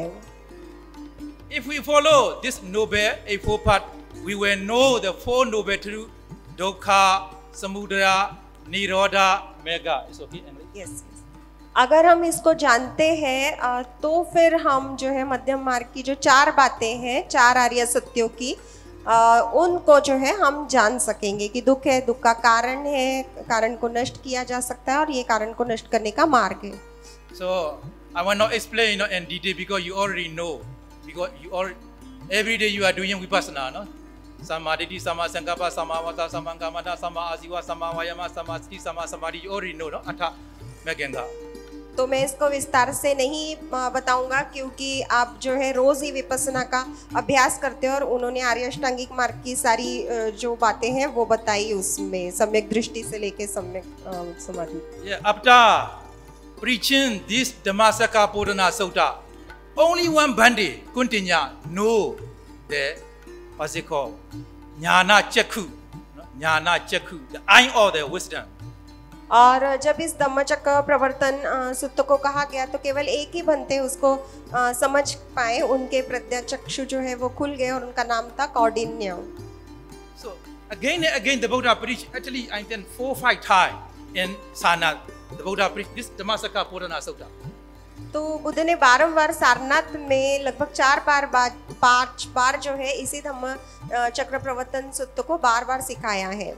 Speaker 9: If we follow this noble Efo path, we will know the four noble truths: Dukkha, Samudaya, Nirodha, Mega. It's okay, English?
Speaker 10: Yes, yes. अगर हम इसको जानते हैं तो फिर हम जो है मध्यम मार्ग की जो चार बातें हैं, चार आर्य सत्यों की, उनको जो है हम जान सकेंगे कि दुख है, दुख का कारण है, कारण को नष्ट किया जा सकता है और ये कारण को नष्ट करने का मार्ग है.
Speaker 9: So I will not explain you know, in detail because you already know, because you all every day you are doing vipassana, no? Samadhi, sama sankappa, sama vata, sama kamata, sama asiva, sama vayama, sama sati, sama samadhi. You already know, no? Atha Megenga.
Speaker 10: तो मैं इसको विस्तार से नहीं बताऊंगा क्योंकि आप जो है रोज ही विपස්සना का अभ्यास करते हो और उन्होंने आर्य अष्टांगिक मार्ग की सारी जो बातें हैं वो बताई उसमें, सम्यक दृष्टि से लेके सम्यक समाधि.
Speaker 9: Yeah, after preaching this Dhammasakapodana Sutta, only one Bhante, Kuntinya, know the what's it called, Jnana Chakku, Jnana Chakku, the eye of the wisdom.
Speaker 10: और जब इस धम्मचक्र प्रवर्तन सुत्त को कहा गया तो केवल एक ही बनते उसको आ, समझ पाए, उनके प्रज्ञा चक्षु जो है वो खुल गए और उनका नाम था Kaundinya.
Speaker 9: So again and again the Buddha preached, actually I think four five times in Sarnath the Buddha preached this Dhammasakapodana Sutta.
Speaker 10: तो बुद्ध ने बारंबार सारनाथ में लगभग चार बार बाद पांच बार जो है इसी धम्म चक्र प्रवर्तन सुत्त को बार बार सिखाया है.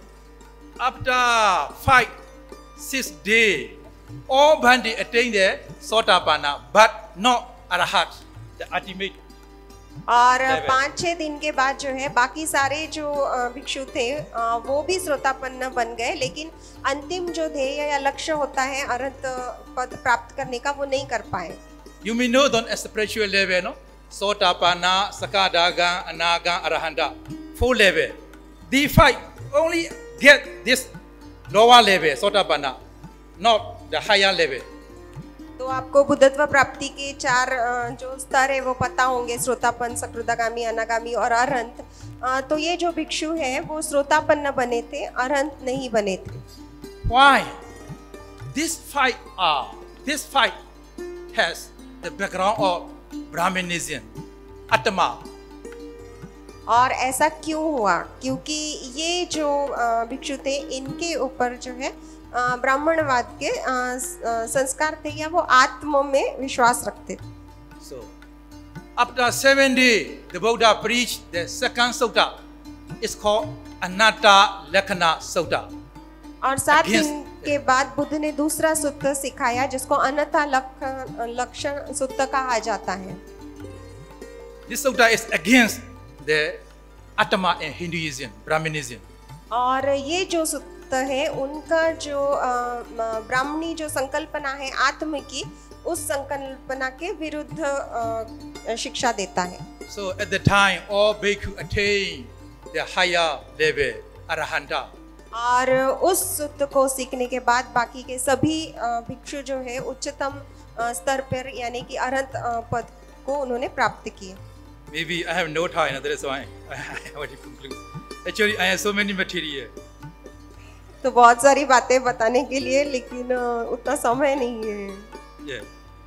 Speaker 9: After five six days, all Bhante attained the Sotapanna, but not Arahat, the ultimate.
Speaker 10: और पाँच छः दिन के बाद जो है बाकी सारे जो भिक्षु थे वो भी श्रोतापन्न बन गए, लेकिन अंतिम जो ध्येय या लक्ष्य होता है अरहत पद प्राप्त करने का वो नहीं कर पाए.
Speaker 9: You may know on a spiritual level, no? Sotapanna, Sakadaga, Anaga, Arahanta, four level. The five only get this lower level, Sotapanna, not the higher level.
Speaker 10: तो आपको बुद्धत्व प्राप्ति के चार जो स्तर है वो पता होंगे, श्रोतापन्न, सकृदागामी, अनागामी और अरहंत. तो ये जो भिक्षु हैं वो श्रोतापन्न बने थे, अरहंत नहीं बने थे.
Speaker 9: Why? This fight are this fight has the background of Brahmanism, Atma.
Speaker 10: और ऐसा क्यों हुआ? क्योंकि ये जो भिक्षु थे इनके ऊपर जो है ब्राह्मणवाद के संस्कार थे या वो आत्मा में विश्वास रखते थे.
Speaker 9: So after seven days, the Buddha preached the second sutta. It's called Anatta Lakkhana Sutta.
Speaker 10: और सात दिन के बाद बुद्ध ने दूसरा सूत्र सिखाया जिसको अनाथा लक्षण सूत्र कहा जाता है.
Speaker 9: This sutta is against the Atma in Hinduism, Brahmanism.
Speaker 10: और ये जो सूत्र है उनका जो ब्राह्मणी जो संकल्पना है आत्म की, उस संकल्पना के विरुद्ध शिक्षा देता है.
Speaker 9: So at the time all bhikkhu attain the higher level, Arahanta.
Speaker 10: और उस सूत्र को सीखने के बाद बाकी के सभी भिक्षु जो है उच्चतम स्तर पर यानी कि अरहंत पद को उन्होंने प्राप्त किया.
Speaker 9: Maybe I have no time, that's why I have to conclude. Actually, I have so many material.
Speaker 10: तो बहुत सारी बातें बताने के लिए, लेकिन उतना समय नहीं है.
Speaker 9: Yeah.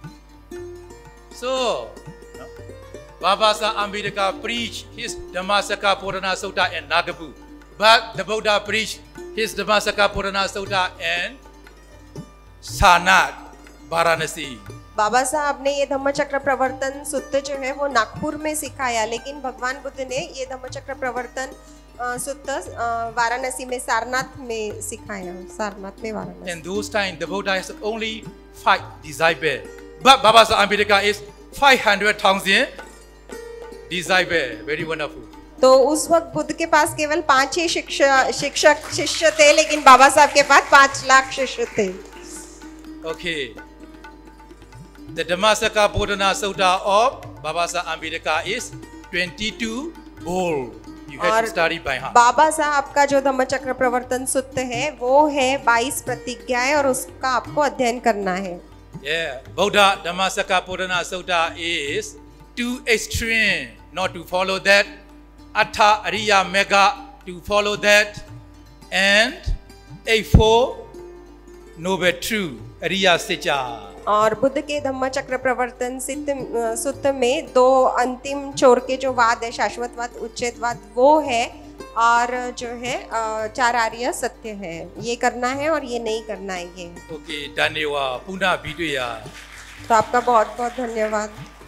Speaker 9: So, Baba Sahib Ambedkar preached his Dhammasakapodana Sutta in Nagapur, but the Buddha preached his Dhammasaka Purana Sutta and Sarnath, Varanasi.
Speaker 10: बाबा साहब ने ये धम्मचक्र प्रवर्तन सूत्र जो है वो नागपुर में सिखाया, लेकिन भगवान बुद्ध ने ये धम्मचक्र प्रवर्तन सूत्र वाराणसी में, सारनाथ में सिखाया, सारनाथ में, Varanasi.
Speaker 9: And those times the Buddha has only five disciples, but Baba Sahib Ambedkar is five hundred thousand disciples. Very wonderful.
Speaker 10: तो उस वक्त बुद्ध के पास केवल पांच ही शिक्षक शिक्षक शिष्य थे, लेकिन बाबा साहब के पास पांच लाख शिष्य थे.
Speaker 9: Okay. The Dhammasaka Purana Sutta of Baba Sahib Ambedkar is twenty-two bold. You have to study by heart.
Speaker 10: बाबा साहब का जो धम्मचक्र प्रवर्तन सूत्र है वो है बाईस प्रतिज्ञाएं और उसका आपको अध्ययन करना है.
Speaker 9: Yeah, Buddha Dhammasaka Purana Sutta is too extreme not to follow that. Atha Ariya Mega to follow that, and a four noble true Ariya Secha.
Speaker 10: और बुद्ध के धम्मचक्र प्रवर्तन सूत्र में दो अंतिम छोर के जो वाद है, शाश्वतवाद, उच्चेदवाद, वो है, और जो है चार आर्य सत्य है. ये करना है और ये नहीं करना है. ये
Speaker 9: ओके, धन्यवाद. पुनः वीडियो.
Speaker 10: तो आपका बहुत बहुत धन्यवाद.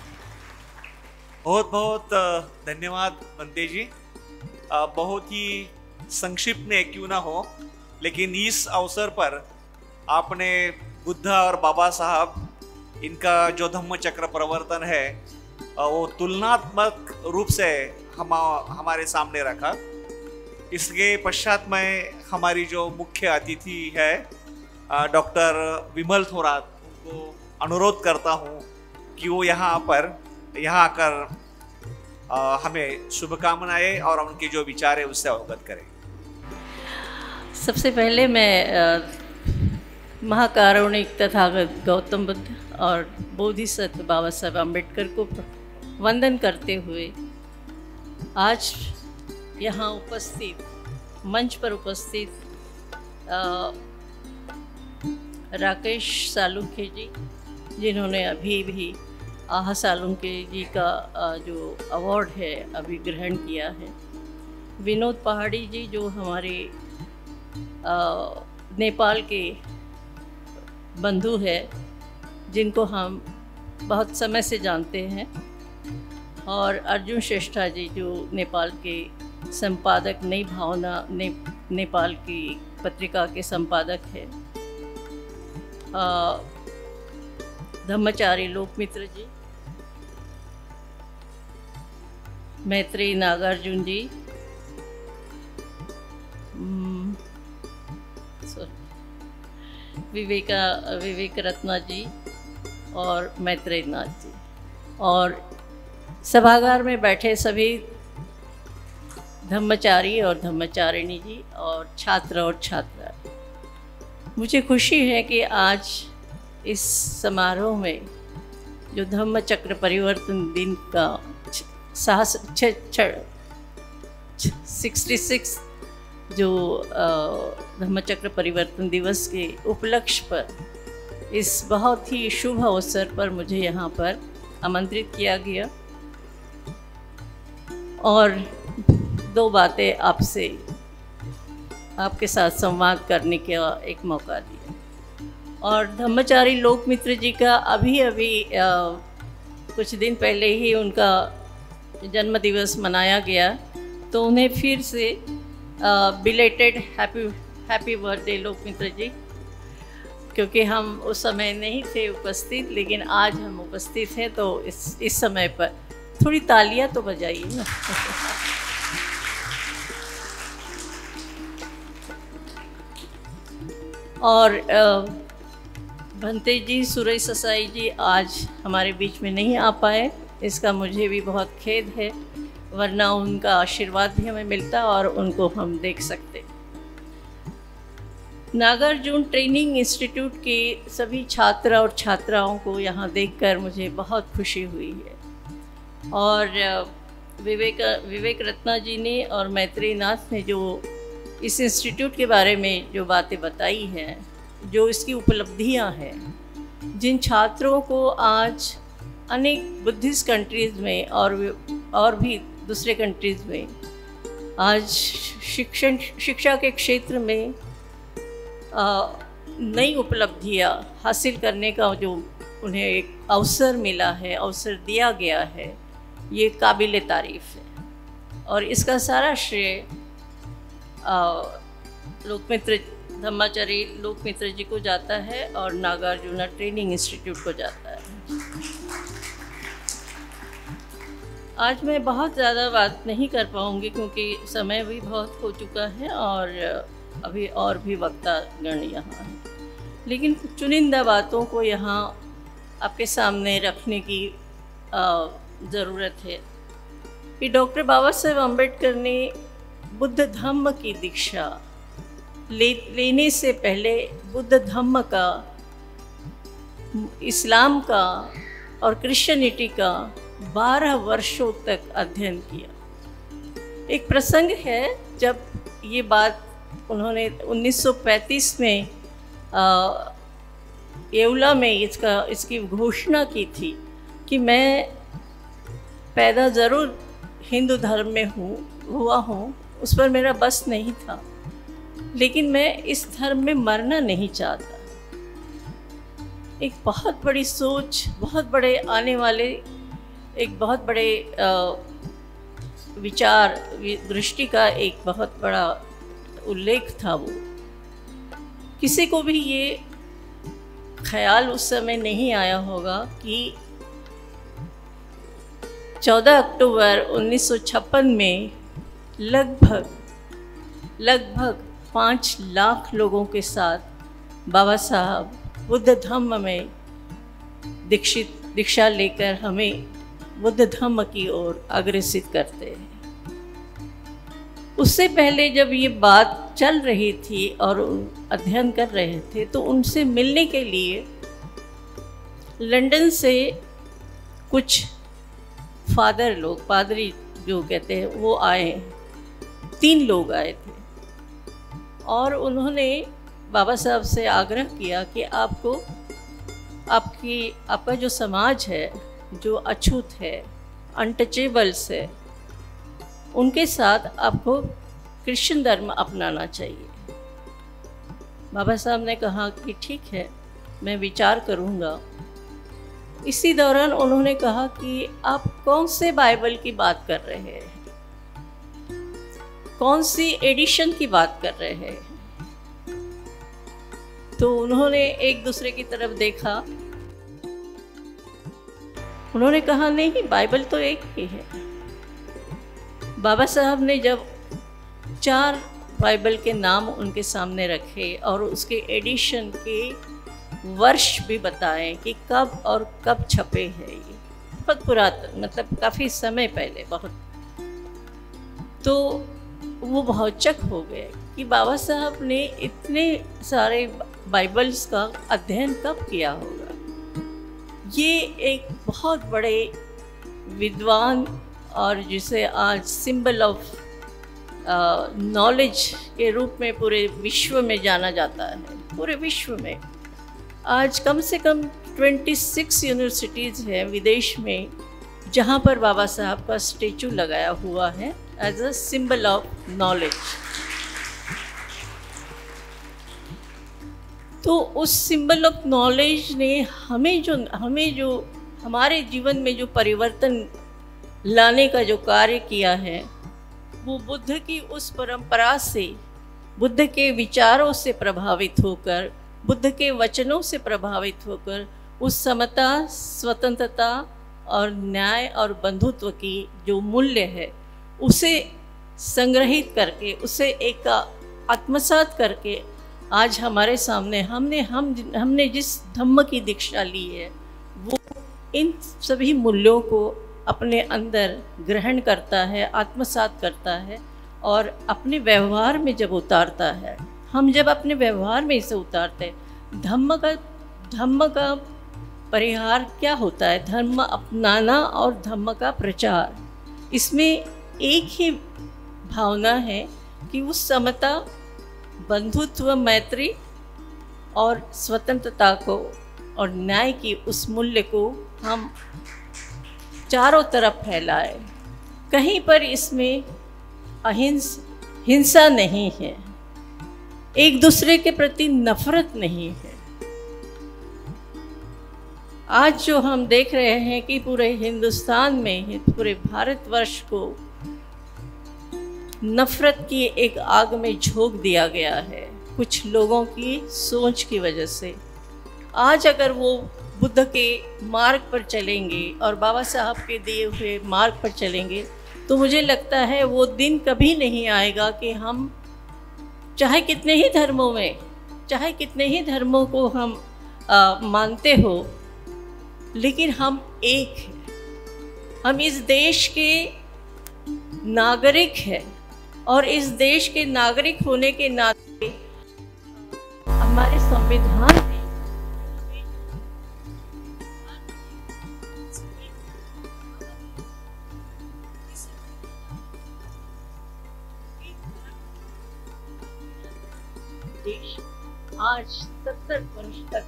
Speaker 1: बहुत बहुत धन्यवाद बंते जी. बहुत ही संक्षिप्त में क्यों ना हो, लेकिन इस अवसर पर आपने बुद्ध और बाबा साहब इनका जो धम्मचक्र प्रवर्तन है वो तुलनात्मक रूप से हम हमारे सामने रखा. इसके पश्चात में हमारी जो मुख्य अतिथि है डॉक्टर विमल थोरात को अनुरोध करता हूँ कि वो यहाँ पर यहाँ आकर हमें शुभकामनाएं और उनके जो विचार है उससे अवगत करें.
Speaker 11: सबसे पहले मैं महाकारुणिक तथागत गौतम बुद्ध और बोधिसत्व बाबा साहब अम्बेडकर को वंदन करते हुए आज यहाँ उपस्थित, मंच पर उपस्थित राकेश सालुंखे जी, जिन्होंने अभी भी आहा सालुंखे जी का जो अवार्ड है अभी ग्रहण किया है, विनोद पहाड़ी जी जो हमारे नेपाल के बंधु है, जिनको हम बहुत समय से जानते हैं, और अर्जुन श्रेष्ठा जी जो नेपाल के संपादक, नई भावना ने, नेपाल की पत्रिका के संपादक है, धम्मचारी लोकमित्र जी, मैत्री नागार्जुन जी, विवेका विवेक रत्ना जी और मैत्रेय नाथ जी, और सभागार में बैठे सभी धम्मचारी और धम्मचारिणी जी और छात्र और छात्रा. मुझे खुशी है कि आज इस समारोह में जो धम्मचक्र परिवर्तन दिन का साहस सिक्सटी सिक्स जो धम्मचक्र परिवर्तन दिवस के उपलक्ष्य पर, इस बहुत ही शुभ अवसर पर मुझे यहाँ पर आमंत्रित किया गया और दो बातें आपसे आपके साथ संवाद करने का एक मौका दिया. और धम्मचारी लोकमित्र जी का अभी अभी आ, कुछ दिन पहले ही उनका जन्म दिवस मनाया गया, तो उन्हें फिर से belated happy happy birthday Lokmitra ji, क्योंकि हम उस समय नहीं थे उपस्थित, लेकिन आज हम उपस्थित हैं, तो इस इस समय पर थोड़ी तालियां तो बजाइए ना. और भंते जी, सुरेश ससाई जी आज हमारे बीच में नहीं आ पाए, इसका मुझे भी बहुत खेद है, वरना उनका आशीर्वाद भी हमें मिलता और उनको हम देख सकते. नागार्जुन ट्रेनिंग इंस्टीट्यूट के सभी छात्र और छात्राओं को यहाँ देखकर मुझे बहुत खुशी हुई है, और विवेक विवेक रत्ना जी ने और मैत्रेय नाथ ने जो इस इंस्टीट्यूट के बारे में जो बातें बताई हैं, जो इसकी उपलब्धियाँ हैं, जिन छात्रों को आज अनेक बुद्धिस्ट कंट्रीज़ में और और भी दूसरे कंट्रीज़ में आज शिक्षण शिक्षा के क्षेत्र में नई उपलब्धियां हासिल करने का जो उन्हें एक अवसर मिला है, अवसर दिया गया है, ये काबिल तारीफ़ है। और इसका सारा श्रेय लोकमित्र धम्माचारी लोकमित्र जी को जाता है और नागार्जुना ट्रेनिंग इंस्टीट्यूट को जाता है। आज मैं बहुत ज़्यादा बात नहीं कर पाऊँगी क्योंकि समय भी बहुत हो चुका है और अभी और भी वक्तागण यहाँ हैं, लेकिन चुनिंदा बातों को यहाँ आपके सामने रखने की ज़रूरत है कि डॉक्टर बाबा साहेब अम्बेडकर ने बुद्ध धम्म की दीक्षा ले लेने से पहले बुद्ध धम्म का, इस्लाम का और क्रिश्चियनिटी का बारह वर्षों तक अध्ययन किया। एक प्रसंग है जब ये बात उन्होंने उन्नीस सौ पैंतीस में आ, येवला में इसका इसकी घोषणा की थी कि मैं पैदा ज़रूर हिंदू धर्म में हूँ हुआ हूँ, उस पर मेरा बस नहीं था, लेकिन मैं इस धर्म में मरना नहीं चाहता। एक बहुत बड़ी सोच, बहुत बड़े आने वाले एक बहुत बड़े विचार दृष्टि का एक बहुत बड़ा उल्लेख था। वो किसी को भी ये ख्याल उस समय नहीं आया होगा कि चौदह अक्टूबर उन्नीस सौ छप्पन में लगभग लगभग पाँच लाख लोगों के साथ बाबा साहब बुद्ध धम्म में दीक्षित दीक्षा लेकर हमें बुद्ध धम्म की ओर अग्रसित करते हैं। उससे पहले जब ये बात चल रही थी और अध्ययन कर रहे थे तो उनसे मिलने के लिए लंदन से कुछ फादर लोग, पादरी जो कहते हैं, वो आए। तीन लोग आए थे और उन्होंने बाबा साहब से आग्रह किया कि आपको आपकी आपका जो समाज है, जो अछूत है, अनटचेबल्स है, उनके साथ आपको क्रिश्चियन धर्म अपनाना चाहिए। बाबा साहब ने कहा कि ठीक है, मैं विचार करूँगा। इसी दौरान उन्होंने कहा कि आप कौन से बाइबल की बात कर रहे हैं, कौन सी एडिशन की बात कर रहे हैं। तो उन्होंने एक दूसरे की तरफ देखा, उन्होंने कहा नहीं, बाइबल तो एक ही है। बाबा साहब ने जब चार बाइबल के नाम उनके सामने रखे और उसके एडिशन के वर्ष भी बताए कि कब और कब छपे हैं, ये बहुत पुरातन, मतलब काफ़ी समय पहले बहुत, तो वो भौचक हो गए कि बाबा साहब ने इतने सारे बाइबल्स का अध्ययन कब किया होगा। ये एक बहुत बड़े विद्वान और जिसे आज सिंबल ऑफ नॉलेज के रूप में पूरे विश्व में जाना जाता है, पूरे विश्व में आज कम से कम छब्बीस यूनिवर्सिटीज़ हैं विदेश में जहाँ पर बाबा साहब का स्टेचू लगाया हुआ है as a symbol of knowledge. तो उस सिंबल ऑफ नॉलेज ने हमें जो हमें जो हमारे जीवन में जो परिवर्तन लाने का जो कार्य किया है, वो बुद्ध की उस परंपरा से, बुद्ध के विचारों से प्रभावित होकर, बुद्ध के वचनों से प्रभावित होकर उस समता, स्वतंत्रता और न्याय और बंधुत्व की जो मूल्य है उसे संग्रहित करके, उसे एक आत्मसात करके आज हमारे सामने हमने हम हमने जिस धम्म की दीक्षा ली है वो इन सभी मूल्यों को अपने अंदर ग्रहण करता है, आत्मसात करता है और अपने व्यवहार में जब उतारता है, हम जब अपने व्यवहार में इसे उतारते हैं, धम्म का धम्म का परिहार क्या होता है? धर्म अपनाना और धम्म का प्रचार। इसमें एक ही भावना है कि उस समता, बंधुत्व, मैत्री और स्वतंत्रता को और न्याय की उस मूल्य को हम चारों तरफ फैलाए। कहीं पर इसमें अहिंस हिंसा नहीं है, एक दूसरे के प्रति नफरत नहीं है। आज जो हम देख रहे हैं कि पूरे हिंदुस्तान में, पूरे भारतवर्ष को नफरत की एक आग में झोंक दिया गया है कुछ लोगों की सोच की वजह से। आज अगर वो बुद्ध के मार्ग पर चलेंगे और बाबा साहब के दिए हुए मार्ग पर चलेंगे तो मुझे लगता है वो दिन कभी नहीं आएगा कि हम चाहे कितने ही धर्मों में, चाहे कितने ही धर्मों को हम आ, मानते हो, लेकिन हम एक हैं। हम इस देश के नागरिक हैं और इस देश के नागरिक होने के नाते हमारे संविधान में देश आज सत्तर वर्ष तक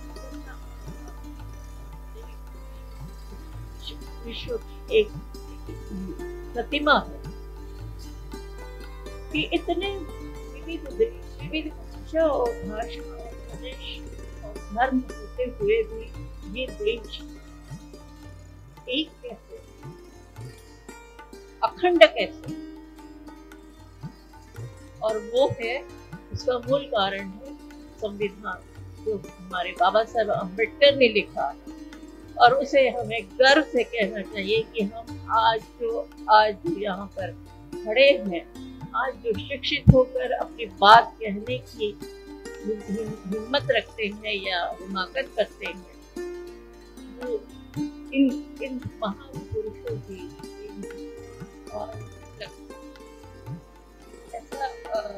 Speaker 11: विश्व की एक प्रतिमा है कि इतने विविध देश, विविध भाषा और भाषा और प्रदेश और धर्म होते हुए भी ये देश एक कैसे, अखंड कैसे, और वो है, उसका मूल कारण है संविधान जो हमारे बाबा साहब अम्बेडकर ने लिखा है। और उसे हमें गर्व से कहना चाहिए कि हम आज जो आज यहाँ पर खड़े हैं, आज जो शिक्षित होकर अपनी बात कहने की हिम्मत रखते हैं या हिमाकत करते हैं, वो इन इन महान पुरुषों की और ऐसा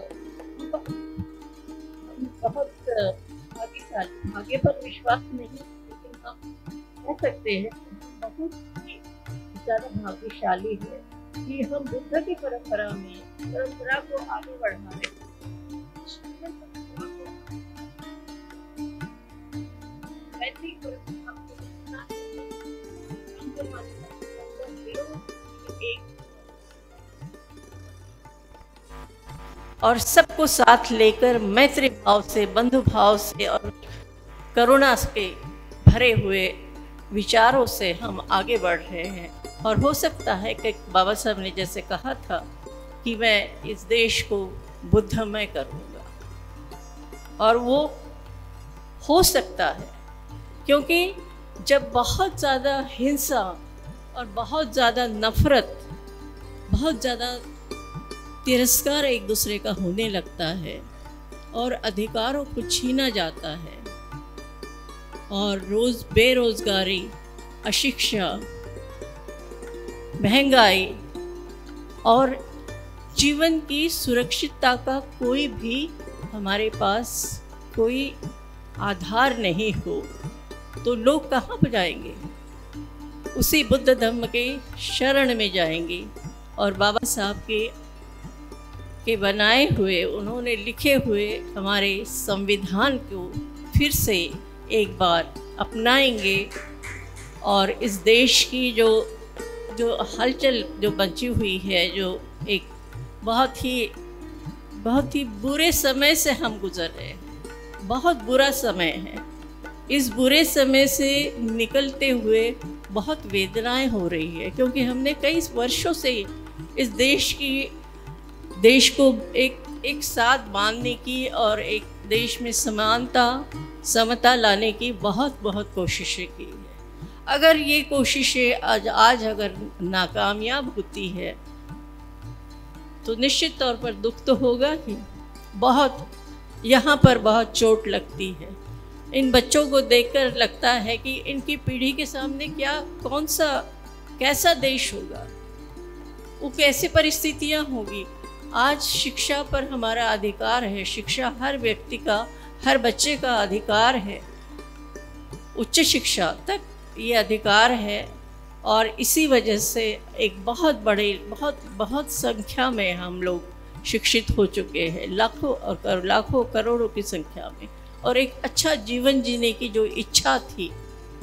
Speaker 11: बहुत भाग्यशाली, भाग्य पर विश्वास नहीं, लेकिन हम कह सकते हैं बहुत ही ज़्यादा भाग्यशाली है कि हम बुद्ध की परंपरा में परंपरा को आगे बढ़ा रहे हैं। और सबको साथ लेकर मैत्री भाव से, बंधु भाव से और करुणा के भरे हुए विचारों से हम आगे बढ़ रहे हैं। और हो सकता है कि बाबा साहब ने जैसे कहा था कि मैं इस देश को बुद्धमय करूँगा, और वो हो सकता है क्योंकि जब बहुत ज़्यादा हिंसा और बहुत ज़्यादा नफ़रत, बहुत ज़्यादा तिरस्कार एक दूसरे का होने लगता है और अधिकारों को छीना जाता है और रोज़ बेरोज़गारी, अशिक्षा, महंगाई और जीवन की सुरक्षितता का कोई भी हमारे पास कोई आधार नहीं हो, तो लोग कहाँ पर जाएंगे? उसी बुद्ध धम्म के शरण में जाएंगे और बाबा साहब के के बनाए हुए, उन्होंने लिखे हुए हमारे संविधान को फिर से एक बार अपनाएंगे और इस देश की जो जो हलचल जो बची हुई है, जो एक बहुत ही बहुत ही बुरे समय से हम गुजर रहे हैं, बहुत बुरा समय है। इस बुरे समय से निकलते हुए बहुत वेदनाएं हो रही है, क्योंकि हमने कई वर्षों से इस देश की देश को एक एक साथ बांधने की और एक देश में समानता, समता लाने की बहुत बहुत कोशिशें की है। अगर ये कोशिशें आज आज अगर नाकामयाब होती है तो निश्चित तौर पर दुख तो होगा ही, बहुत यहाँ पर बहुत चोट लगती है। इन बच्चों को देखकर लगता है कि इनकी पीढ़ी के सामने क्या, कौन सा, कैसा देश होगा, वो कैसी परिस्थितियाँ होगी। आज शिक्षा पर हमारा अधिकार है, शिक्षा हर व्यक्ति का, हर बच्चे का अधिकार है, उच्च शिक्षा तक ये अधिकार है। और इसी वजह से एक बहुत बड़े बहुत बहुत संख्या में हम लोग शिक्षित हो चुके हैं, लाखों और कर, लाखों करोड़ों की संख्या में, और एक अच्छा जीवन जीने की जो इच्छा थी,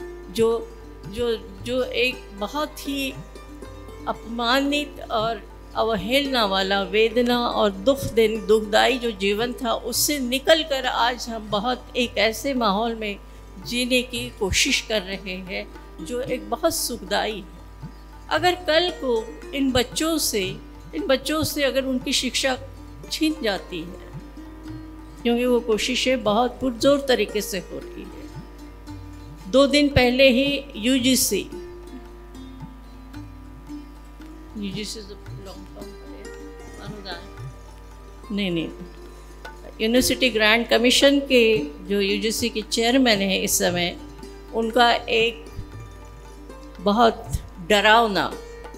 Speaker 11: जो जो जो एक बहुत ही अपमानित और अवहेलना वाला, वेदना और दुख देने दुखदाई जो जीवन था, उससे निकल कर आज हम बहुत एक ऐसे माहौल में जीने की कोशिश कर रहे हैं जो एक बहुत सुखदाई है। अगर कल को इन बच्चों से इन बच्चों से अगर उनकी शिक्षा छीन जाती है, क्योंकि वो कोशिशें बहुत पुरजोर तरीके से हो रही है। दो दिन पहले ही यूजीसी यूजीसी अनुदान नहीं नहीं यूनिवर्सिटी ग्रांट कमीशन के जो यूजीसी के चेयरमैन हैं इस समय, उनका एक बहुत डरावना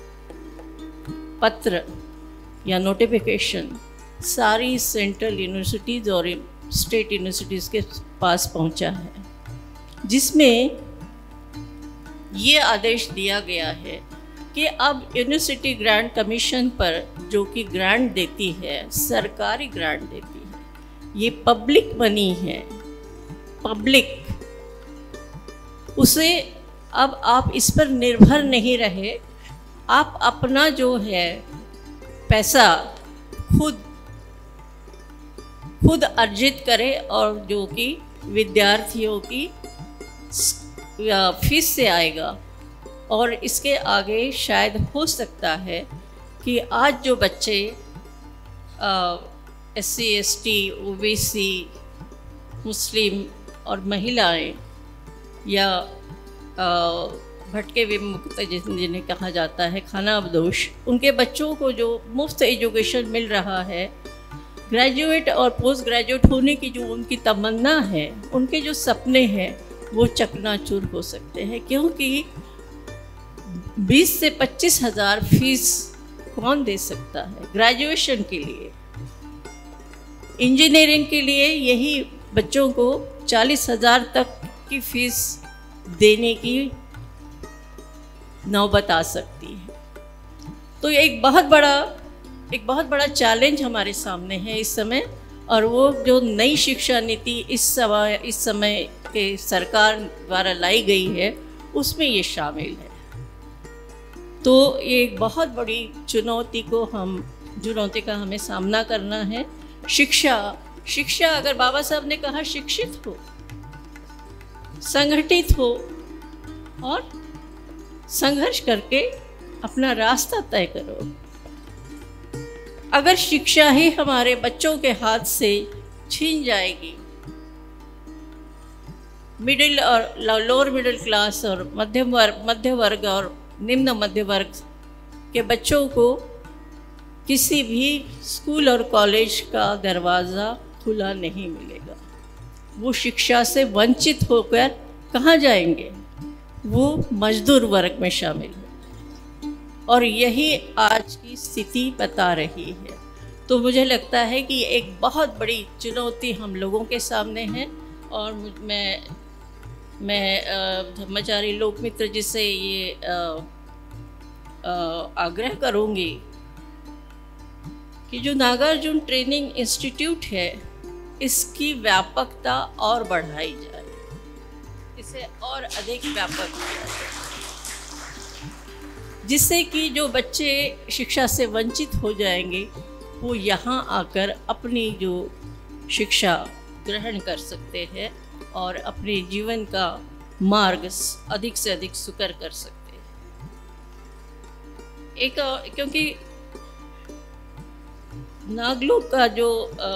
Speaker 11: पत्र या नोटिफिकेशन सारी सेंट्रल यूनिवर्सिटीज़ और स्टेट यूनिवर्सिटीज़ के पास पहुंचा है, जिसमें ये आदेश दिया गया है कि अब यूनिवर्सिटी ग्रांट कमीशन पर जो कि ग्रांट देती है, सरकारी ग्रांट देती है, ये पब्लिक मनी है, पब्लिक, उसे अब आप इस पर निर्भर नहीं रहे, आप अपना जो है पैसा खुद खुद अर्जित करें और जो कि विद्यार्थियों की फीस से आएगा। और इसके आगे शायद हो सकता है कि आज जो बच्चे S C S T O B C मुस्लिम और महिलाएं या भटके विमुक्त जिन्हें कहा जाता है खानाबदोश, उनके बच्चों को जो मुफ्त एजुकेशन मिल रहा है, ग्रेजुएट और पोस्ट ग्रेजुएट होने की जो उनकी तमन्ना है, उनके जो सपने हैं, वो चकनाचूर हो सकते हैं। क्योंकि बीस से पच्चीस हज़ार फीस कौन दे सकता है ग्रेजुएशन के लिए? इंजीनियरिंग के लिए यही बच्चों को चालीस हज़ार तक की फीस देने की नौबत आ सकती है। तो एक बहुत बड़ा एक बहुत बड़ा चैलेंज हमारे सामने है इस समय, और वो जो नई शिक्षा नीति इस समय इस समय के सरकार द्वारा लाई गई है, उसमें ये शामिल है। तो ये एक बहुत बड़ी चुनौती को हम चुनौती का हमें सामना करना है। शिक्षा शिक्षा अगर बाबा साहब ने कहा शिक्षित हो, संगठित हो और संघर्ष करके अपना रास्ता तय करो। अगर शिक्षा ही हमारे बच्चों के हाथ से छीन जाएगी, मिडिल और लोअर मिडिल क्लास और मध्यम वर्ग मध्य वर्ग और निम्न मध्य वर्ग के बच्चों को किसी भी स्कूल और कॉलेज का दरवाज़ा खुला नहीं मिलेगा। वो शिक्षा से वंचित होकर कहाँ जाएंगे? वो मजदूर वर्ग में शामिल है, और यही आज की स्थिति बता रही है। तो मुझे लगता है कि एक बहुत बड़ी चुनौती हम लोगों के सामने है, और मैं मैं धम्मचारी लोकमित्र जी से ये आ, आ, आग्रह करूँगी कि जो नागार्जुन ट्रेनिंग इंस्टीट्यूट है, इसकी व्यापकता और बढ़ाई जाए, इसे और अधिक व्यापक किया जाए, जिससे कि जो बच्चे शिक्षा से वंचित हो जाएंगे वो यहाँ आकर अपनी जो शिक्षा ग्रहण कर सकते हैं और अपने जीवन का मार्ग अधिक से अधिक सुकर कर सकते हैं। एक क्योंकि नागलोक का जो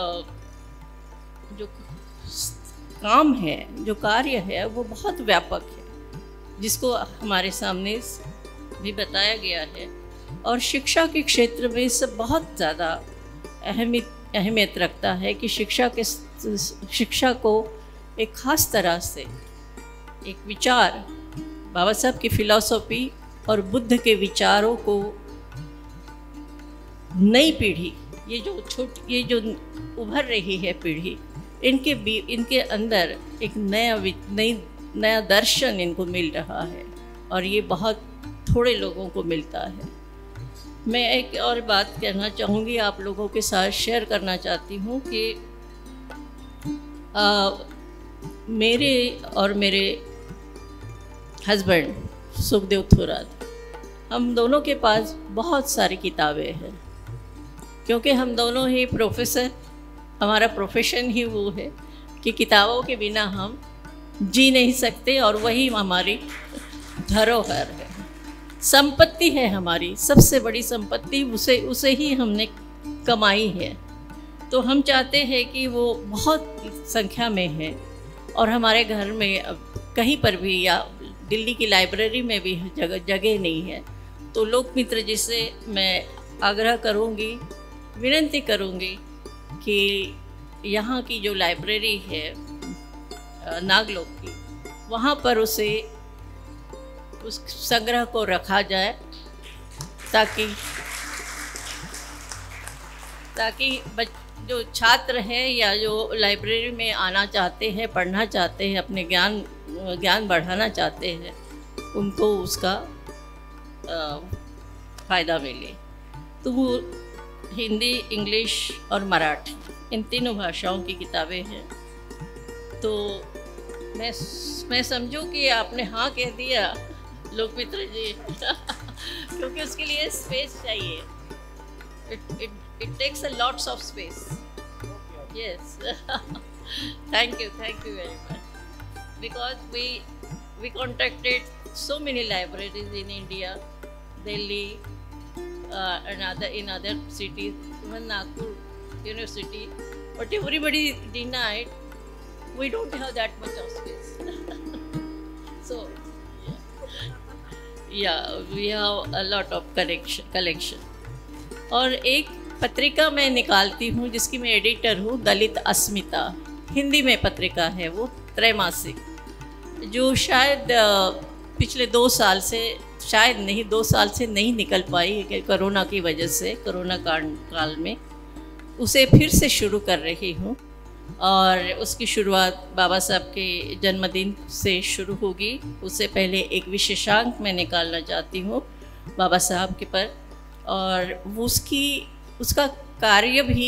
Speaker 11: जो काम है, जो कार्य है, वो बहुत व्यापक है, जिसको हमारे सामने भी बताया गया है, और शिक्षा के क्षेत्र में इससे बहुत ज़्यादा अहमियत अहमियत रखता है कि शिक्षा के शिक्षा को एक ख़ास तरह से एक विचार, बाबा साहब की फिलॉसफी और बुद्ध के विचारों को नई पीढ़ी, ये जो छोट ये जो उभर रही है पीढ़ी, इनके भी इनके अंदर एक नया नई नया दर्शन इनको मिल रहा है, और ये बहुत थोड़े लोगों को मिलता है। मैं एक और बात कहना चाहूँगी, आप लोगों के साथ शेयर करना चाहती हूँ कि आ, मेरे और मेरे हस्बैंड सुखदेव थोरात, हम दोनों के पास बहुत सारी किताबें हैं, क्योंकि हम दोनों ही प्रोफेसर, हमारा प्रोफेशन ही वो है कि किताबों के बिना हम जी नहीं सकते, और वही हमारी धरोहर है, संपत्ति है हमारी, सबसे बड़ी संपत्ति उसे उसे ही हमने कमाई है। तो हम चाहते हैं कि वो बहुत संख्या में है, और हमारे घर में अब कहीं पर भी या दिल्ली की लाइब्रेरी में भी जगह जगह नहीं है। तो लोक मित्र जी से मैं आग्रह करूँगी, विनती करूँगी कि यहाँ की जो लाइब्रेरी है नागलोक की, वहाँ पर उसे उस संग्रह को रखा जाए, ताकि ताकि बच जो छात्र हैं या जो लाइब्रेरी में आना चाहते हैं, पढ़ना चाहते हैं, अपने ज्ञान ज्ञान बढ़ाना चाहते हैं, उनको उसका फ़ायदा मिले। तो वो हिंदी, इंग्लिश और मराठी, इन तीनों भाषाओं की किताबें हैं। तो मैं मैं समझूं कि आपने हाँ कह दिया लोक मित्र जी क्योंकि उसके लिए स्पेस चाहिए। It it it takes a lots of space. Yes, thank you thank you very much, because we we contacted so many libraries in India, Delhi, uh, and other in other cities, even Nagpur University, but everybody denied. We don't have that much of space. So yeah, we have a lot of collection collection. और एक पत्रिका मैं निकालती हूँ जिसकी मैं editor हूँ, दलित अस्मिता, हिंदी में पत्रिका है वो, त्रैमासिक, जो शायद पिछले दो साल से, शायद नहीं दो साल से नहीं निकल पाई कोरोना की वजह से, कोरोना काल में उसे फिर से शुरू कर रही हूँ। और उसकी शुरुआत बाबा साहब के जन्मदिन से शुरू होगी। उससे पहले एक विशेषांक मैं निकालना चाहती हूँ बाबा साहब के पर, और उसकी उसका कार्य भी,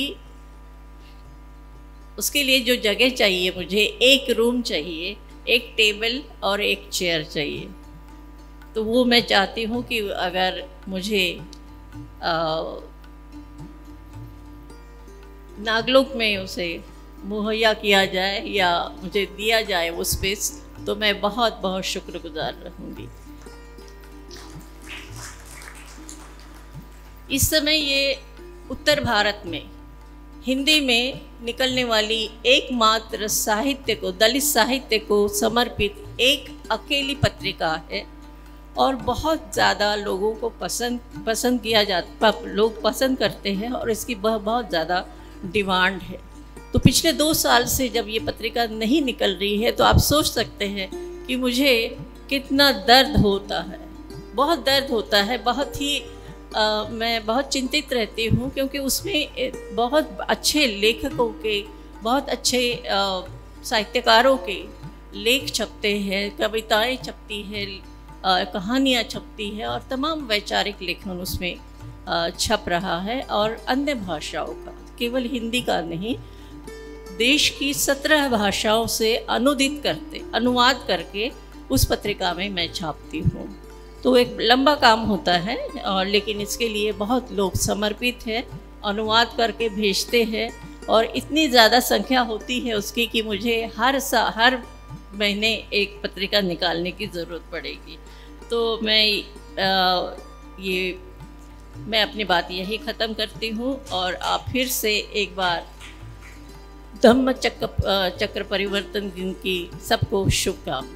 Speaker 11: उसके लिए जो जगह चाहिए मुझे, एक रूम चाहिए, एक टेबल और एक चेयर चाहिए। तो वो मैं चाहती हूँ कि अगर मुझे आ, नागलोक में उसे मुहैया किया जाए या मुझे दिया जाए वो स्पेस, तो मैं बहुत बहुत शुक्रगुजार रहूँगी। इस समय ये उत्तर भारत में हिंदी में निकलने वाली एकमात्र साहित्य को, दलित साहित्य को समर्पित एक अकेली पत्रिका है, और बहुत ज़्यादा लोगों को पसंद पसंद किया जाता, लोग पसंद करते हैं, और इसकी बहुत ज़्यादा डिमांड है। तो पिछले दो साल से जब ये पत्रिका नहीं निकल रही है, तो आप सोच सकते हैं कि मुझे कितना दर्द होता है, बहुत दर्द होता है, बहुत ही आ, मैं बहुत चिंतित रहती हूँ, क्योंकि उसमें बहुत अच्छे लेखकों के, बहुत अच्छे साहित्यकारों के लेख छपते हैं, कविताएं छपती हैं, कहानियाँ छपती हैं, और तमाम वैचारिक लेखन उसमें आ, छप रहा है। और अन्य भाषाओं का, केवल हिंदी का नहीं, देश की सत्रह भाषाओं से अनुदित करते अनुवाद करके उस पत्रिका में मैं छापती हूँ। तो एक लंबा काम होता है, और लेकिन इसके लिए बहुत लोग समर्पित हैं, अनुवाद करके भेजते हैं, और इतनी ज़्यादा संख्या होती है उसकी कि मुझे हर सा हर महीने एक पत्रिका निकालने की ज़रूरत पड़ेगी। तो मैं आ, ये मैं अपनी बात यही ख़त्म करती हूँ, और आप फिर से एक बार धम्म चक्र चक्र परिवर्तन दिन की सबको शुभकामनाएं।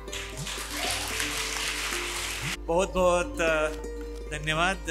Speaker 1: बहुत बहुत धन्यवाद।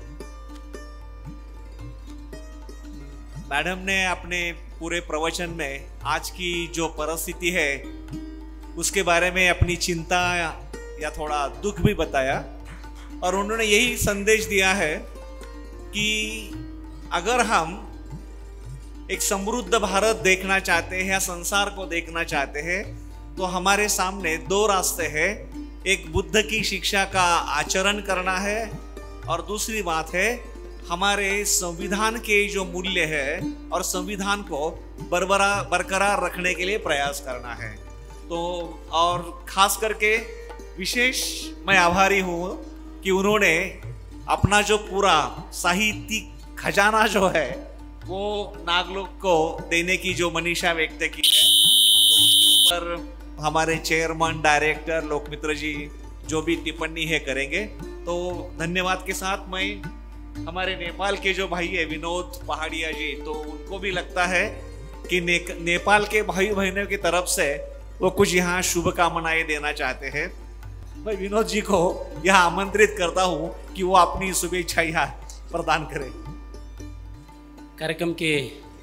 Speaker 1: मैडम ने अपने पूरे प्रवचन में आज की जो परिस्थिति है उसके बारे में अपनी चिंता या थोड़ा दुख भी बताया, और उन्होंने यही संदेश दिया है कि अगर हम एक समृद्ध भारत देखना चाहते हैं या संसार को देखना चाहते हैं, तो हमारे सामने दो रास्ते हैं। एक बुद्ध की शिक्षा का आचरण करना है, और दूसरी बात है हमारे संविधान के जो मूल्य है और संविधान को बरकरार बरकरार रखने के लिए प्रयास करना है। तो और खास करके विशेष मैं आभारी हूँ कि उन्होंने अपना जो पूरा साहित्यिक खजाना जो है वो नागलोक को देने की जो मनीषा व्यक्त की है, तो उसके ऊपर हमारे चेयरमैन डायरेक्टर लोकमित्र जी जो भी टिप्पणी है करेंगे। तो धन्यवाद के साथ मैं हमारे नेपाल के जो भाई है विनोद पहाड़िया जी, तो उनको भी लगता है कि ने, नेपाल के भाई बहनों की तरफ से वो कुछ यहाँ शुभकामनाएं देना चाहते हैं। मैं विनोद जी को यहाँ आमंत्रित करता हूँ कि वो अपनी शुभेच्छा यहाँ प्रदान करें।
Speaker 12: कार्यक्रम के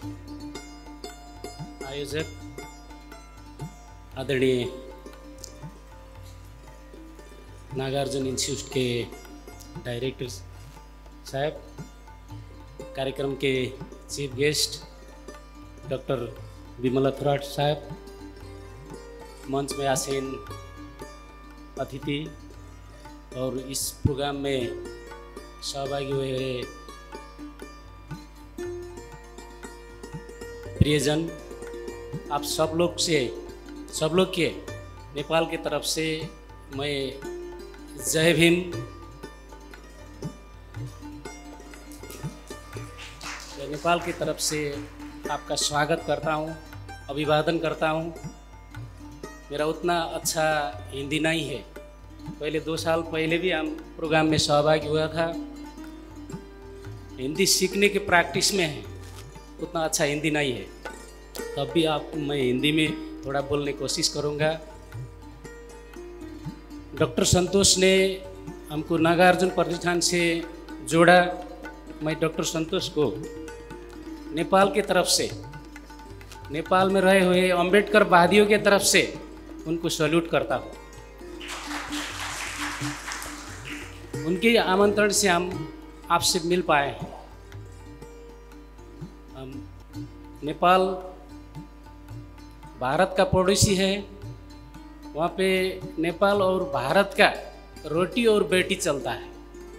Speaker 12: आयोजक आदरणीय नागार्जुन इंस्टीट्यूट के डायरेक्टर साहब, कार्यक्रम के chief guest doctor Vimala Thorat साहब, मंच में आसीन अतिथि और इस प्रोग्राम में सहभागी हुए प्रियजन, आप सब लोग से सब लोग के नेपाल की तरफ से मैं जय भीम, नेपाल की तरफ से आपका स्वागत करता हूँ, अभिवादन करता हूँ। मेरा उतना अच्छा हिंदी नहीं है, पहले दो साल पहले भी हम प्रोग्राम में सहभागी हुआ था, हिंदी सीखने की प्रैक्टिस में है, उतना अच्छा हिंदी नहीं है, तब भी आप मैं हिंदी में थोड़ा बोलने की कोशिश करूँगा। डॉक्टर संतोष ने हमको नागार्जुन प्रतिष्ठान से जोड़ा। मैं डॉक्टर संतोष को नेपाल की तरफ से, नेपाल में रहे हुए अम्बेडकर वादियों की तरफ से उनको सैल्यूट करता हूँ। उनके आमंत्रण से हम आपसे मिल पाए हैं। हम नेपाल भारत का पड़ोसी है, वहाँ पे नेपाल और भारत का रोटी और बेटी चलता है।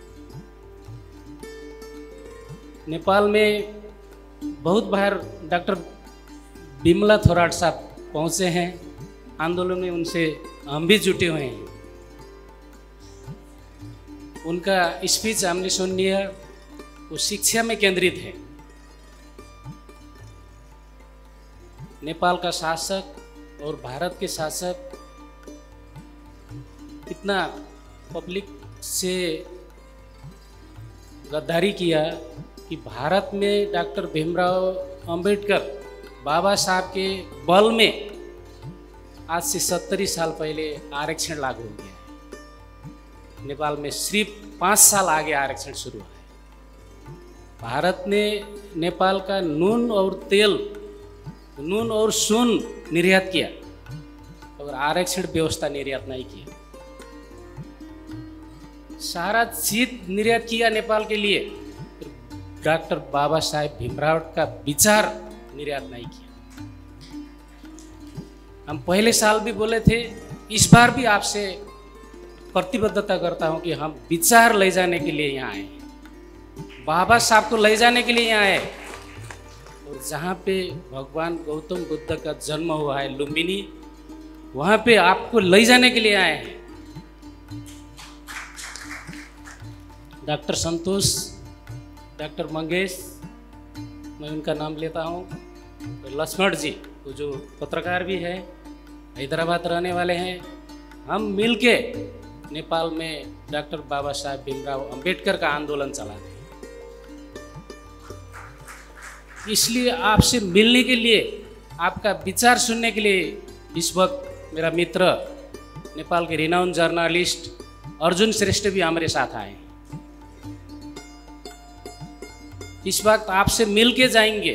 Speaker 12: नेपाल में बहुत बार डॉक्टर विमला थोराट साहब पहुँचे हैं, आंदोलन में उनसे हम भी जुटे हुए हैं। उनका स्पीच हमने सुन लिया, वो शिक्षा में केंद्रित है। नेपाल का शासक और भारत के शासक इतना पब्लिक से गद्दारी किया कि भारत में डॉक्टर भीमराव अंबेडकर बाबा साहब के बल में आज से सत्तरी साल पहले आरक्षण लागू हो गया है। नेपाल में सिर्फ पाँच साल आगे आरक्षण शुरू है। भारत ने नेपाल का नून और तेल, नून और सोन निर्यात किया और आरक्षण व्यवस्था निर्यात नहीं किया। सारा चीज निर्यात किया नेपाल के लिए, डॉक्टर बाबा साहेब भीमराव का विचार निर्यात नहीं किया। हम पहले साल भी बोले थे, इस बार भी आपसे प्रतिबद्धता करता हूं कि हम विचार ले जाने के लिए यहाँ आए, बाबा साहब को ले जाने के लिए यहाँ आए। और जहाँ पे भगवान गौतम बुद्ध का जन्म हुआ है लुम्बिनी, वहाँ पे आपको ले जाने के लिए आए हैं। डॉक्टर संतोष, डॉक्टर मंगेश, मैं उनका नाम लेता हूँ, लक्ष्मण जी वो जो पत्रकार भी है, हैदराबाद रहने वाले हैं, हम मिलके नेपाल में डॉक्टर बाबा साहेब भीमराव अंबेडकर का आंदोलन चलाते हैं। इसलिए आपसे मिलने के लिए, आपका विचार सुनने के लिए इस वक्त मेरा मित्र नेपाल के रिनाउन जर्नलिस्ट अर्जुन श्रेष्ठ भी हमारे साथ आए हैं। इस वक्त आपसे मिल के जाएंगे।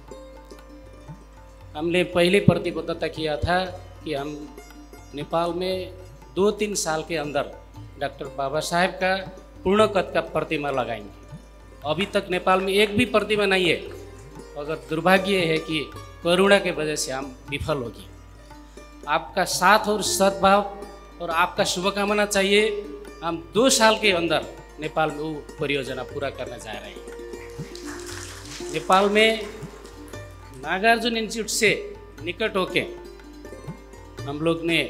Speaker 12: हमने पहले प्रतिबद्धता किया था कि हम नेपाल में दो तीन साल के अंदर डॉक्टर बाबा साहेब का पूर्ण कद का प्रतिमा लगाएंगे। अभी तक नेपाल में एक भी प्रतिमा नहीं है, अगर दुर्भाग्य है कि कोरोना के वजह से हम विफल हो गए। आपका साथ और सद्भाव और आपका शुभकामना चाहिए। हम दो साल के अंदर नेपाल में वो परियोजना पूरा करने जा रहे हैं। नेपाल में नागार्जुन इंस्टीट्यूट से निकट होके हम लोग ने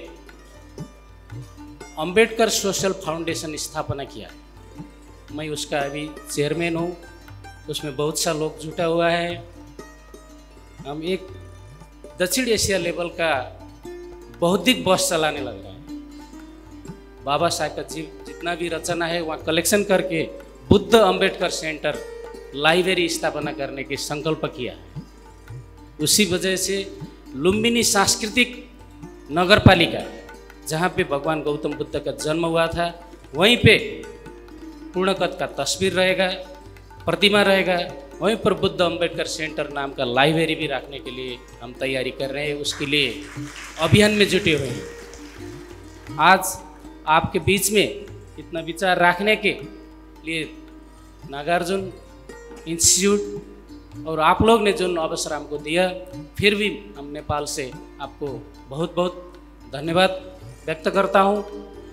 Speaker 12: अंबेडकर सोशल फाउंडेशन स्थापना किया। मैं उसका अभी चेयरमैन हूँ उसमें बहुत सा लोग जुटा हुआ है। हम एक दक्षिण एशिया लेवल का बौद्धिक बस चलाने लग रहे हैं। बाबा साहेब का जीव जितना भी रचना है वहाँ कलेक्शन करके बुद्ध अंबेडकर सेंटर लाइब्रेरी स्थापना करने की संकल्प किया है। उसी वजह से लुम्बिनी सांस्कृतिक नगर पालिका जहाँ पे भगवान गौतम बुद्ध का जन्म हुआ था वहीं पे पूर्णकद का तस्वीर रहेगा, प्रतिमा रहेगा। वहीं पर बुद्ध अंबेडकर सेंटर नाम का लाइब्रेरी भी रखने के लिए हम तैयारी कर रहे हैं। उसके लिए अभियान में जुटे हुए हैं। आज आपके बीच में इतना विचार रखने के लिए नागार्जुन इंस्टीट्यूट और आप लोग ने जो अवसर हमको दिया, फिर भी हम नेपाल से आपको बहुत बहुत धन्यवाद व्यक्त करता हूँ।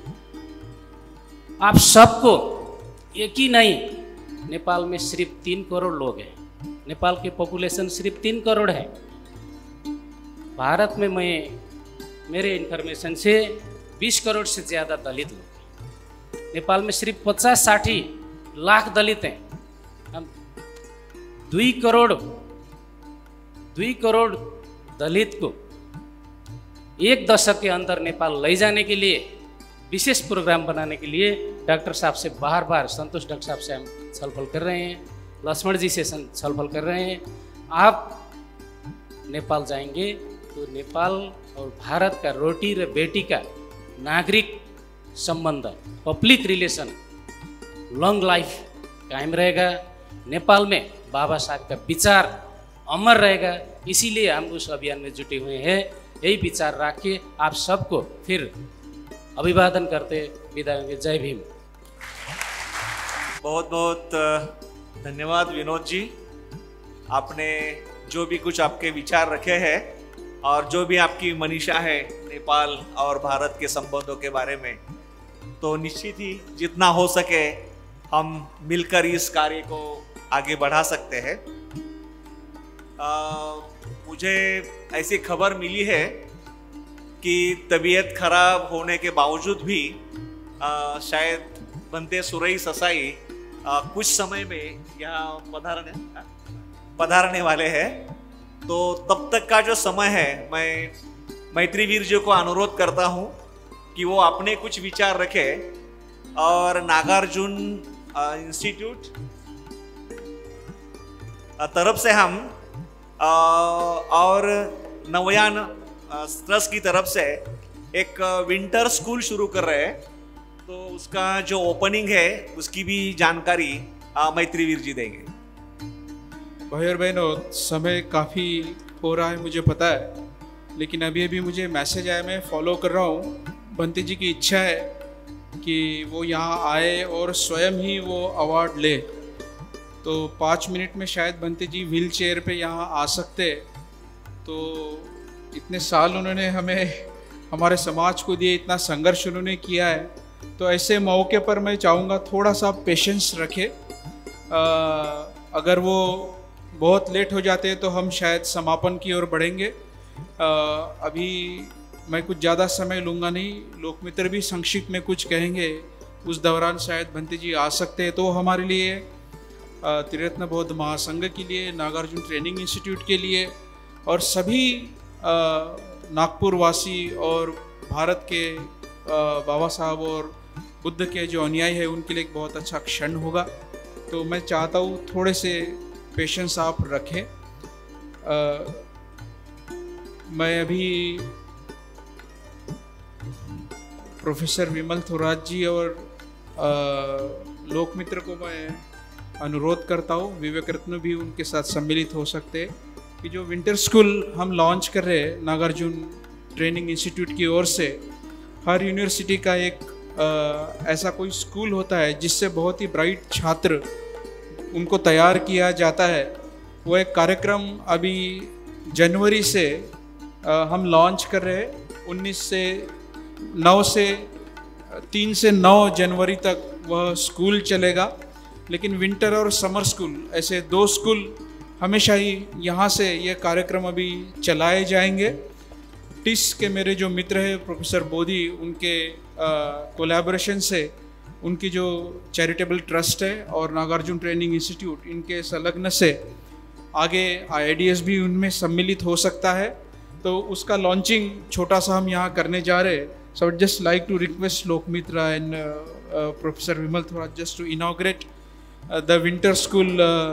Speaker 12: आप सबको एक ही नहीं, नेपाल में सिर्फ तीन करोड़ लोग हैं। नेपाल की पॉपुलेशन सिर्फ तीन करोड़ है। भारत में मैं मेरे इन्फॉर्मेशन से बीस करोड़ से ज़्यादा दलित लोग हैं। नेपाल में सिर्फ पचास साठी लाख दलित हैं। हम दुई करोड़ दुई करोड़ दलित को एक दशक के अंदर नेपाल ले जाने के लिए विशेष प्रोग्राम बनाने के लिए डॉक्टर साहब से बार बार, संतोष डॉक्टर साहब से हम छलफल कर रहे हैं, लक्ष्मण जी से छलफल कर रहे हैं। आप नेपाल जाएंगे तो नेपाल और भारत का रोटी र बेटी का नागरिक संबंध, पब्लिक रिलेशन, लॉन्ग लाइफ कायम रहेगा। नेपाल में बाबा साहब का विचार अमर रहेगा। इसीलिए हम उस अभियान में जुटे हुए हैं। यही विचार रख के आप सबको फिर अभिवादन करते विदा होंगे। जय भीम।
Speaker 1: बहुत बहुत धन्यवाद विनोद जी। आपने जो भी कुछ आपके विचार रखे हैं और जो भी आपकी मनीषा है नेपाल और भारत के संबंधों के बारे में, तो निश्चित ही जितना हो सके हम मिलकर इस कार्य को आगे बढ़ा सकते हैं। मुझे ऐसी खबर मिली है कि तबीयत खराब होने के बावजूद भी आ, शायद बनते सुरई ससाई आ, कुछ समय में यहाँ पधारने पधारने वाले हैं। तो तब तक का जो समय है, मैं मैत्रीवीर जी को अनुरोध करता हूँ कि वो अपने कुछ विचार रखे और नागार्जुन इंस्टीट्यूट तरफ से हम आ, और नवयान ट्रस्ट की तरफ से एक विंटर स्कूल शुरू कर रहे हैं। तो उसका जो ओपनिंग है उसकी भी जानकारी मैत्रीवीर जी देंगे।
Speaker 5: भाई और बहनों, समय काफ़ी हो रहा है मुझे पता है, लेकिन अभी अभी मुझे मैसेज आया, मैं फॉलो कर रहा हूँ। बंते जी की इच्छा है कि वो यहाँ आए और स्वयं ही वो अवार्ड ले। तो पाँच मिनट में शायद बंते जी व्हील चेयर पर यहाँ आ सकते। तो इतने साल उन्होंने हमें, हमारे समाज को दिए, इतना संघर्ष उन्होंने किया है। तो ऐसे मौके पर मैं चाहूँगा थोड़ा सा पेशेंस रखे। आ, अगर वो बहुत लेट हो जाते हैं तो हम शायद समापन की ओर बढ़ेंगे। आ, अभी मैं कुछ ज़्यादा समय लूँगा नहीं, लोकमित्र भी संक्षिप्त में कुछ कहेंगे, उस दौरान शायद बंते जी आ सकते हैं। तो हमारे लिए, त्रिरत्न बौद्ध महासंघ के लिए, नागार्जुन ट्रेनिंग इंस्टीट्यूट के लिए और सभी नागपुर वासी और भारत के बाबा साहब और बुद्ध के जो अनुयायी है उनके लिए एक बहुत अच्छा क्षण होगा। तो मैं चाहता हूँ थोड़े से पेशेंस आप रखें। आ, मैं अभी प्रोफेसर विमल थोराट जी और आ, लोकमित्र को मैं अनुरोध करता हूँ, विवेक रत्न भी उनके साथ सम्मिलित हो सकते हैं कि जो विंटर स्कूल हम लॉन्च कर रहे हैं नागार्जुन ट्रेनिंग इंस्टीट्यूट की ओर से, हर यूनिवर्सिटी का एक आ, ऐसा कोई स्कूल होता है जिससे बहुत ही ब्राइट छात्र उनको तैयार किया जाता है। वो एक कार्यक्रम अभी जनवरी से आ, हम लॉन्च कर रहे हैं। उन्नीस से नौ से तीन से नौ जनवरी तक वह स्कूल चलेगा। लेकिन विंटर और समर स्कूल, ऐसे दो स्कूल हमेशा ही यहाँ से ये कार्यक्रम अभी चलाए जाएंगे। टिस के मेरे जो मित्र हैं प्रोफेसर बोधी, उनके कोलैबोरेशन से उनकी जो चैरिटेबल ट्रस्ट है और नागार्जुन ट्रेनिंग इंस्टीट्यूट, इनके संलग्न से आगे आई आई डी एस भी उनमें सम्मिलित हो सकता है। तो उसका लॉन्चिंग छोटा सा हम यहाँ करने जा रहे हैं। So I just like to request Lokmitra and professor Vimal Thorat just to inaugurate the winter school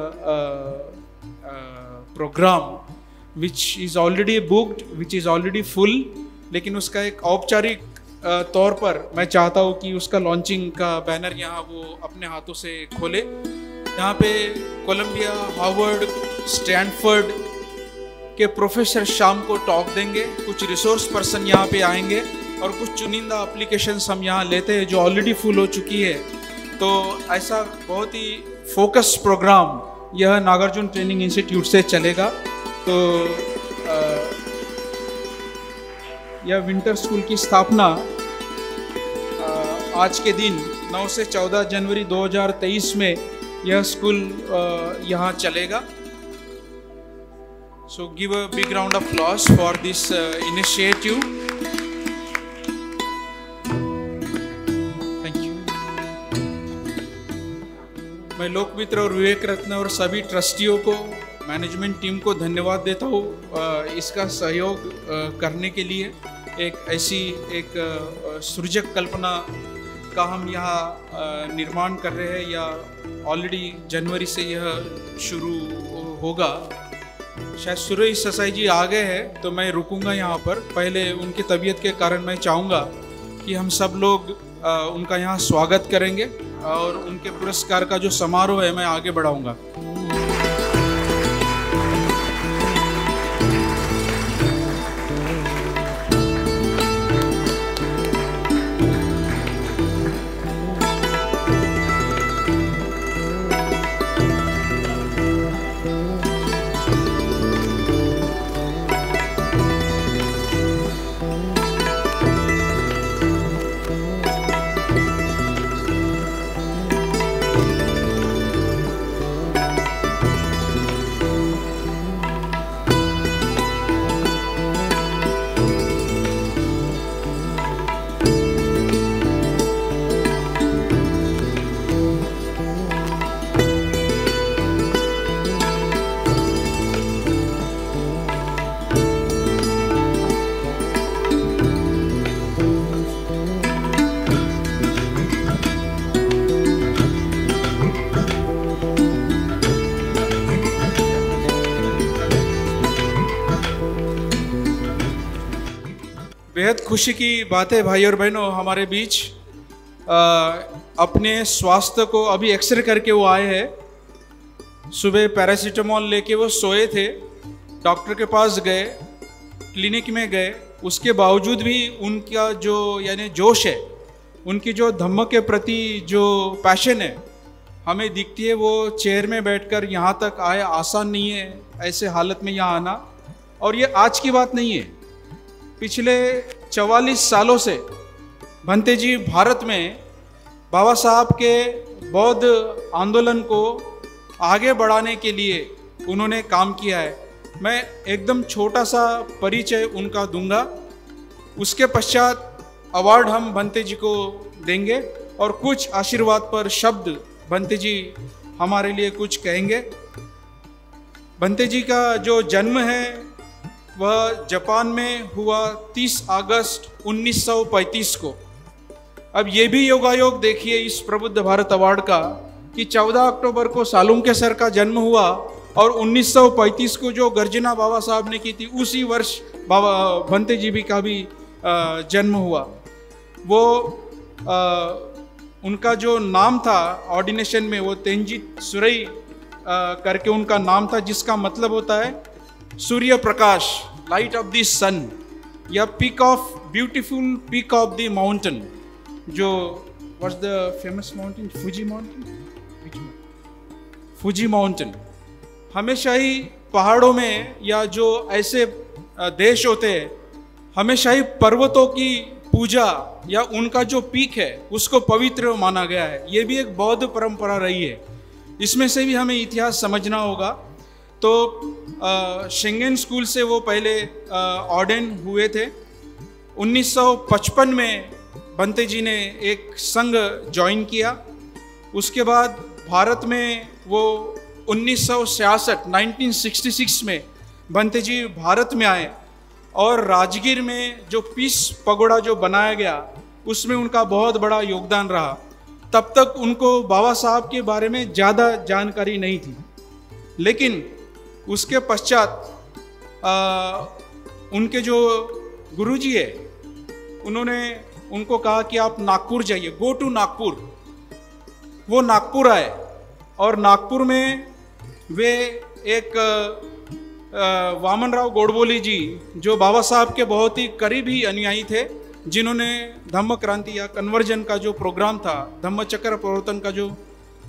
Speaker 5: programme which is already booked, which is already full, लेकिन उसका एक औपचारिक uh, तौर पर मैं चाहता हूँ कि उसका लॉन्चिंग का बैनर यहाँ वो अपने हाथों से खोले। यहाँ पे कोलंबिया, हार्वर्ड, स्टैनफोर्ड के प्रोफेसर शाम को टॉक देंगे, कुछ रिसोर्स पर्सन यहाँ पे आएंगे और कुछ चुनिंदा एप्लीकेशंस हम यहाँ लेते हैं जो ऑलरेडी फुल हो चुकी है। तो ऐसा बहुत ही फोकस प्रोग्राम यह नागार्जुन ट्रेनिंग इंस्टीट्यूट से चलेगा। तो आ, यह विंटर स्कूल की स्थापना आ, आज के दिन नौ से चौदह जनवरी दो हज़ार तेईस में यह स्कूल यहाँ चलेगा। So give a big round of applause for this initiative. Thank you. मैं लोकमित्र और विवेक रत्न और सभी ट्रस्टियों को, मैनेजमेंट टीम को धन्यवाद देता हूँ इसका सहयोग करने के लिए। एक ऐसी एक सृजक कल्पना का हम यहाँ निर्माण कर रहे हैं, या ऑलरेडी जनवरी से यह शुरू होगा। शायद सुरेश ससाई जी आ गए हैं तो मैं रुकूंगा यहाँ पर। पहले उनकी तबीयत के कारण मैं चाहूँगा कि हम सब लोग उनका यहाँ स्वागत करेंगे और उनके पुरस्कार का जो समारोह है मैं आगे बढ़ाऊँगा। बेहद खुशी की बात है भाई और बहनों, हमारे बीच आ, अपने स्वास्थ्य को अभी एक्सरे करके वो आए हैं। सुबह पैरासीटामोल लेके वो सोए थे, डॉक्टर के पास गए, क्लिनिक में गए, उसके बावजूद भी उनका जो यानी जोश है, उनकी जो धम्म के प्रति जो पैशन है हमें दिखती है। वो चेयर में बैठकर यहाँ तक आए, आसान नहीं है ऐसे हालत में यहाँ आना। और ये आज की बात नहीं है, पिछले चवालीस सालों से भंते जी भारत में बाबा साहब के बौद्ध आंदोलन को आगे बढ़ाने के लिए उन्होंने काम किया है। मैं एकदम छोटा सा परिचय उनका दूंगा, उसके पश्चात अवार्ड हम भंते जी को देंगे और कुछ आशीर्वाद पर शब्द भंते जी हमारे लिए कुछ कहेंगे। भंते जी का जो जन्म है वह जापान में हुआ तीस अगस्त उन्नीस सौ पैंतीस को। अब ये भी योगायोग देखिए इस प्रबुद्ध भारत अवार्ड का कि चौदह अक्टूबर को सालुंके सर का जन्म हुआ और उन्नीस सौ पैंतीस को जो गर्जना बाबा साहब ने की थी उसी वर्ष बाबा भंते जी भी का भी जन्म हुआ। वो आ, उनका जो नाम था ऑर्डिनेशन में वो तेंजित सुरई करके उनका नाम था, जिसका मतलब होता है सूर्य प्रकाश, लाइट ऑफ द सन, या peak of beautiful peak of the mountain. जो what's the famous mountain, Fuji mountain, Fuji mountain. हमेशा ही पहाड़ों में या जो ऐसे देश होते हैं हमेशा ही पर्वतों की पूजा या उनका जो पीक है उसको पवित्र माना गया है। ये भी एक बौद्ध परंपरा रही है, इसमें से भी हमें इतिहास समझना होगा। तो शेंगेन स्कूल से वो पहले ऑर्डेन हुए थे। उन्नीस सौ पचपन में बंते जी ने एक संघ ज्वाइन किया। उसके बाद भारत में वो उन्नीस सौ छियासठ नाइनटीन सिक्सटी सिक्स में बंते जी भारत में आए और राजगीर में जो पीस पगोड़ा जो बनाया गया उसमें उनका बहुत बड़ा योगदान रहा। तब तक उनको बाबा साहब के बारे में ज़्यादा जानकारी नहीं थी, लेकिन उसके पश्चात आ, उनके जो गुरुजी है उन्होंने उनको कहा कि आप नागपुर जाइए, गो टू नागपुर। वो नागपुर आए और नागपुर में वे एक वामन राव गोडबोले जी जो बाबा साहब के बहुत ही करीबी अनुयायी थे, जिन्होंने धम्म क्रांति या कन्वर्जन का जो प्रोग्राम था, धम्म चक्र प्रवर्तन का जो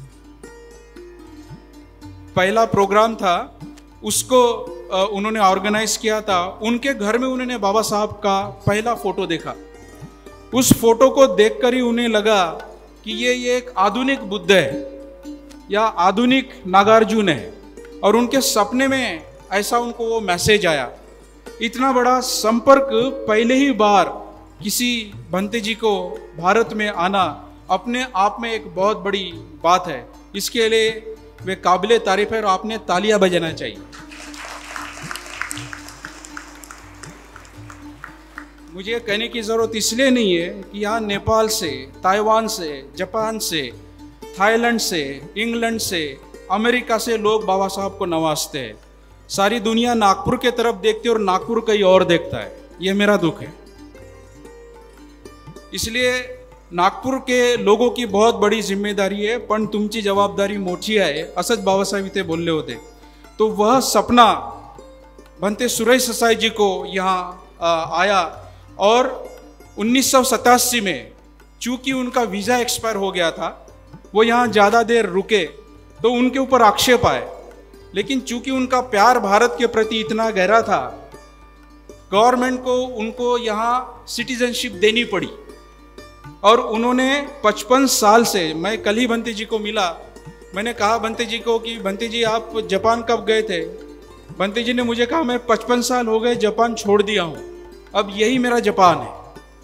Speaker 5: पहला प्रोग्राम था उसको उन्होंने ऑर्गेनाइज किया था। उनके घर में उन्होंने बाबा साहब का पहला फोटो देखा। उस फोटो को देखकर ही उन्हें लगा कि ये ये एक आधुनिक बुद्ध है या आधुनिक नागार्जुन है, और उनके सपने में ऐसा उनको वो मैसेज आया। इतना बड़ा संपर्क पहले ही बार किसी बंते जी को भारत में आना अपने आप में एक बहुत बड़ी बात है। इसके लिए वे काबिले तारीफ है और आपने तालियां बजाना चाहिए। मुझे कहने की ज़रूरत इसलिए नहीं है कि यहाँ नेपाल से, ताइवान से, जापान से, थाईलैंड से, इंग्लैंड से, अमेरिका से लोग बाबा साहब को नवाजते हैं। सारी दुनिया नागपुर के तरफ देखती है और नागपुर कहीं और देखता है। ये मेरा दुख है। इसलिए नागपूर के लोगों की बहुत बड़ी जिम्मेदारी है, पण तुमची जबाबदारी मोठी आहे असंच बाबासाहेब इथे बोलले होते। तो वह सपना बनते सुरेश ससाई जी को यहाँ आया और उन्नीस सौ सतासी में चूंकि उनका वीज़ा एक्सपायर हो गया था, वो यहाँ ज़्यादा देर रुके तो उनके ऊपर आक्षेप आए। लेकिन चूंकि उनका प्यार भारत के प्रति इतना गहरा था, गवर्नमेंट को उनको यहाँ सिटीजनशिप देनी पड़ी और उन्होंने पचपन साल से, मैं कल ही बंते जी को मिला, मैंने कहा बंते जी को कि बंते जी आप जापान कब गए थे? बंते जी ने मुझे कहा मैं पचपन साल हो गए जापान छोड़ दिया हूँ, अब यही मेरा जापान है।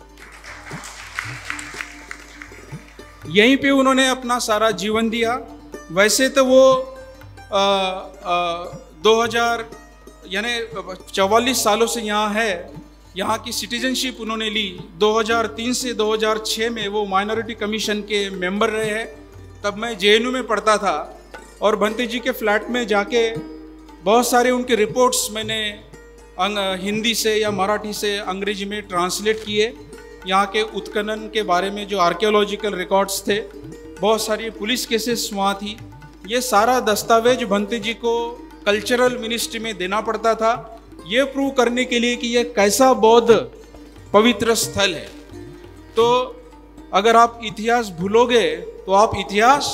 Speaker 5: यहीं पे उन्होंने अपना सारा जीवन दिया। वैसे तो वो आ, आ, दो हज़ार यानी चवालीस सालों से यहाँ है, यहाँ की सिटीजनशिप उन्होंने ली। दो हज़ार तीन से दो हज़ार छह में वो माइनॉरिटी कमीशन के मेंबर रहे हैं। तब मैं जे एन यू में पढ़ता था और बंते जी के फ्लैट में जाके बहुत सारे उनके रिपोर्ट्स मैंने अंग, हिंदी से या मराठी से अंग्रेजी में ट्रांसलेट किए। यहाँ के उत्खनन के बारे में जो आर्कियोलॉजिकल रिकॉर्ड्स थे, बहुत सारी पुलिस केसेस वहाँ थी। ये सारा दस्तावेज बंते जी को कल्चरल मिनिस्ट्री में देना पड़ता था, ये प्रूव करने के लिए कि ये कैसा बौद्ध पवित्र स्थल है। तो अगर आप इतिहास भूलोगे तो आप इतिहास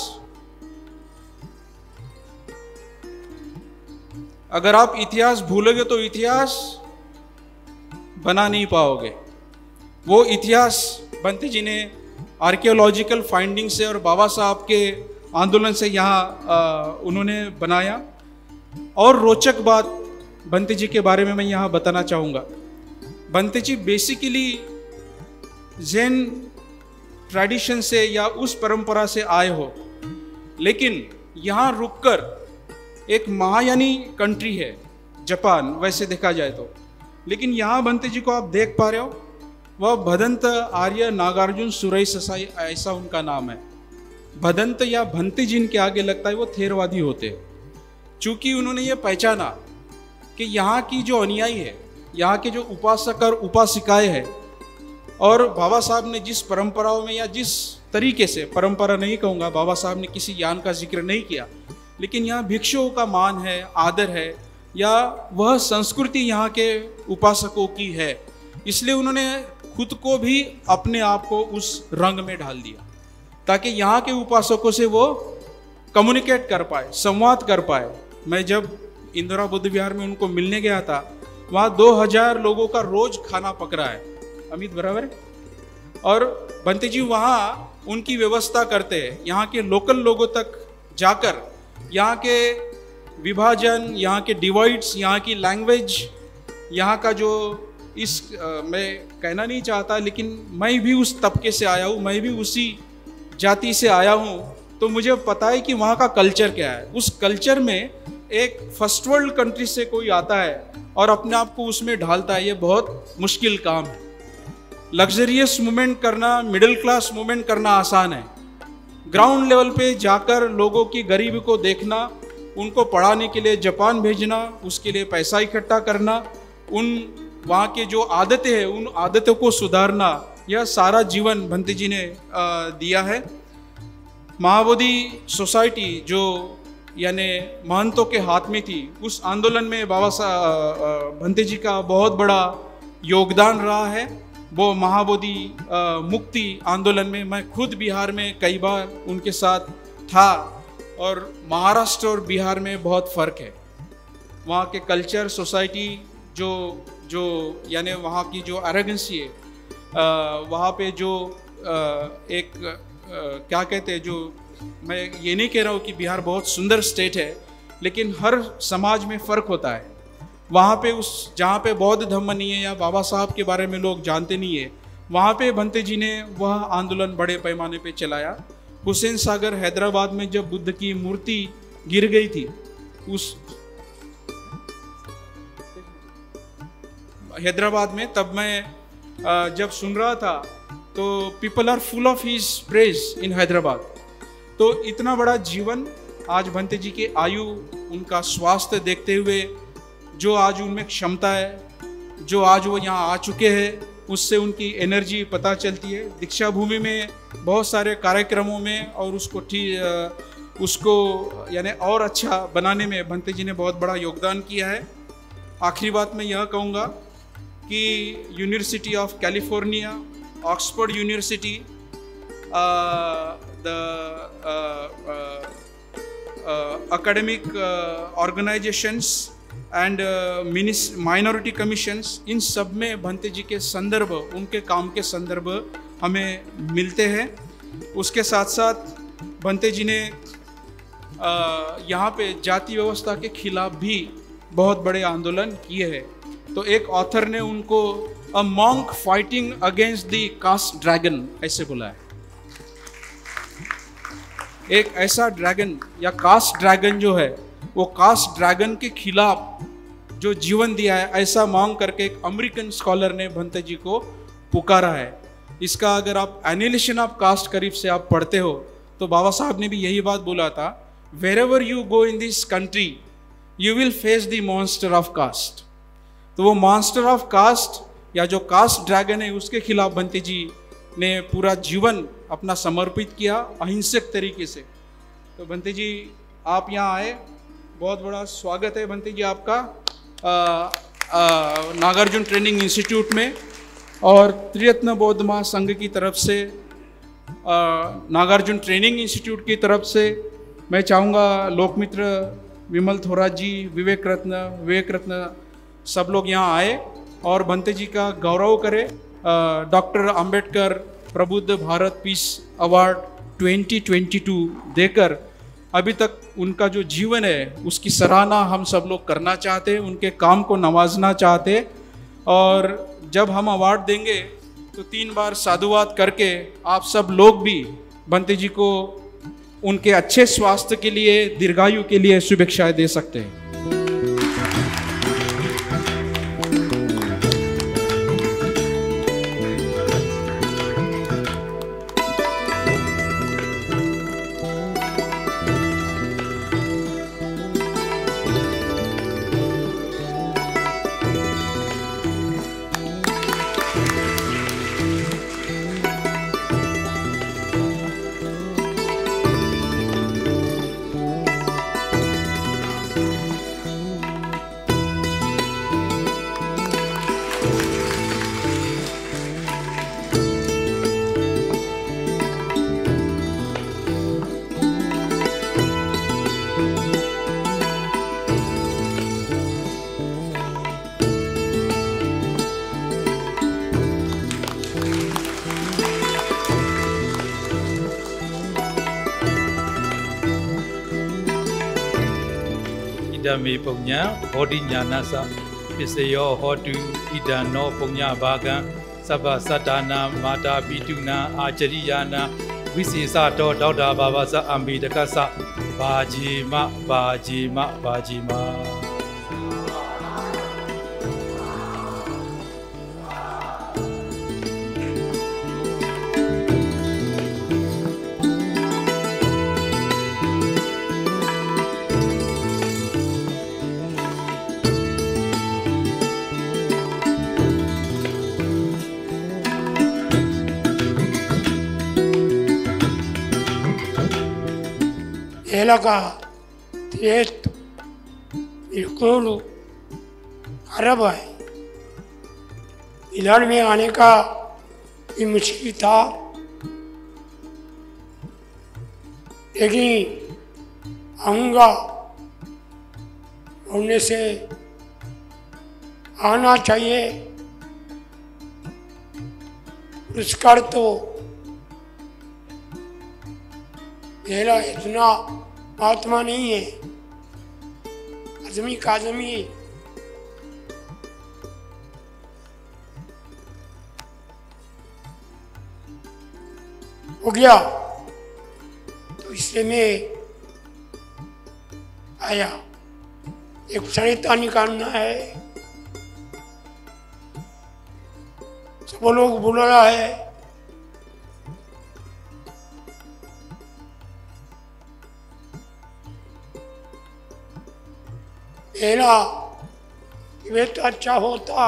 Speaker 5: अगर आप इतिहास भूलोगे तो इतिहास बना नहीं पाओगे। वो इतिहास बंते जी ने आर्कियोलॉजिकल फाइंडिंग से और बाबा साहब के आंदोलन से यहाँ उन्होंने बनाया। और रोचक बात बंते जी के बारे में मैं यहाँ बताना चाहूँगा। बंते जी बेसिकली जैन ट्रेडिशन से या उस परंपरा से आए हो, लेकिन यहाँ रुककर एक महायानी कंट्री है जापान वैसे देखा जाए तो, लेकिन यहाँ बंते जी को आप देख पा रहे हो, वह भदंत आर्य नागार्जुन सुरई ससाई ऐसा उनका नाम है। भदंत या भंते जिनके आगे लगता है वो थेरवादी होते। चूंकि उन्होंने ये पहचाना कि यहाँ की जो अनुयायी है, यहाँ के जो उपासक और उपासिकाएं हैं, और बाबा साहब ने जिस परंपराओं में या जिस तरीके से, परंपरा नहीं कहूँगा, बाबा साहब ने किसी ज्ञान का जिक्र नहीं किया, लेकिन यहाँ भिक्षुओं का मान है, आदर है, या वह संस्कृति यहाँ के उपासकों की है। इसलिए उन्होंने खुद को भी अपने आप को उस रंग में ढाल दिया ताकि यहाँ के उपासकों से वो कम्युनिकेट कर पाए, संवाद कर पाए। मैं जब इंदिरा बुद्ध विहार में उनको मिलने गया था, वहाँ दो हजार लोगों का रोज खाना पक रहा है, अमित बराबर है, और बंते जी वहाँ उनकी व्यवस्था करते हैं। यहाँ के लोकल लोगों तक जाकर यहाँ के विभाजन, यहाँ के डिवाइड्स, यहाँ की लैंग्वेज, यहाँ का जो इस आ, मैं कहना नहीं चाहता, लेकिन मैं भी उस तबके से आया हूँ, मैं भी उसी जाति से आया हूँ, तो मुझे पता है कि वहाँ का कल्चर क्या है। उस कल्चर में एक फर्स्ट वर्ल्ड कंट्री से कोई आता है और अपने आप को उसमें ढालता है, ये बहुत मुश्किल काम है। लग्जरियस मूवमेंट करना, मिडिल क्लास मूवमेंट करना आसान है। ग्राउंड लेवल पे जाकर लोगों की गरीबी को देखना, उनको पढ़ाने के लिए जापान भेजना, उसके लिए पैसा इकट्ठा करना, उन वहाँ के जो आदतें हैं उन आदतों को सुधारना, यह सारा जीवन भंते जी ने दिया है। महाबोधि सोसाइटी जो यानी महंतों के हाथ में थी, उस आंदोलन में बाबा साहब भंते जी का बहुत बड़ा योगदान रहा है। वो महाबोधि मुक्ति आंदोलन में मैं खुद बिहार में कई बार उनके साथ था, और महाराष्ट्र और बिहार में बहुत फ़र्क है। वहाँ के कल्चर, सोसाइटी जो जो यानी वहाँ की जो एरोगेंसी है, वहाँ पे जो आ, एक आ, क्या कहते हैं, जो मैं ये नहीं कह रहा हूँ कि बिहार बहुत सुंदर स्टेट है, लेकिन हर समाज में फ़र्क होता है। वहाँ पे उस जहाँ पे बौद्ध धम्म नहीं है या बाबा साहब के बारे में लोग जानते नहीं है, वहाँ पे भंते जी ने वह आंदोलन बड़े पैमाने पे चलाया। हुसैन सागर हैदराबाद में जब बुद्ध की मूर्ति गिर गई थी, उस हैदराबाद में, तब मैं जब सुन रहा था तो people are full of his praise in Hyderabad. तो इतना बड़ा जीवन आज भंते जी की आयु, उनका स्वास्थ्य देखते हुए, जो आज उनमें क्षमता है, जो आज वो यहाँ आ चुके हैं, उससे उनकी एनर्जी पता चलती है। दीक्षा भूमि में बहुत सारे कार्यक्रमों में और उसको ठीक उसको यानी और अच्छा बनाने में भंते जी ने बहुत बड़ा योगदान किया है। आखिरी बात मैं यह कहूँगा कि university of California, Oxford university, the academic uh, organizations and uh, minority commissions, इन सब में भंते जी के संदर्भ, उनके काम के संदर्भ हमें मिलते हैं। उसके साथ साथ भंते जी ने uh, यहाँ पे जाति व्यवस्था के खिलाफ भी बहुत बड़े आंदोलन किए हैं। तो एक ऑथर ने उनको a monk fighting against the caste dragon ऐसे बोला है। एक ऐसा ड्रैगन या कास्ट ड्रैगन जो है, वो कास्ट ड्रैगन के खिलाफ जो जीवन दिया है, ऐसा मांग करके एक अमेरिकन स्कॉलर ने भंते जी को पुकारा है। इसका अगर आप एनालिसिस ऑफ कास्ट करीब से आप पढ़ते हो तो बाबा साहब ने भी यही बात बोला था, wherever you go in this country you will face the monster of caste. तो वो मॉन्स्टर ऑफ कास्ट या जो कास्ट ड्रैगन है, उसके खिलाफ भंते जी ने पूरा जीवन अपना समर्पित किया अहिंसक तरीके से। तो भंते जी आप यहाँ आए, बहुत बड़ा स्वागत है भंते जी आपका आ, आ, नागार्जुन ट्रेनिंग इंस्टीट्यूट में। और त्रिरत्न बौद्ध महासंघ की तरफ से, आ, नागार्जुन ट्रेनिंग इंस्टीट्यूट की तरफ से मैं चाहूँगा लोकमित्र विमल थोराट जी, विवेक रत्न विवेक रत्न सब लोग यहाँ आए और भंते जी का गौरव करें। Doctor Ambedkar Prabuddha Bharat peace award twenty twenty two देकर अभी तक उनका जो जीवन है उसकी सराहना हम सब लोग करना चाहते हैं, उनके काम को नवाजना चाहते। और जब हम अवार्ड देंगे तो तीन बार साधुवाद करके आप सब लोग भी भंते जी को उनके अच्छे स्वास्थ्य के लिए, दीर्घायु के लिए शुभेच्छाएं दे सकते हैं।
Speaker 9: Idami punya body nyana sa pisayo hotu idano punya bagan sabba satana mata pituna ajariyana visesa do dauda baba sa ambidakasa bajima bajima bajima
Speaker 13: एलाका तेत बिल्कुल खराब है। इधर में आने का भी मुश्किल था, लेकिन आऊँगा होने से आना चाहिए। पुरस्कार तो मेरा इतना आत्मा नहीं है, आदमी का आदमी हो गया, तो इसलिए मैं आया। एक सरिता निकालना है, सब लोग बोल रहा है मेरा बेटा अच्छा होता,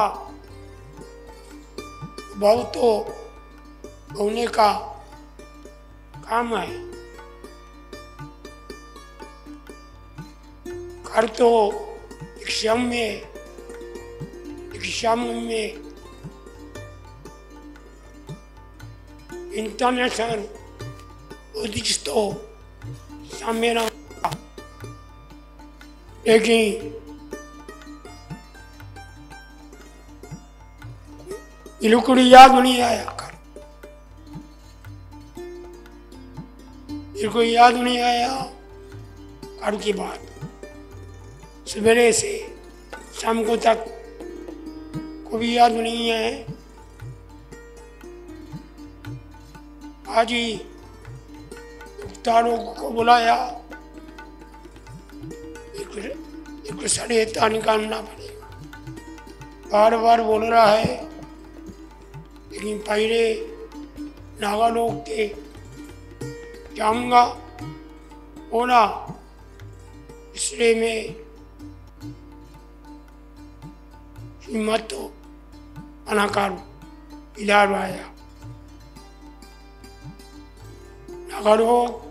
Speaker 13: बहुत तो होने का काम है। कर तो एक श्याम में एक श्याम में इंटरनेशनल बुद्धिस्ट तो सम्मेलन, लेकिन बिल्कुल याद नहीं आया कर, बिल्कुल याद नहीं आया कर की बात। सवेरे से शाम को तक को भी याद नहीं है। आज ही लोगों को बुलाया, एक एक सड़ेता निकालना पड़ेगा। बार बार बोल रहा है, लेकिन पहले नागा लोग के जाऊंगा बोला, इसलिए मैं हिम्मत तो अनाकार इधर आया। नागा लोग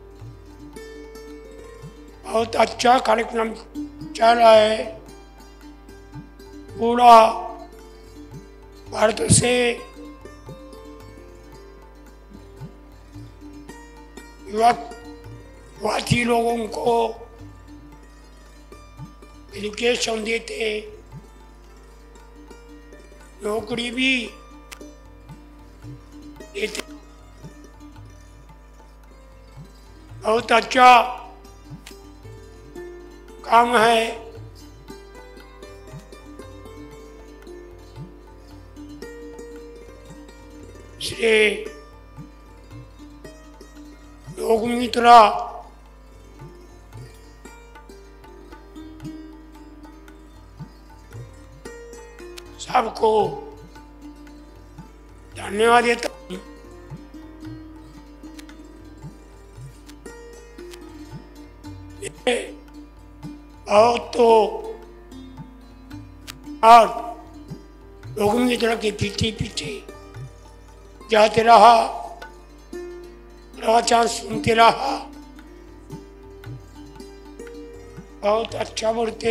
Speaker 13: बहुत अच्छा कार्यक्रम चल रहा है। पूरा भारत से युवाती लोगों को एजुकेशन देते, नौकरी भी देते। बहुत अच्छा काम है। इसलिए लोग मित्रा सबको धन्यवाद देता हूँ। बहुत तो और लोगों की तरह के पीछे पीछे जाते रहा, प्रवचन सुनते रहा, बहुत अच्छा बोलते।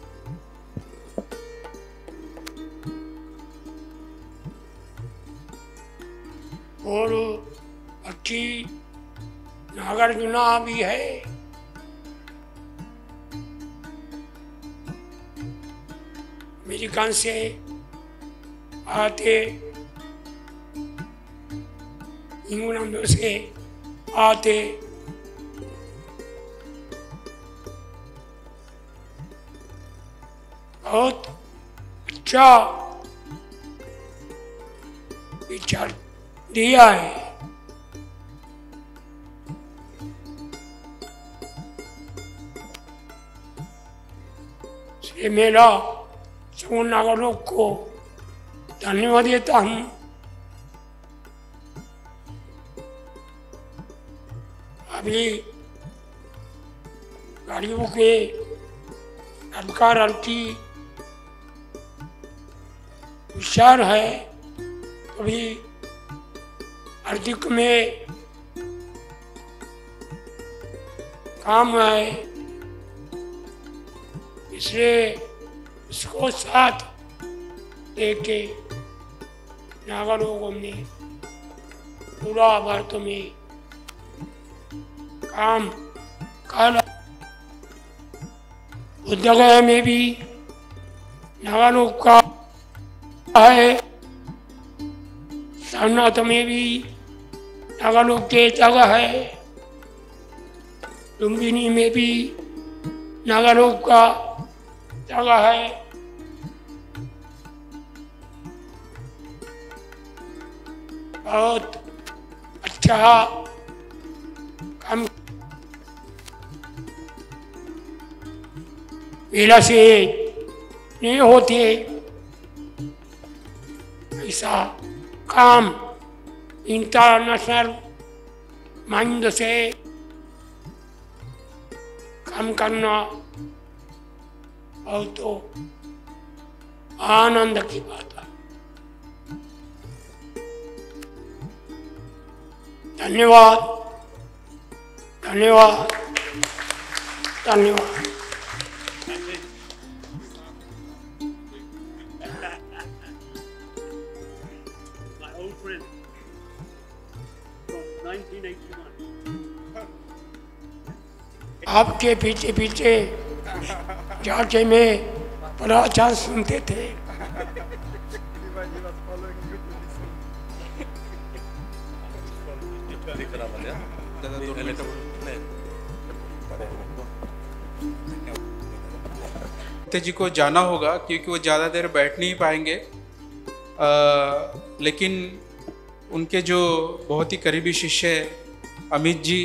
Speaker 13: और अच्छी नागार्जुना भी है। अमेरिकन से आते, इंग्लैंड से आते, बहुत अच्छा विचार दिया है। ये मेरा समूह नागरिकों को धन्यवाद देता हूँ। अभी गाड़ियों के अधिकार की विचार है, अभी आर्थिक में काम है, इसलिए इसको साथ लेके नागरिकों ने पूरा भारत में काम कर। उस जगह में भी नागरिकों का है, सारनाथ में भी नागरिकों के जगह है, लुम्बिनी में भी नागरिकों का जगह है। बहुत अच्छा काम मेला से नहीं होते, ऐसा काम इंटरनेशनल माइंड से काम करना और तो आनंद की बात है। धन्यवाद, धन्यवाद, धन्यवाद। आपके पीछे पीछे जाके में प्रचार सुनते थे।
Speaker 5: जी को जाना होगा क्योंकि वो ज़्यादा देर बैठ नहीं पाएंगे, आ, लेकिन उनके जो बहुत ही करीबी शिष्य है अमित जी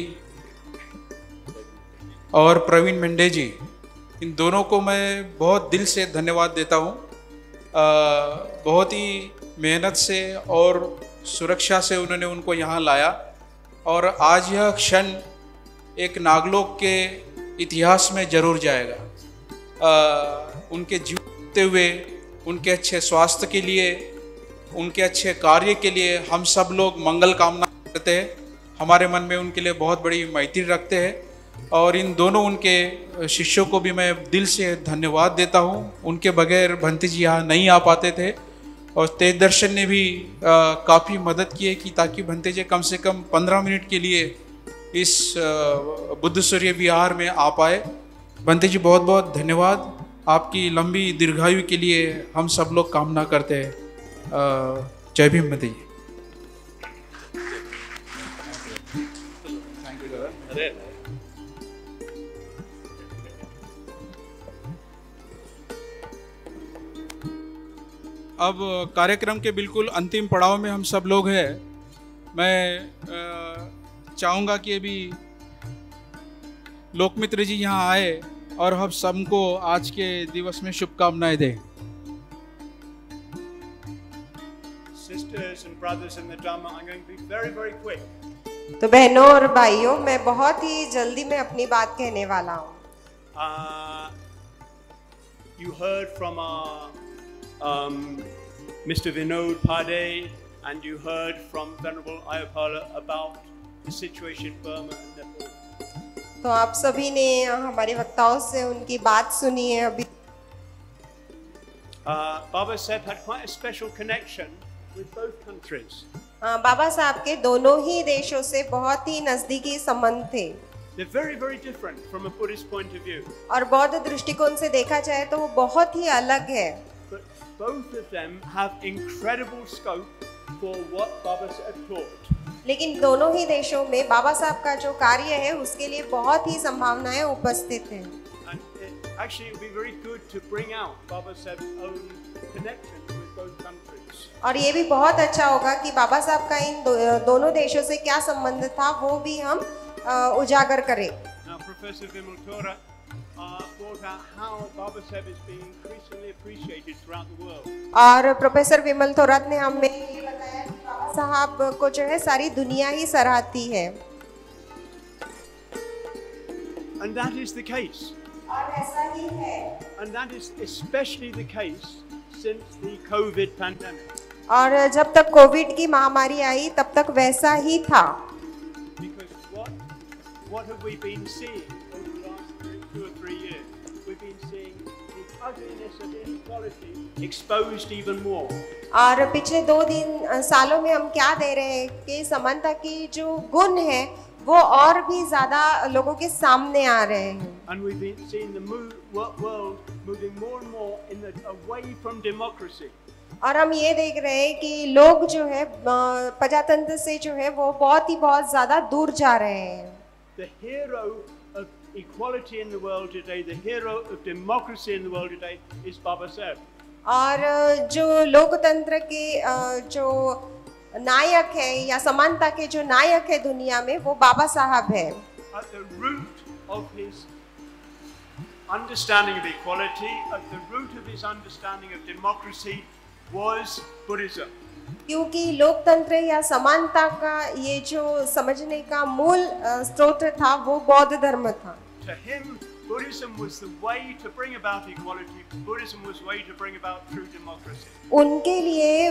Speaker 5: और प्रवीण मेंढे जी, इन दोनों को मैं बहुत दिल से धन्यवाद देता हूँ। बहुत ही मेहनत से और सुरक्षा से उन्होंने उनको यहाँ लाया और आज यह क्षण एक नागलोक के इतिहास में जरूर जाएगा। आ, उनके जीते हुए उनके अच्छे स्वास्थ्य के लिए, उनके अच्छे कार्य के लिए हम सब लोग मंगल कामना करते हैं, हमारे मन में उनके लिए बहुत बड़ी मैत्री रखते हैं और इन दोनों उनके शिष्यों को भी मैं दिल से धन्यवाद देता हूँ। उनके बगैर भंते जी यहाँ नहीं आ पाते थे और तेज दर्शन ने भी काफ़ी मदद की है कि ताकि भंते जी कम से कम पंद्रह मिनट के लिए इस बुद्ध सूर्य विहार में आ पाए। भंते जी बहुत बहुत धन्यवाद, आपकी लंबी दीर्घायु के लिए हम सब लोग कामना करते हैं। जय भीम भंते जी। अब कार्यक्रम के बिल्कुल अंतिम पड़ाव में हम सब लोग हैं। मैं चाहूँगा कि अभी लोकमित्र जी यहाँ आए और हम सबको आज के दिवस में शुभकामनाएं दें।
Speaker 14: Sisters and brothers in the Dhamma, I'm going to be very, very quick.
Speaker 10: तो बहनों और भाइयों, मैं बहुत ही जल्दी में अपनी बात कहने वाला हूँ।
Speaker 14: Uh, you heard from our um, Mister Vinod Pade and you heard from Venerable Ayapala about the situation in Burma and Nepal.
Speaker 10: तो आप सभी ने हमारे वक्ताओं से उनकी बात सुनी है अभी।
Speaker 14: Uh, Baba Saheb had quite a special connection with both countries.
Speaker 10: हाँ, बाबा साहब के दोनों ही देशों से बहुत ही नजदीकी संबंध थे।
Speaker 14: They're very, very different from a Buddhist point of view.
Speaker 10: और बौद्ध दृष्टिकोण से देखा जाए तो वो बहुत ही अलग है।
Speaker 14: But both of them have incredible scope for what Baba Saheb taught.
Speaker 10: लेकिन दोनों ही देशों में बाबा साहब का जो कार्य है उसके लिए बहुत ही संभावनाएं उपस्थित हैं।
Speaker 14: And it, actually, it would be very good to bring out Baba Saheb's own connections with both countries.
Speaker 10: और ये भी बहुत अच्छा होगा कि बाबा साहब का इन दो, दोनों देशों से क्या संबंध था वो भी हम अ, उजागर करें।
Speaker 14: Now, Professor Vimal Thorat uh, brought out how Baba Saheb is being increasingly appreciated throughout the world.
Speaker 10: और प्रोफेसर विमल थोरात ने हमें ये बताया कि बाबा साहब को जो है सारी दुनिया ही सराहती है।
Speaker 14: And that is the case.
Speaker 10: और ऐसा ही है।
Speaker 14: And that is especially the case since the COVID pandemic.
Speaker 10: और जब तक कोविड की महामारी आई तब तक वैसा ही था।
Speaker 14: Because what what have we been seeing over the last two or three years? We've been seeing the ugliness of inequality exposed even more.
Speaker 10: और पिछले दो दिन सालों में हम क्या दे रहे हैं कि समानता की जो गुण है वो और भी ज्यादा लोगों के सामने आ रहे हैं।
Speaker 14: And we've been seeing the move, world moving more and more in the, away from democracy.
Speaker 10: और हम ये देख रहे हैं कि लोग जो है प्रजातंत्र से जो है वो बहुत ही बहुत ज्यादा दूर जा रहे हैं।
Speaker 14: The hero of equality in the world today, the hero of democracy in the world today is Baba Saheb.
Speaker 10: और जो लोकतंत्र के जो नायक है या समानता के जो नायक है दुनिया में वो बाबा साहब है।
Speaker 14: At the root of his understanding of equality, at the root of his understanding of democracy was Buddhism.
Speaker 10: क्योंकि लोकतंत्र या समानता का ये जो समझने का मूल स्रोत था वो बौद्ध धर्म था।
Speaker 14: To him, Buddhism was the way to bring about equality. Buddhism was the way to bring about true democracy.
Speaker 10: उनके लिए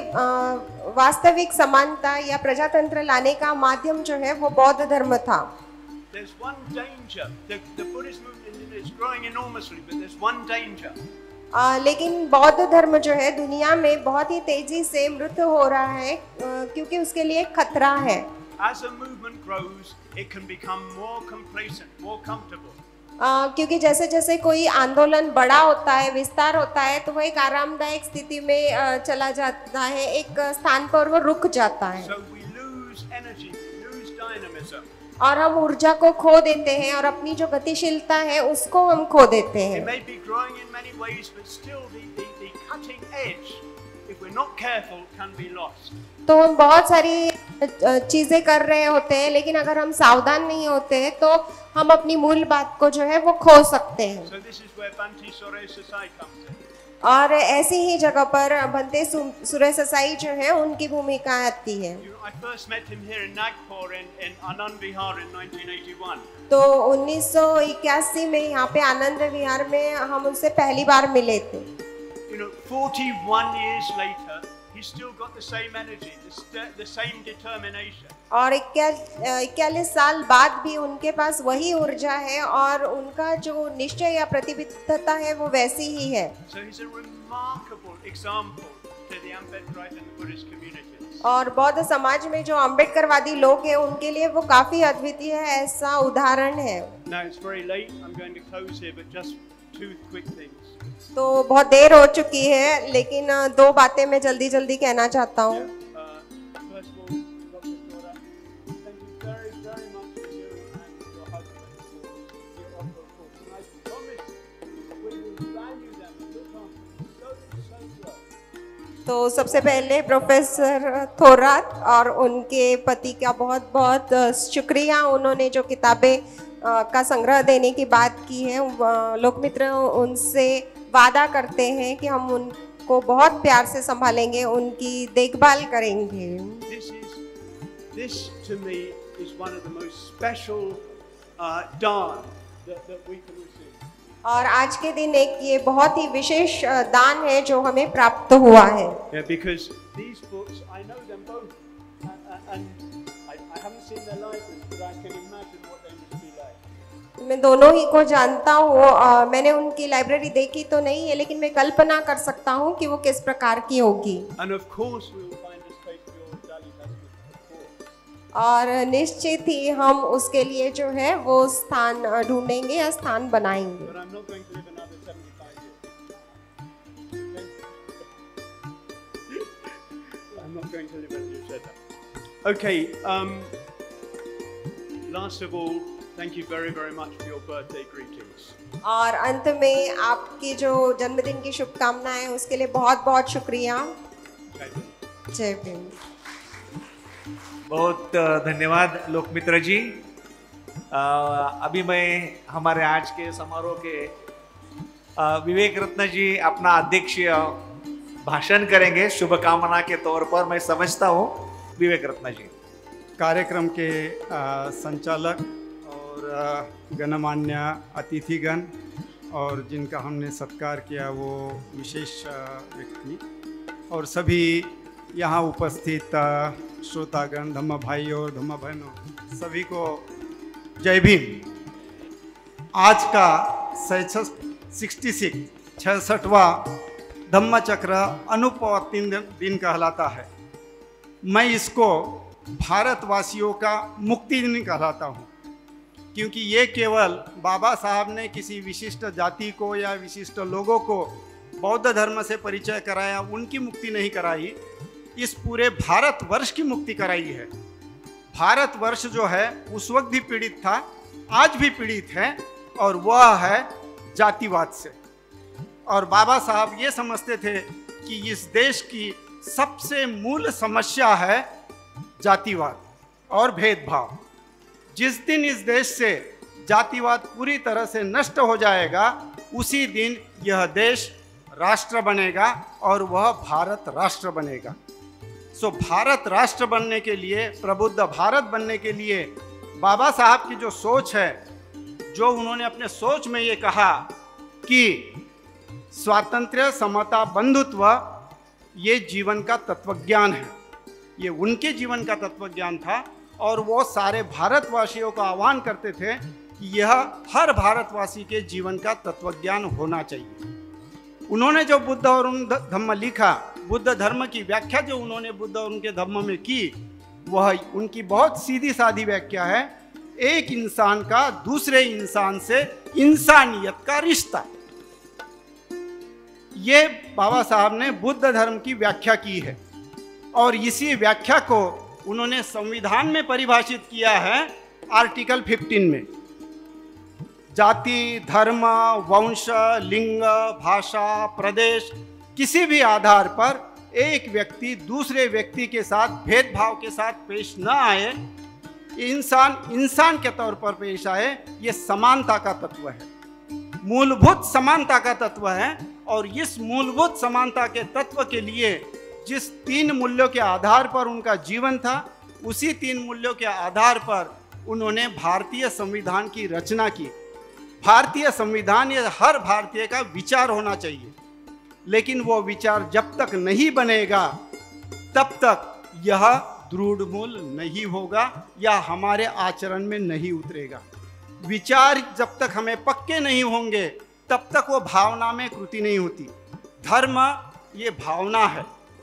Speaker 10: वास्तविक समानता या प्रजातंत्र लाने का माध्यम जो है वो बौद्ध धर्म था।
Speaker 14: There's one danger. The, the Buddhist movement is growing enormously, but there's one danger.
Speaker 10: आ, लेकिन बौद्ध धर्म जो है दुनिया में बहुत ही तेजी से मृत हो रहा है क्योंकि उसके लिए खतरा है।
Speaker 14: As a movement grows, it can become more complacent, more comfortable.
Speaker 10: Uh, क्योंकि जैसे जैसे कोई आंदोलन बड़ा होता है, विस्तार होता है, तो वो एक आरामदायक स्थिति में uh, चला जाता है, एक स्थान पर वो रुक जाता है।
Speaker 14: So we lose energy, we lose dynamism.
Speaker 10: और हम ऊर्जा को खो देते हैं और अपनी जो गतिशीलता है उसको हम खो देते हैं।
Speaker 14: It may be growing in many ways, but still the, the, the cutting edge, if we're not careful, can be lost.
Speaker 10: तो हम बहुत सारी चीजें कर रहे होते हैं, लेकिन अगर हम सावधान नहीं होते हैं तो हम अपनी मूल बात को जो है वो खो सकते हैं।
Speaker 14: So this is where Bhante Sore Sasai comes in.
Speaker 10: और ऐसी ही जगह पर भंते सुरे ससाई जो है उनकी भूमिका आती है।
Speaker 14: I first met him here in Nagpur in, in Anand Vihar in nineteen eighty-one.
Speaker 10: तो उन्नीस सौ इक्यासी में यहाँ पे आनंद विहार में हम उनसे पहली बार मिले थे।
Speaker 14: You know, forty-one years later, he's still got the same energy, the, the same determination.
Speaker 10: और इक्यालीस साल बाद भी उनके पास वही ऊर्जा है और उनका जो निश्चय या प्रतिबद्धता है वो वैसी ही है।
Speaker 14: So he's a remarkable example to the Ambedkarite and the Buddhist communities.
Speaker 10: और बौद्ध समाज में जो अम्बेडकरवादी लोग हैं उनके लिए वो काफी अद्वितीय है, ऐसा उदाहरण है।
Speaker 14: Now it's very late. I'm going to close here, but just two quick things.
Speaker 10: तो बहुत देर हो चुकी है, लेकिन दो बातें मैं जल्दी जल्दी कहना चाहता हूँ। तो सबसे पहले प्रोफेसर थोरात और उनके पति का बहुत बहुत शुक्रिया, उन्होंने जो किताबें का संग्रह देने की बात की है। लोकमित्र उनसे वादा करते हैं कि हम उनको बहुत प्यार से संभालेंगे, उनकी देखभाल करेंगे।
Speaker 14: This is, this to me is one of the most special uh, dawn that, that we can receive.
Speaker 10: और आज के दिन एक ये बहुत ही विशेष दान है जो हमें प्राप्त हुआ है।
Speaker 14: Yeah, because these books, I know them both, and, and I, I haven't seen their libraries, but I can imagine what they must be like.
Speaker 10: मैं दोनों ही को जानता हूँ, मैंने उनकी लाइब्रेरी देखी तो नहीं है, लेकिन मैं कल्पना कर सकता हूँ कि वो किस प्रकार की होगी।
Speaker 14: And of course we will find a space for your Dali Festival.
Speaker 10: और निश्चित ही हम उसके लिए जो है वो स्थान ढूंढेंगे या स्थान बनाएंगे।
Speaker 14: But I'm not going to live another seventy-five years. I'm not going to live as you said that. Okay. Um, last of all, thank you very, very much for your birthday greetings.
Speaker 10: और अंत में आपकी जो जन्मदिन की शुभकामनाएं उसके लिए बहुत बहुत शुक्रिया। जय भीम।
Speaker 1: बहुत धन्यवाद लोकमित्र जी। आ, अभी मैं हमारे आज के समारोह के आ, विवेक रत्न जी अपना अध्यक्षीय भाषण करेंगे शुभकामना के तौर पर। मैं समझता हूँ विवेक रत्न जी
Speaker 6: कार्यक्रम के आ, संचालक और आ, गणमान्य अतिथिगण और जिनका हमने सत्कार किया वो विशेष व्यक्ति और सभी यहाँ उपस्थित श्रोतागण, धम्म भाई और धम्म बहनों, सभी को जय भीम। आज का सिक्सटी सिक्स छसठवां धम्म चक्र अनुपवर्तित दिन कहलाता है। मैं इसको भारतवासियों का मुक्ति दिन कहलाता हूँ, क्योंकि ये केवल बाबा साहब ने किसी विशिष्ट जाति को या विशिष्ट लोगों को बौद्ध धर्म से परिचय कराया, उनकी मुक्ति नहीं कराई, इस पूरे भारतवर्ष की मुक्ति कराई है। भारतवर्ष जो है उस वक्त भी पीड़ित था, आज भी पीड़ित है, और वह है जातिवाद से। और बाबा साहब ये समझते थे कि इस देश की सबसे मूल समस्या है जातिवाद और भेदभाव। जिस दिन इस देश से जातिवाद पूरी तरह से नष्ट हो जाएगा, उसी दिन यह देश राष्ट्र बनेगा और वह भारत राष्ट्र बनेगा। सो भारत राष्ट्र बनने के लिए, प्रबुद्ध भारत बनने के लिए बाबा साहब की जो सोच है, जो उन्होंने अपने सोच में ये कहा कि स्वातंत्र्य, समता, बंधुत्व ये जीवन का तत्वज्ञान है, ये उनके जीवन का तत्वज्ञान था। और वो सारे भारतवासियों का आह्वान करते थे कि यह हर भारतवासी के जीवन का तत्वज्ञान होना चाहिए। उन्होंने जो बुद्ध और उन धम्म लिखा, बुद्ध धर्म की व्याख्या जो उन्होंने बुद्ध और उनके धम्म में की, वह उनकी बहुत सीधी सादी व्याख्या है, एक इंसान का दूसरे इंसान से इंसानियत का रिश्ता। ये बाबा साहब ने बुद्ध धर्म की व्याख्या की है और इसी व्याख्या को उन्होंने संविधान में परिभाषित किया है आर्टिकल फिफ्टीन में। जाति, धर्म, वंश, लिंग, भाषा, प्रदेश, किसी भी आधार पर एक व्यक्ति दूसरे व्यक्ति के साथ भेदभाव के साथ पेश न आए, इंसान इंसान के तौर पर पेश आए, ये समानता का तत्व है, मूलभूत समानता का तत्व है। और इस मूलभूत समानता के तत्व के लिए जिस तीन मूल्यों के आधार पर उनका जीवन था, उसी तीन मूल्यों के आधार पर उन्होंने भारतीय संविधान की रचना की। भारतीय संविधान ये हर भारतीय का विचार होना चाहिए, लेकिन वो विचार जब तक नहीं बनेगा तब तक यह दृढ़ मूल नहीं होगा या हमारे आचरण में नहीं उतरेगा। विचार जब तक हमें पक्के नहीं होंगे तब तक वो भावना में कृति नहीं होती। धर्म ये भावना है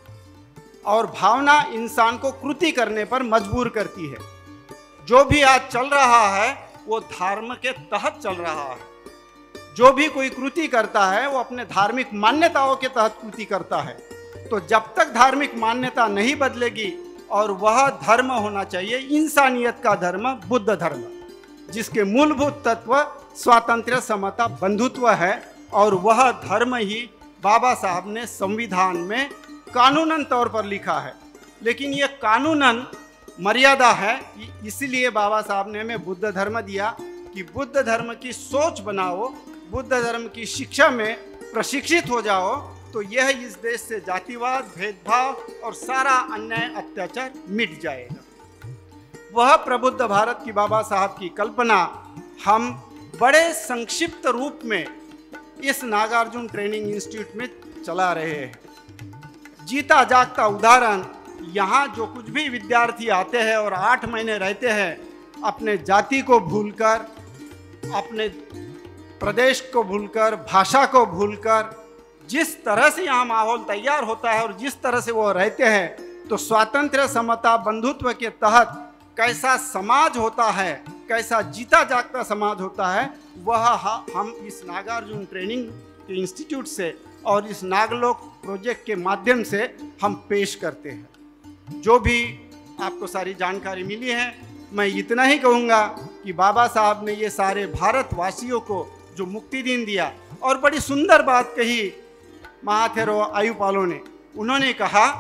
Speaker 6: और भावना इंसान को कृति करने पर मजबूर करती है। जो भी आज चल रहा है वो धर्म के तहत चल रहा है। जो भी कोई कृति करता है वो अपने धार्मिक मान्यताओं के तहत कृति करता है। तो जब तक धार्मिक मान्यता नहीं बदलेगी, और वह धर्म होना चाहिए इंसानियत का धर्म, बुद्ध धर्म, जिसके मूलभूत तत्व स्वातंत्र्य, समता, बंधुत्व है, और वह धर्म ही बाबा साहब ने संविधान में कानूनन तौर पर लिखा है। लेकिन ये कानूनन मर्यादा है, इसलिए बाबा साहब ने हमें बुद्ध धर्म दिया कि बुद्ध धर्म की सोच बनाओ, बुद्ध धर्म की शिक्षा में प्रशिक्षित हो जाओ, तो यह इस देश से जातिवाद, भेदभाव और सारा अन्याय, अत्याचार मिट जाएगा। वह प्रबुद्ध भारत की बाबा साहब की कल्पना हम बड़े संक्षिप्त रूप में इस नागार्जुन ट्रेनिंग इंस्टीट्यूट में चला रहे हैं। जीता जागता उदाहरण, यहाँ जो कुछ भी विद्यार्थी आते हैं और आठ महीने रहते हैं, अपने जाति को भूलकर, अपने प्रदेश को भूलकर, भाषा को भूलकर, जिस तरह से यहाँ माहौल तैयार होता है और जिस तरह से वो रहते हैं, तो स्वातंत्र्य, समता, बंधुत्व के तहत कैसा समाज होता है, कैसा जीता जागता समाज होता है, वह हम इस नागार्जुन ट्रेनिंग के इंस्टीट्यूट से और इस नागलोक प्रोजेक्ट के माध्यम से हम पेश करते हैं। जो भी आपको सारी जानकारी मिली है, मैं इतना ही कहूँगा कि बाबा साहब ने ये सारे भारतवासियों को जो मुक्ति दिन दिया, और बड़ी सुंदर बात कही महाथेरो आयुपालो ने, उन्होंने कहा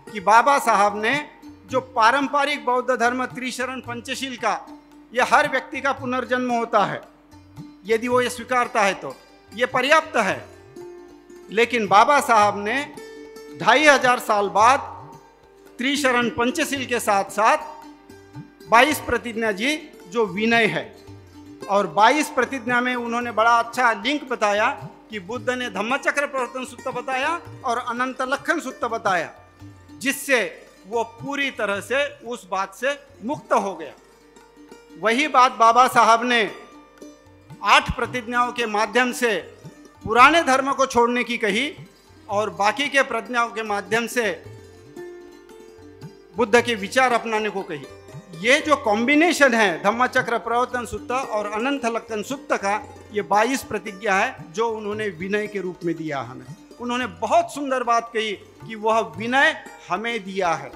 Speaker 15: कि बाबा साहब ने जो पारंपरिक बौद्ध धर्म त्रिशरण पंचशील का, ये हर व्यक्ति का पुनर्जन्म होता है, यदि वो ये स्वीकारता है तो ये पर्याप्त है। लेकिन बाबा साहब ने ढाई हजार साल बाद त्रिशरण पंचशील के साथ साथ बाईस प्रतिज्ञा जी जो विनय है, और बाईस प्रतिज्ञा में उन्होंने बड़ा अच्छा लिंक बताया कि बुद्ध ने धम्मचक्र प्रवर्तन सूत्र बताया और अनंत लक्षण सूत्र बताया, जिससे वो पूरी तरह से उस बात से मुक्त हो गया। वही बात बाबा साहब ने आठ प्रतिज्ञाओं के माध्यम से पुराने धर्म को छोड़ने की कही और बाकी के प्रतिज्ञाओं के माध्यम से बुद्ध के विचार अपनाने को कही। ये जो कॉम्बिनेशन है धम्मचक्र प्रवर्तन सूत्र और अनंत लक्षण सूत्र का, ये बाईस प्रतिज्ञा है जो उन्होंने विनय के रूप में दिया हमें। उन्होंने बहुत सुंदर बात कही कि वह विनय हमें दिया है,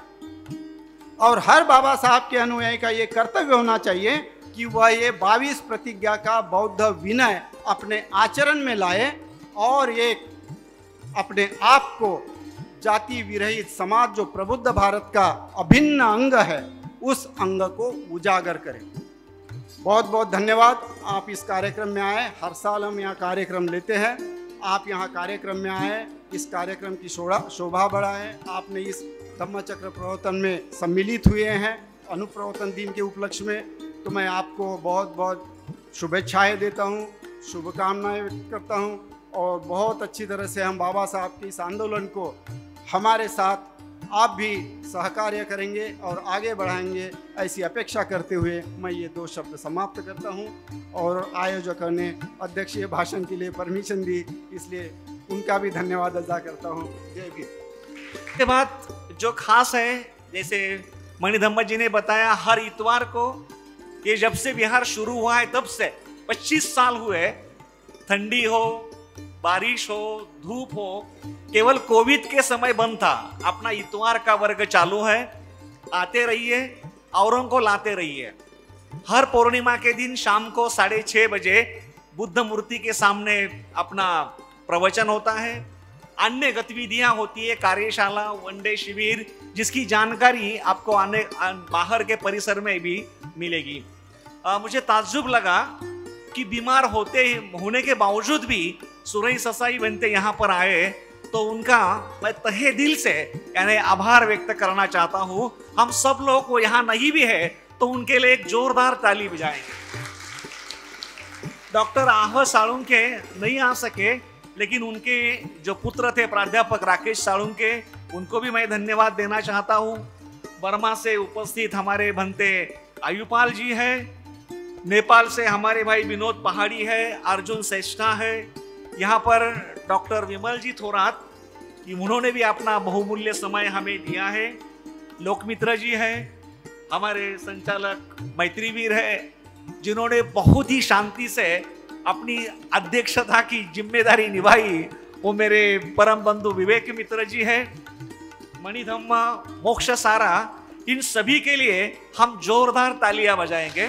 Speaker 15: और हर बाबा साहब के अनुयायी का ये कर्तव्य होना चाहिए कि वह ये बाईस प्रतिज्ञा का बौद्ध विनय अपने आचरण में लाए और एक अपने आप को जाति विरहित समाज जो प्रबुद्ध भारत का अभिन्न अंग है, उस अंग को उजागर करें। बहुत बहुत धन्यवाद, आप इस कार्यक्रम में आए। हर साल हम यहाँ कार्यक्रम लेते हैं, आप यहाँ कार्यक्रम में आए, इस कार्यक्रम की शोभा शोभा बढ़ाए। आपने इस धम्मचक्र प्रवर्तन में सम्मिलित हुए हैं अनुप्रवर्तन दिन के उपलक्ष्य में, तो मैं आपको बहुत बहुत शुभेच्छाएं देता हूँ, शुभकामनाएं व्यक्त करता हूँ, और बहुत अच्छी तरह से हम बाबा साहब के इस आंदोलन को हमारे साथ आप भी सहकार्य करेंगे और आगे बढ़ाएंगे, ऐसी अपेक्षा करते हुए मैं ये दो शब्द समाप्त करता हूँ। और आयोजकों ने अध्यक्षीय भाषण के लिए परमिशन दी, इसलिए उनका भी धन्यवाद अदा करता हूँ। जय भीम।
Speaker 1: के बाद जो खास है, जैसे मणिधम्म जी ने बताया, हर इतवार को, ये जब से बिहार शुरू हुआ है तब से पच्चीस साल हुए, ठंडी हो, बारिश हो, धूप हो, केवल कोविड के समय बंद था। अपना इतवार का वर्ग चालू है, आते रहिए, औरों को लाते रहिए। हर पूर्णिमा के दिन शाम को साढ़े छः बजे बुद्ध मूर्ति के सामने अपना प्रवचन होता है, अन्य गतिविधियां होती है, कार्यशाला, वनडे शिविर, जिसकी जानकारी आपको आने बाहर के परिसर में भी मिलेगी। आ, मुझे ताज्जुब लगा कि बीमार होते होने के बावजूद भी सुरई ससाई बनते यहाँ पर आए, तो उनका मैं तहे दिल से यानी आभार व्यक्त करना चाहता हूँ। हम सब लोग वो यहाँ नहीं भी है तो उनके लिए एक जोरदार ताली बजाएंगे। डॉक्टर आह साळुंके नहीं आ सके, लेकिन उनके जो पुत्र थे प्राध्यापक राकेश साळुंके, उनको भी मैं धन्यवाद देना चाहता हूँ। बर्मा से उपस्थित हमारे भंते आयुपाल जी है, नेपाल से हमारे भाई विनोद पहाड़ी है, अर्जुन श्रेष्ठा है, यहाँ पर डॉक्टर विमल जी थोरात, उन्होंने भी अपना बहुमूल्य समय हमें दिया है। लोकमित्र जी है, हमारे संचालक मैत्रीवीर है, जिन्होंने बहुत ही शांति से अपनी अध्यक्षता की जिम्मेदारी निभाई, वो मेरे परम बंधु विवेक मित्र जी है, मणिधम्मा, मोक्ष सारा, इन सभी के लिए हम जोरदार तालियां बजाएंगे।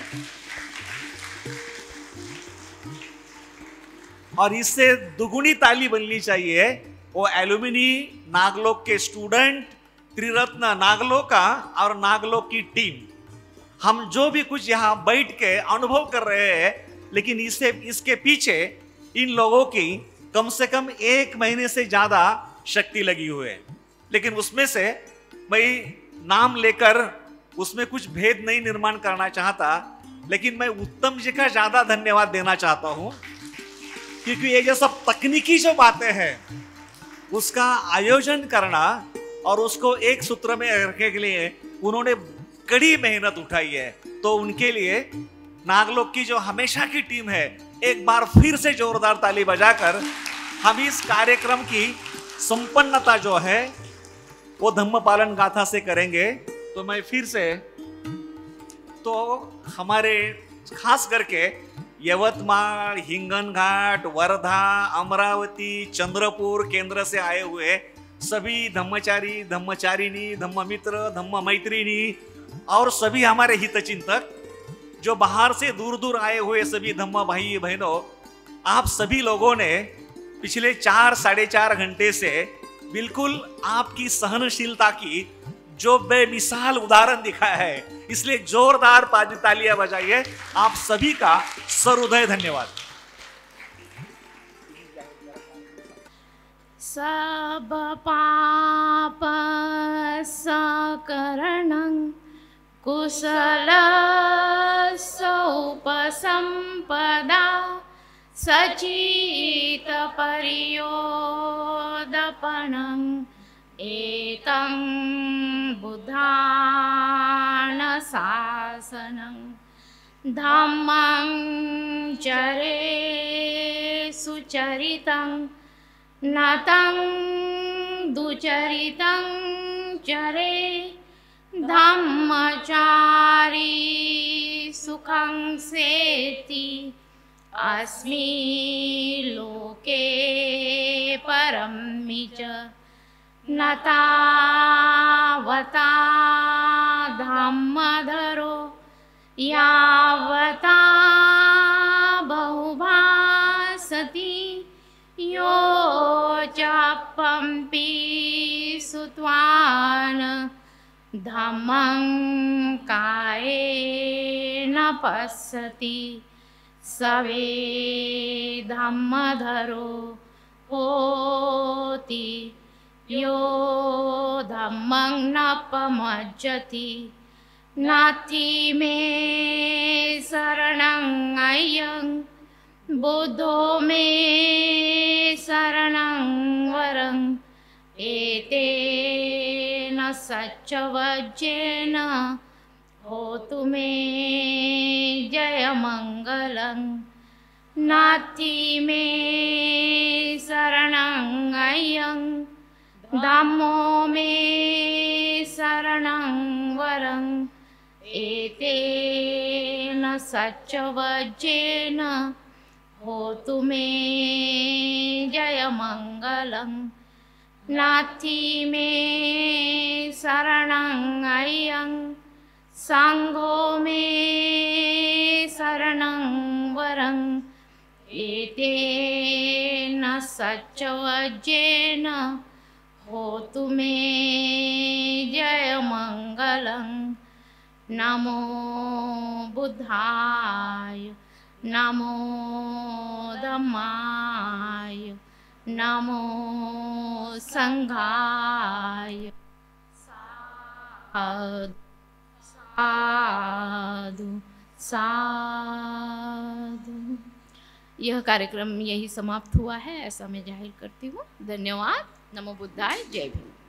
Speaker 1: और इससे दुगुनी ताली बननी चाहिए वो एलुमिनी नागलोक के स्टूडेंट, त्रिरत्न नागलोका और नागलोक की टीम। हम जो भी कुछ यहाँ बैठ के अनुभव कर रहे हैं, लेकिन इससे इसके पीछे इन लोगों की कम से कम एक महीने से ज्यादा शक्ति लगी हुई है। लेकिन उसमें से मैं नाम लेकर उसमें कुछ भेद नहीं निर्माण करना चाहता, लेकिन मैं उत्तम जी का ज्यादा धन्यवाद देना चाहता हूँ, क्योंकि ये जो सब तकनीकी जो बातें हैं उसका आयोजन करना और उसको एक सूत्र में रखने के लिए उन्होंने कड़ी मेहनत उठाई है। तो उनके लिए नागलोक की जो हमेशा की टीम है, एक बार फिर से जोरदार ताली बजाकर हम इस कार्यक्रम की संपन्नता जो है वो धम्म पालन गाथा से करेंगे। तो मैं फिर से तो हमारे खास करके यवतमाल, हिंगनघाट, वर्धा, अमरावती, चंद्रपुर केंद्र से आए हुए सभी धम्मचारी, धम्मचारिणी, धम्ममित्र, धम्म मैत्रिणी और सभी हमारे हितचिंतक जो बाहर से दूर दूर आए हुए सभी धम्म भाई बहनों, आप सभी लोगों ने पिछले चार साढ़े चार घंटे से बिल्कुल आपकी सहनशीलता की जो बेमिसाल उदाहरण दिखाया है, इसलिए जोरदार पांच तालियां बजाइए। आप सभी का सहृदय धन्यवाद।
Speaker 2: सब पाप सकरणं कुशल उपसंपदा सचित परियोदपनं एतं बुद्धान शासनं धम्मं चरे सुचरितं नतं दुचरितं चरे धम्मचारी सुखं सेति अस्मि लोके परमि च नतावता धम्मधरो यावता बहुभासति यो चापम्पि सुत्वान् धम्मं कायेन पश्यति सवे धम्मधरो होति यो धम्मं न पमज्जति नास्ति मे शरणं अयं बुद्धो मे शरणं वरं एतेन सच्चवज्जेन होतु मे जयमङ्गलं नास्ति मे शरणं अयं धम्मो मे शरणं वरं एतेन सच्चवज्जेन होतु मे जयमङ्गलं नास्ति मे शरणं अयं संघो मे शरणं वरं एतेन सच्चवज्जेन होतु मे जयमङ्गलं नमो बुद्धाय नमो धम्माय नमो संघाय साधु साधु साधु। यह कार्यक्रम यही समाप्त हुआ है, ऐसा मैं जाहिर करती हूँ। धन्यवाद। नमो बुद्धाय। जय भीम।